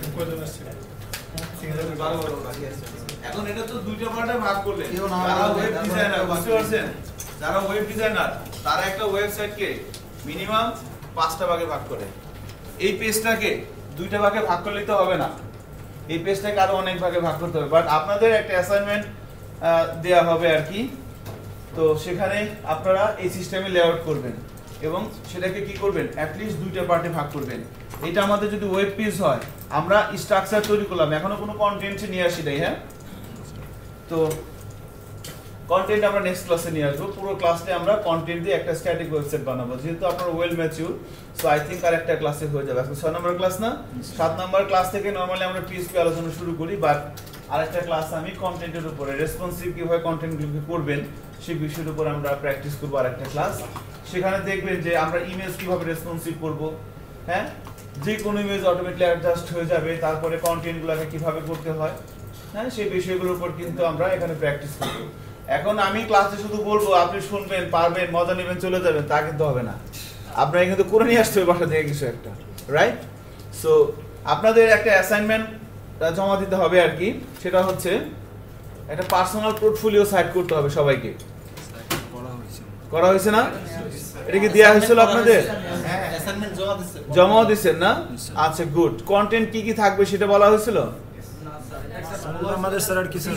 এখন এটা তো দুইটা পার্টে ভাগ করলেন। যারা ওয়েব ডিজাইনার, বুঝতে পারছেন? যারা ওয়েব ডিজাইনার তারা একটা ওয়েবসাইটকে মিনিমাম 5টা ভাগে ভাগ করে। এই পেজটাকে 2টা ভাগে ভাগ করলে তো হবে না, এই পেজটাকে আরো অনেক ভাগে ভাগ করতে হবে। বাট আপনাদের একটা অ্যাসাইনমেন্ট দেয়া হবে আর কি, তো সেখানে আপনারা এই সিস্টেমে লেআউট করবেন এবং সেটাকে কি করবেন? অ্যাটলিস্ট 2টা পার্টে ভাগ করবেন। এটা আমাদের যদি ওয়েব পেজ হয়, আমরা স্ট্রাকচার তৈরি করলাম, এখনো কোনো কন্টেন্ট নিয়ে আসি নাই। হ্যাঁ, তো কন্টেন্ট আমরা নেক্সট ক্লাসে নিয়ে আসবো। পুরো ক্লাসে আমরা কন্টেন্ট দিয়ে একটা স্ট্যাটিক ওয়েবসাইট বানাবো, যেহেতু আপনারা well mature. So I think আর একটা ক্লাসে হয়ে যাবে। আজকে 6 নম্বর ক্লাস না, 7 নম্বর ক্লাস থেকে নরমালি আমরা পিএইচপি আলোচনা শুরু করি, বাট আরেকটা ক্লাস আমি কন্টেন্টের উপরে রেসপন্সিভ কিভাবে কন্টেন্টগুলোকে করবেন সেই বিষয়ের উপর আমরা প্র্যাকটিস করবো আরেকটা ক্লাস। সেখানে দেখবেন যে আমরা ইমেজ কিভাবে রেসপন্সিভ করব, হ্যাঁ, যে কোনো ইমেজ অটোমেটিক্যালি অ্যাডজাস্ট হয়ে যাবে, তারপরে কন্টেন্টগুলোকে কিভাবে করতে হয়, হ্যাঁ, সেই বিষয়গুলোর উপর কিন্তু আমরা এখানে প্র্যাকটিস করব। এখন আমি ক্লাসে শুধু বলবো, আপনি শুনবেন, পারবেন, মজা নেবেন, চলে যাবেন, তা কিন্তু হবে না। আপনারা কিন্তু করে নিয়ে আসতে হবে বাসা থেকে কিছু একটা, রাইট? সো আপনাদের একটা অ্যাসাইনমেন্ট জমা দিতে হবে আর কি, সেটা হচ্ছে একটা পার্সোনাল পোর্টফোলিও সাইট করতে হবে সবাইকে। করা হয়েছে না? এটা কি দেয়া হয়েছিল আপনাদের? হ্যাঁ, অ্যাসাইনমেন্ট জমা দিচ্ছেন না? আচ্ছা, গুড। কন্টেন্ট কি কি থাকবে সেটা বলা হয়েছিল? আমাদের স্যার আর কিছু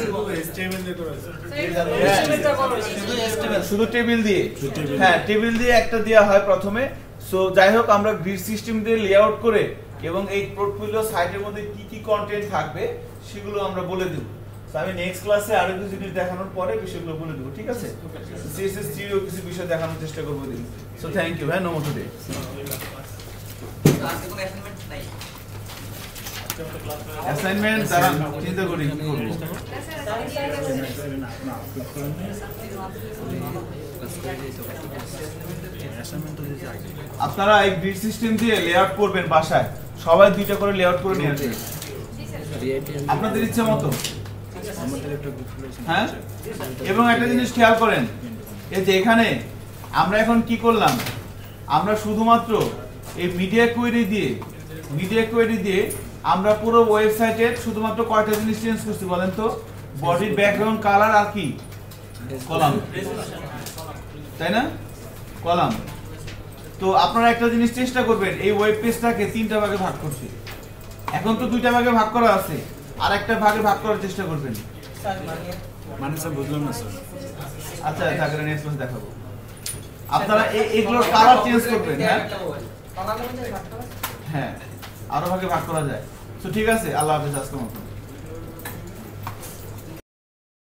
শুধু টেবিল দিয়ে, হ্যাঁ, টেবিল দিয়ে একটা দেওয়া হয় প্রথমে। সো যাই হোক, আমরা গ্রিড সিস্টেম দিয়ে লেআউট করে এবং এই পোর্টফোলিও সাইটের মধ্যে কি কি কন্টেন্ট থাকবে সেগুলো আমরা বলে দেব। আমি নেক্সট ক্লাসে আরো কিছু জিনিস দেখানোর পরে বিষয়গুলো বলে দেবো, ঠিক আছে? সিএসএস থিওরিও কিছু বিষয় দেখানোর চেষ্টা করবো দিন। So thank you. হ্যাঁ, নো মোর টুডে। আজকে কোনো অ্যাসাইনমেন্ট নাই। অ্যাসাইনমেন্ট দ্বারা চিন্তা করি কি করবো। আপনারা এই গ্রিড সিস্টেম দিয়ে লেআউট করবেন বাসায়, সবাই 2টা করে লেআউট করে নিয়ে আসবেন আপনাদের ইচ্ছা মতো, হ্যাঁ। এবং একটা জিনিস খেয়াল করেন, এই যে এখানে আমরা এখন কি করলাম, আমরা শুধুমাত্র এই মিডিয়া কোয়েরি দিয়ে আমরা পুরো ওয়েবসাইটের শুধুমাত্র কয়টা জিনিস চেঞ্জ করছি বলেন তো? বডির ব্যাকগ্রাউন্ড কালার আর কি কলাম, তাই না? কলাম। তো আপনারা একটা জিনিস চেষ্টা করবেন, এই ওয়েব পেজটাকে 3টা ভাগে ভাগ করতে। এখন তো 2টা ভাগে ভাগ করা আছে, আর একটা ভাগে ভাগ করার চেষ্টা করবেন। মানে স্যার বুঝলাম না স্যার। আচ্ছা, তাহলে নেক্সট ক্লাসে দেখাবো। আপনারা এইগুলোর কালার চেঞ্জ করবেন, হ্যাঁ হ্যাঁ, আরো ভাগে ভাগ করা যায়। তো ঠিক আছে, আল্লাহ হাফেজ আজকের মতো।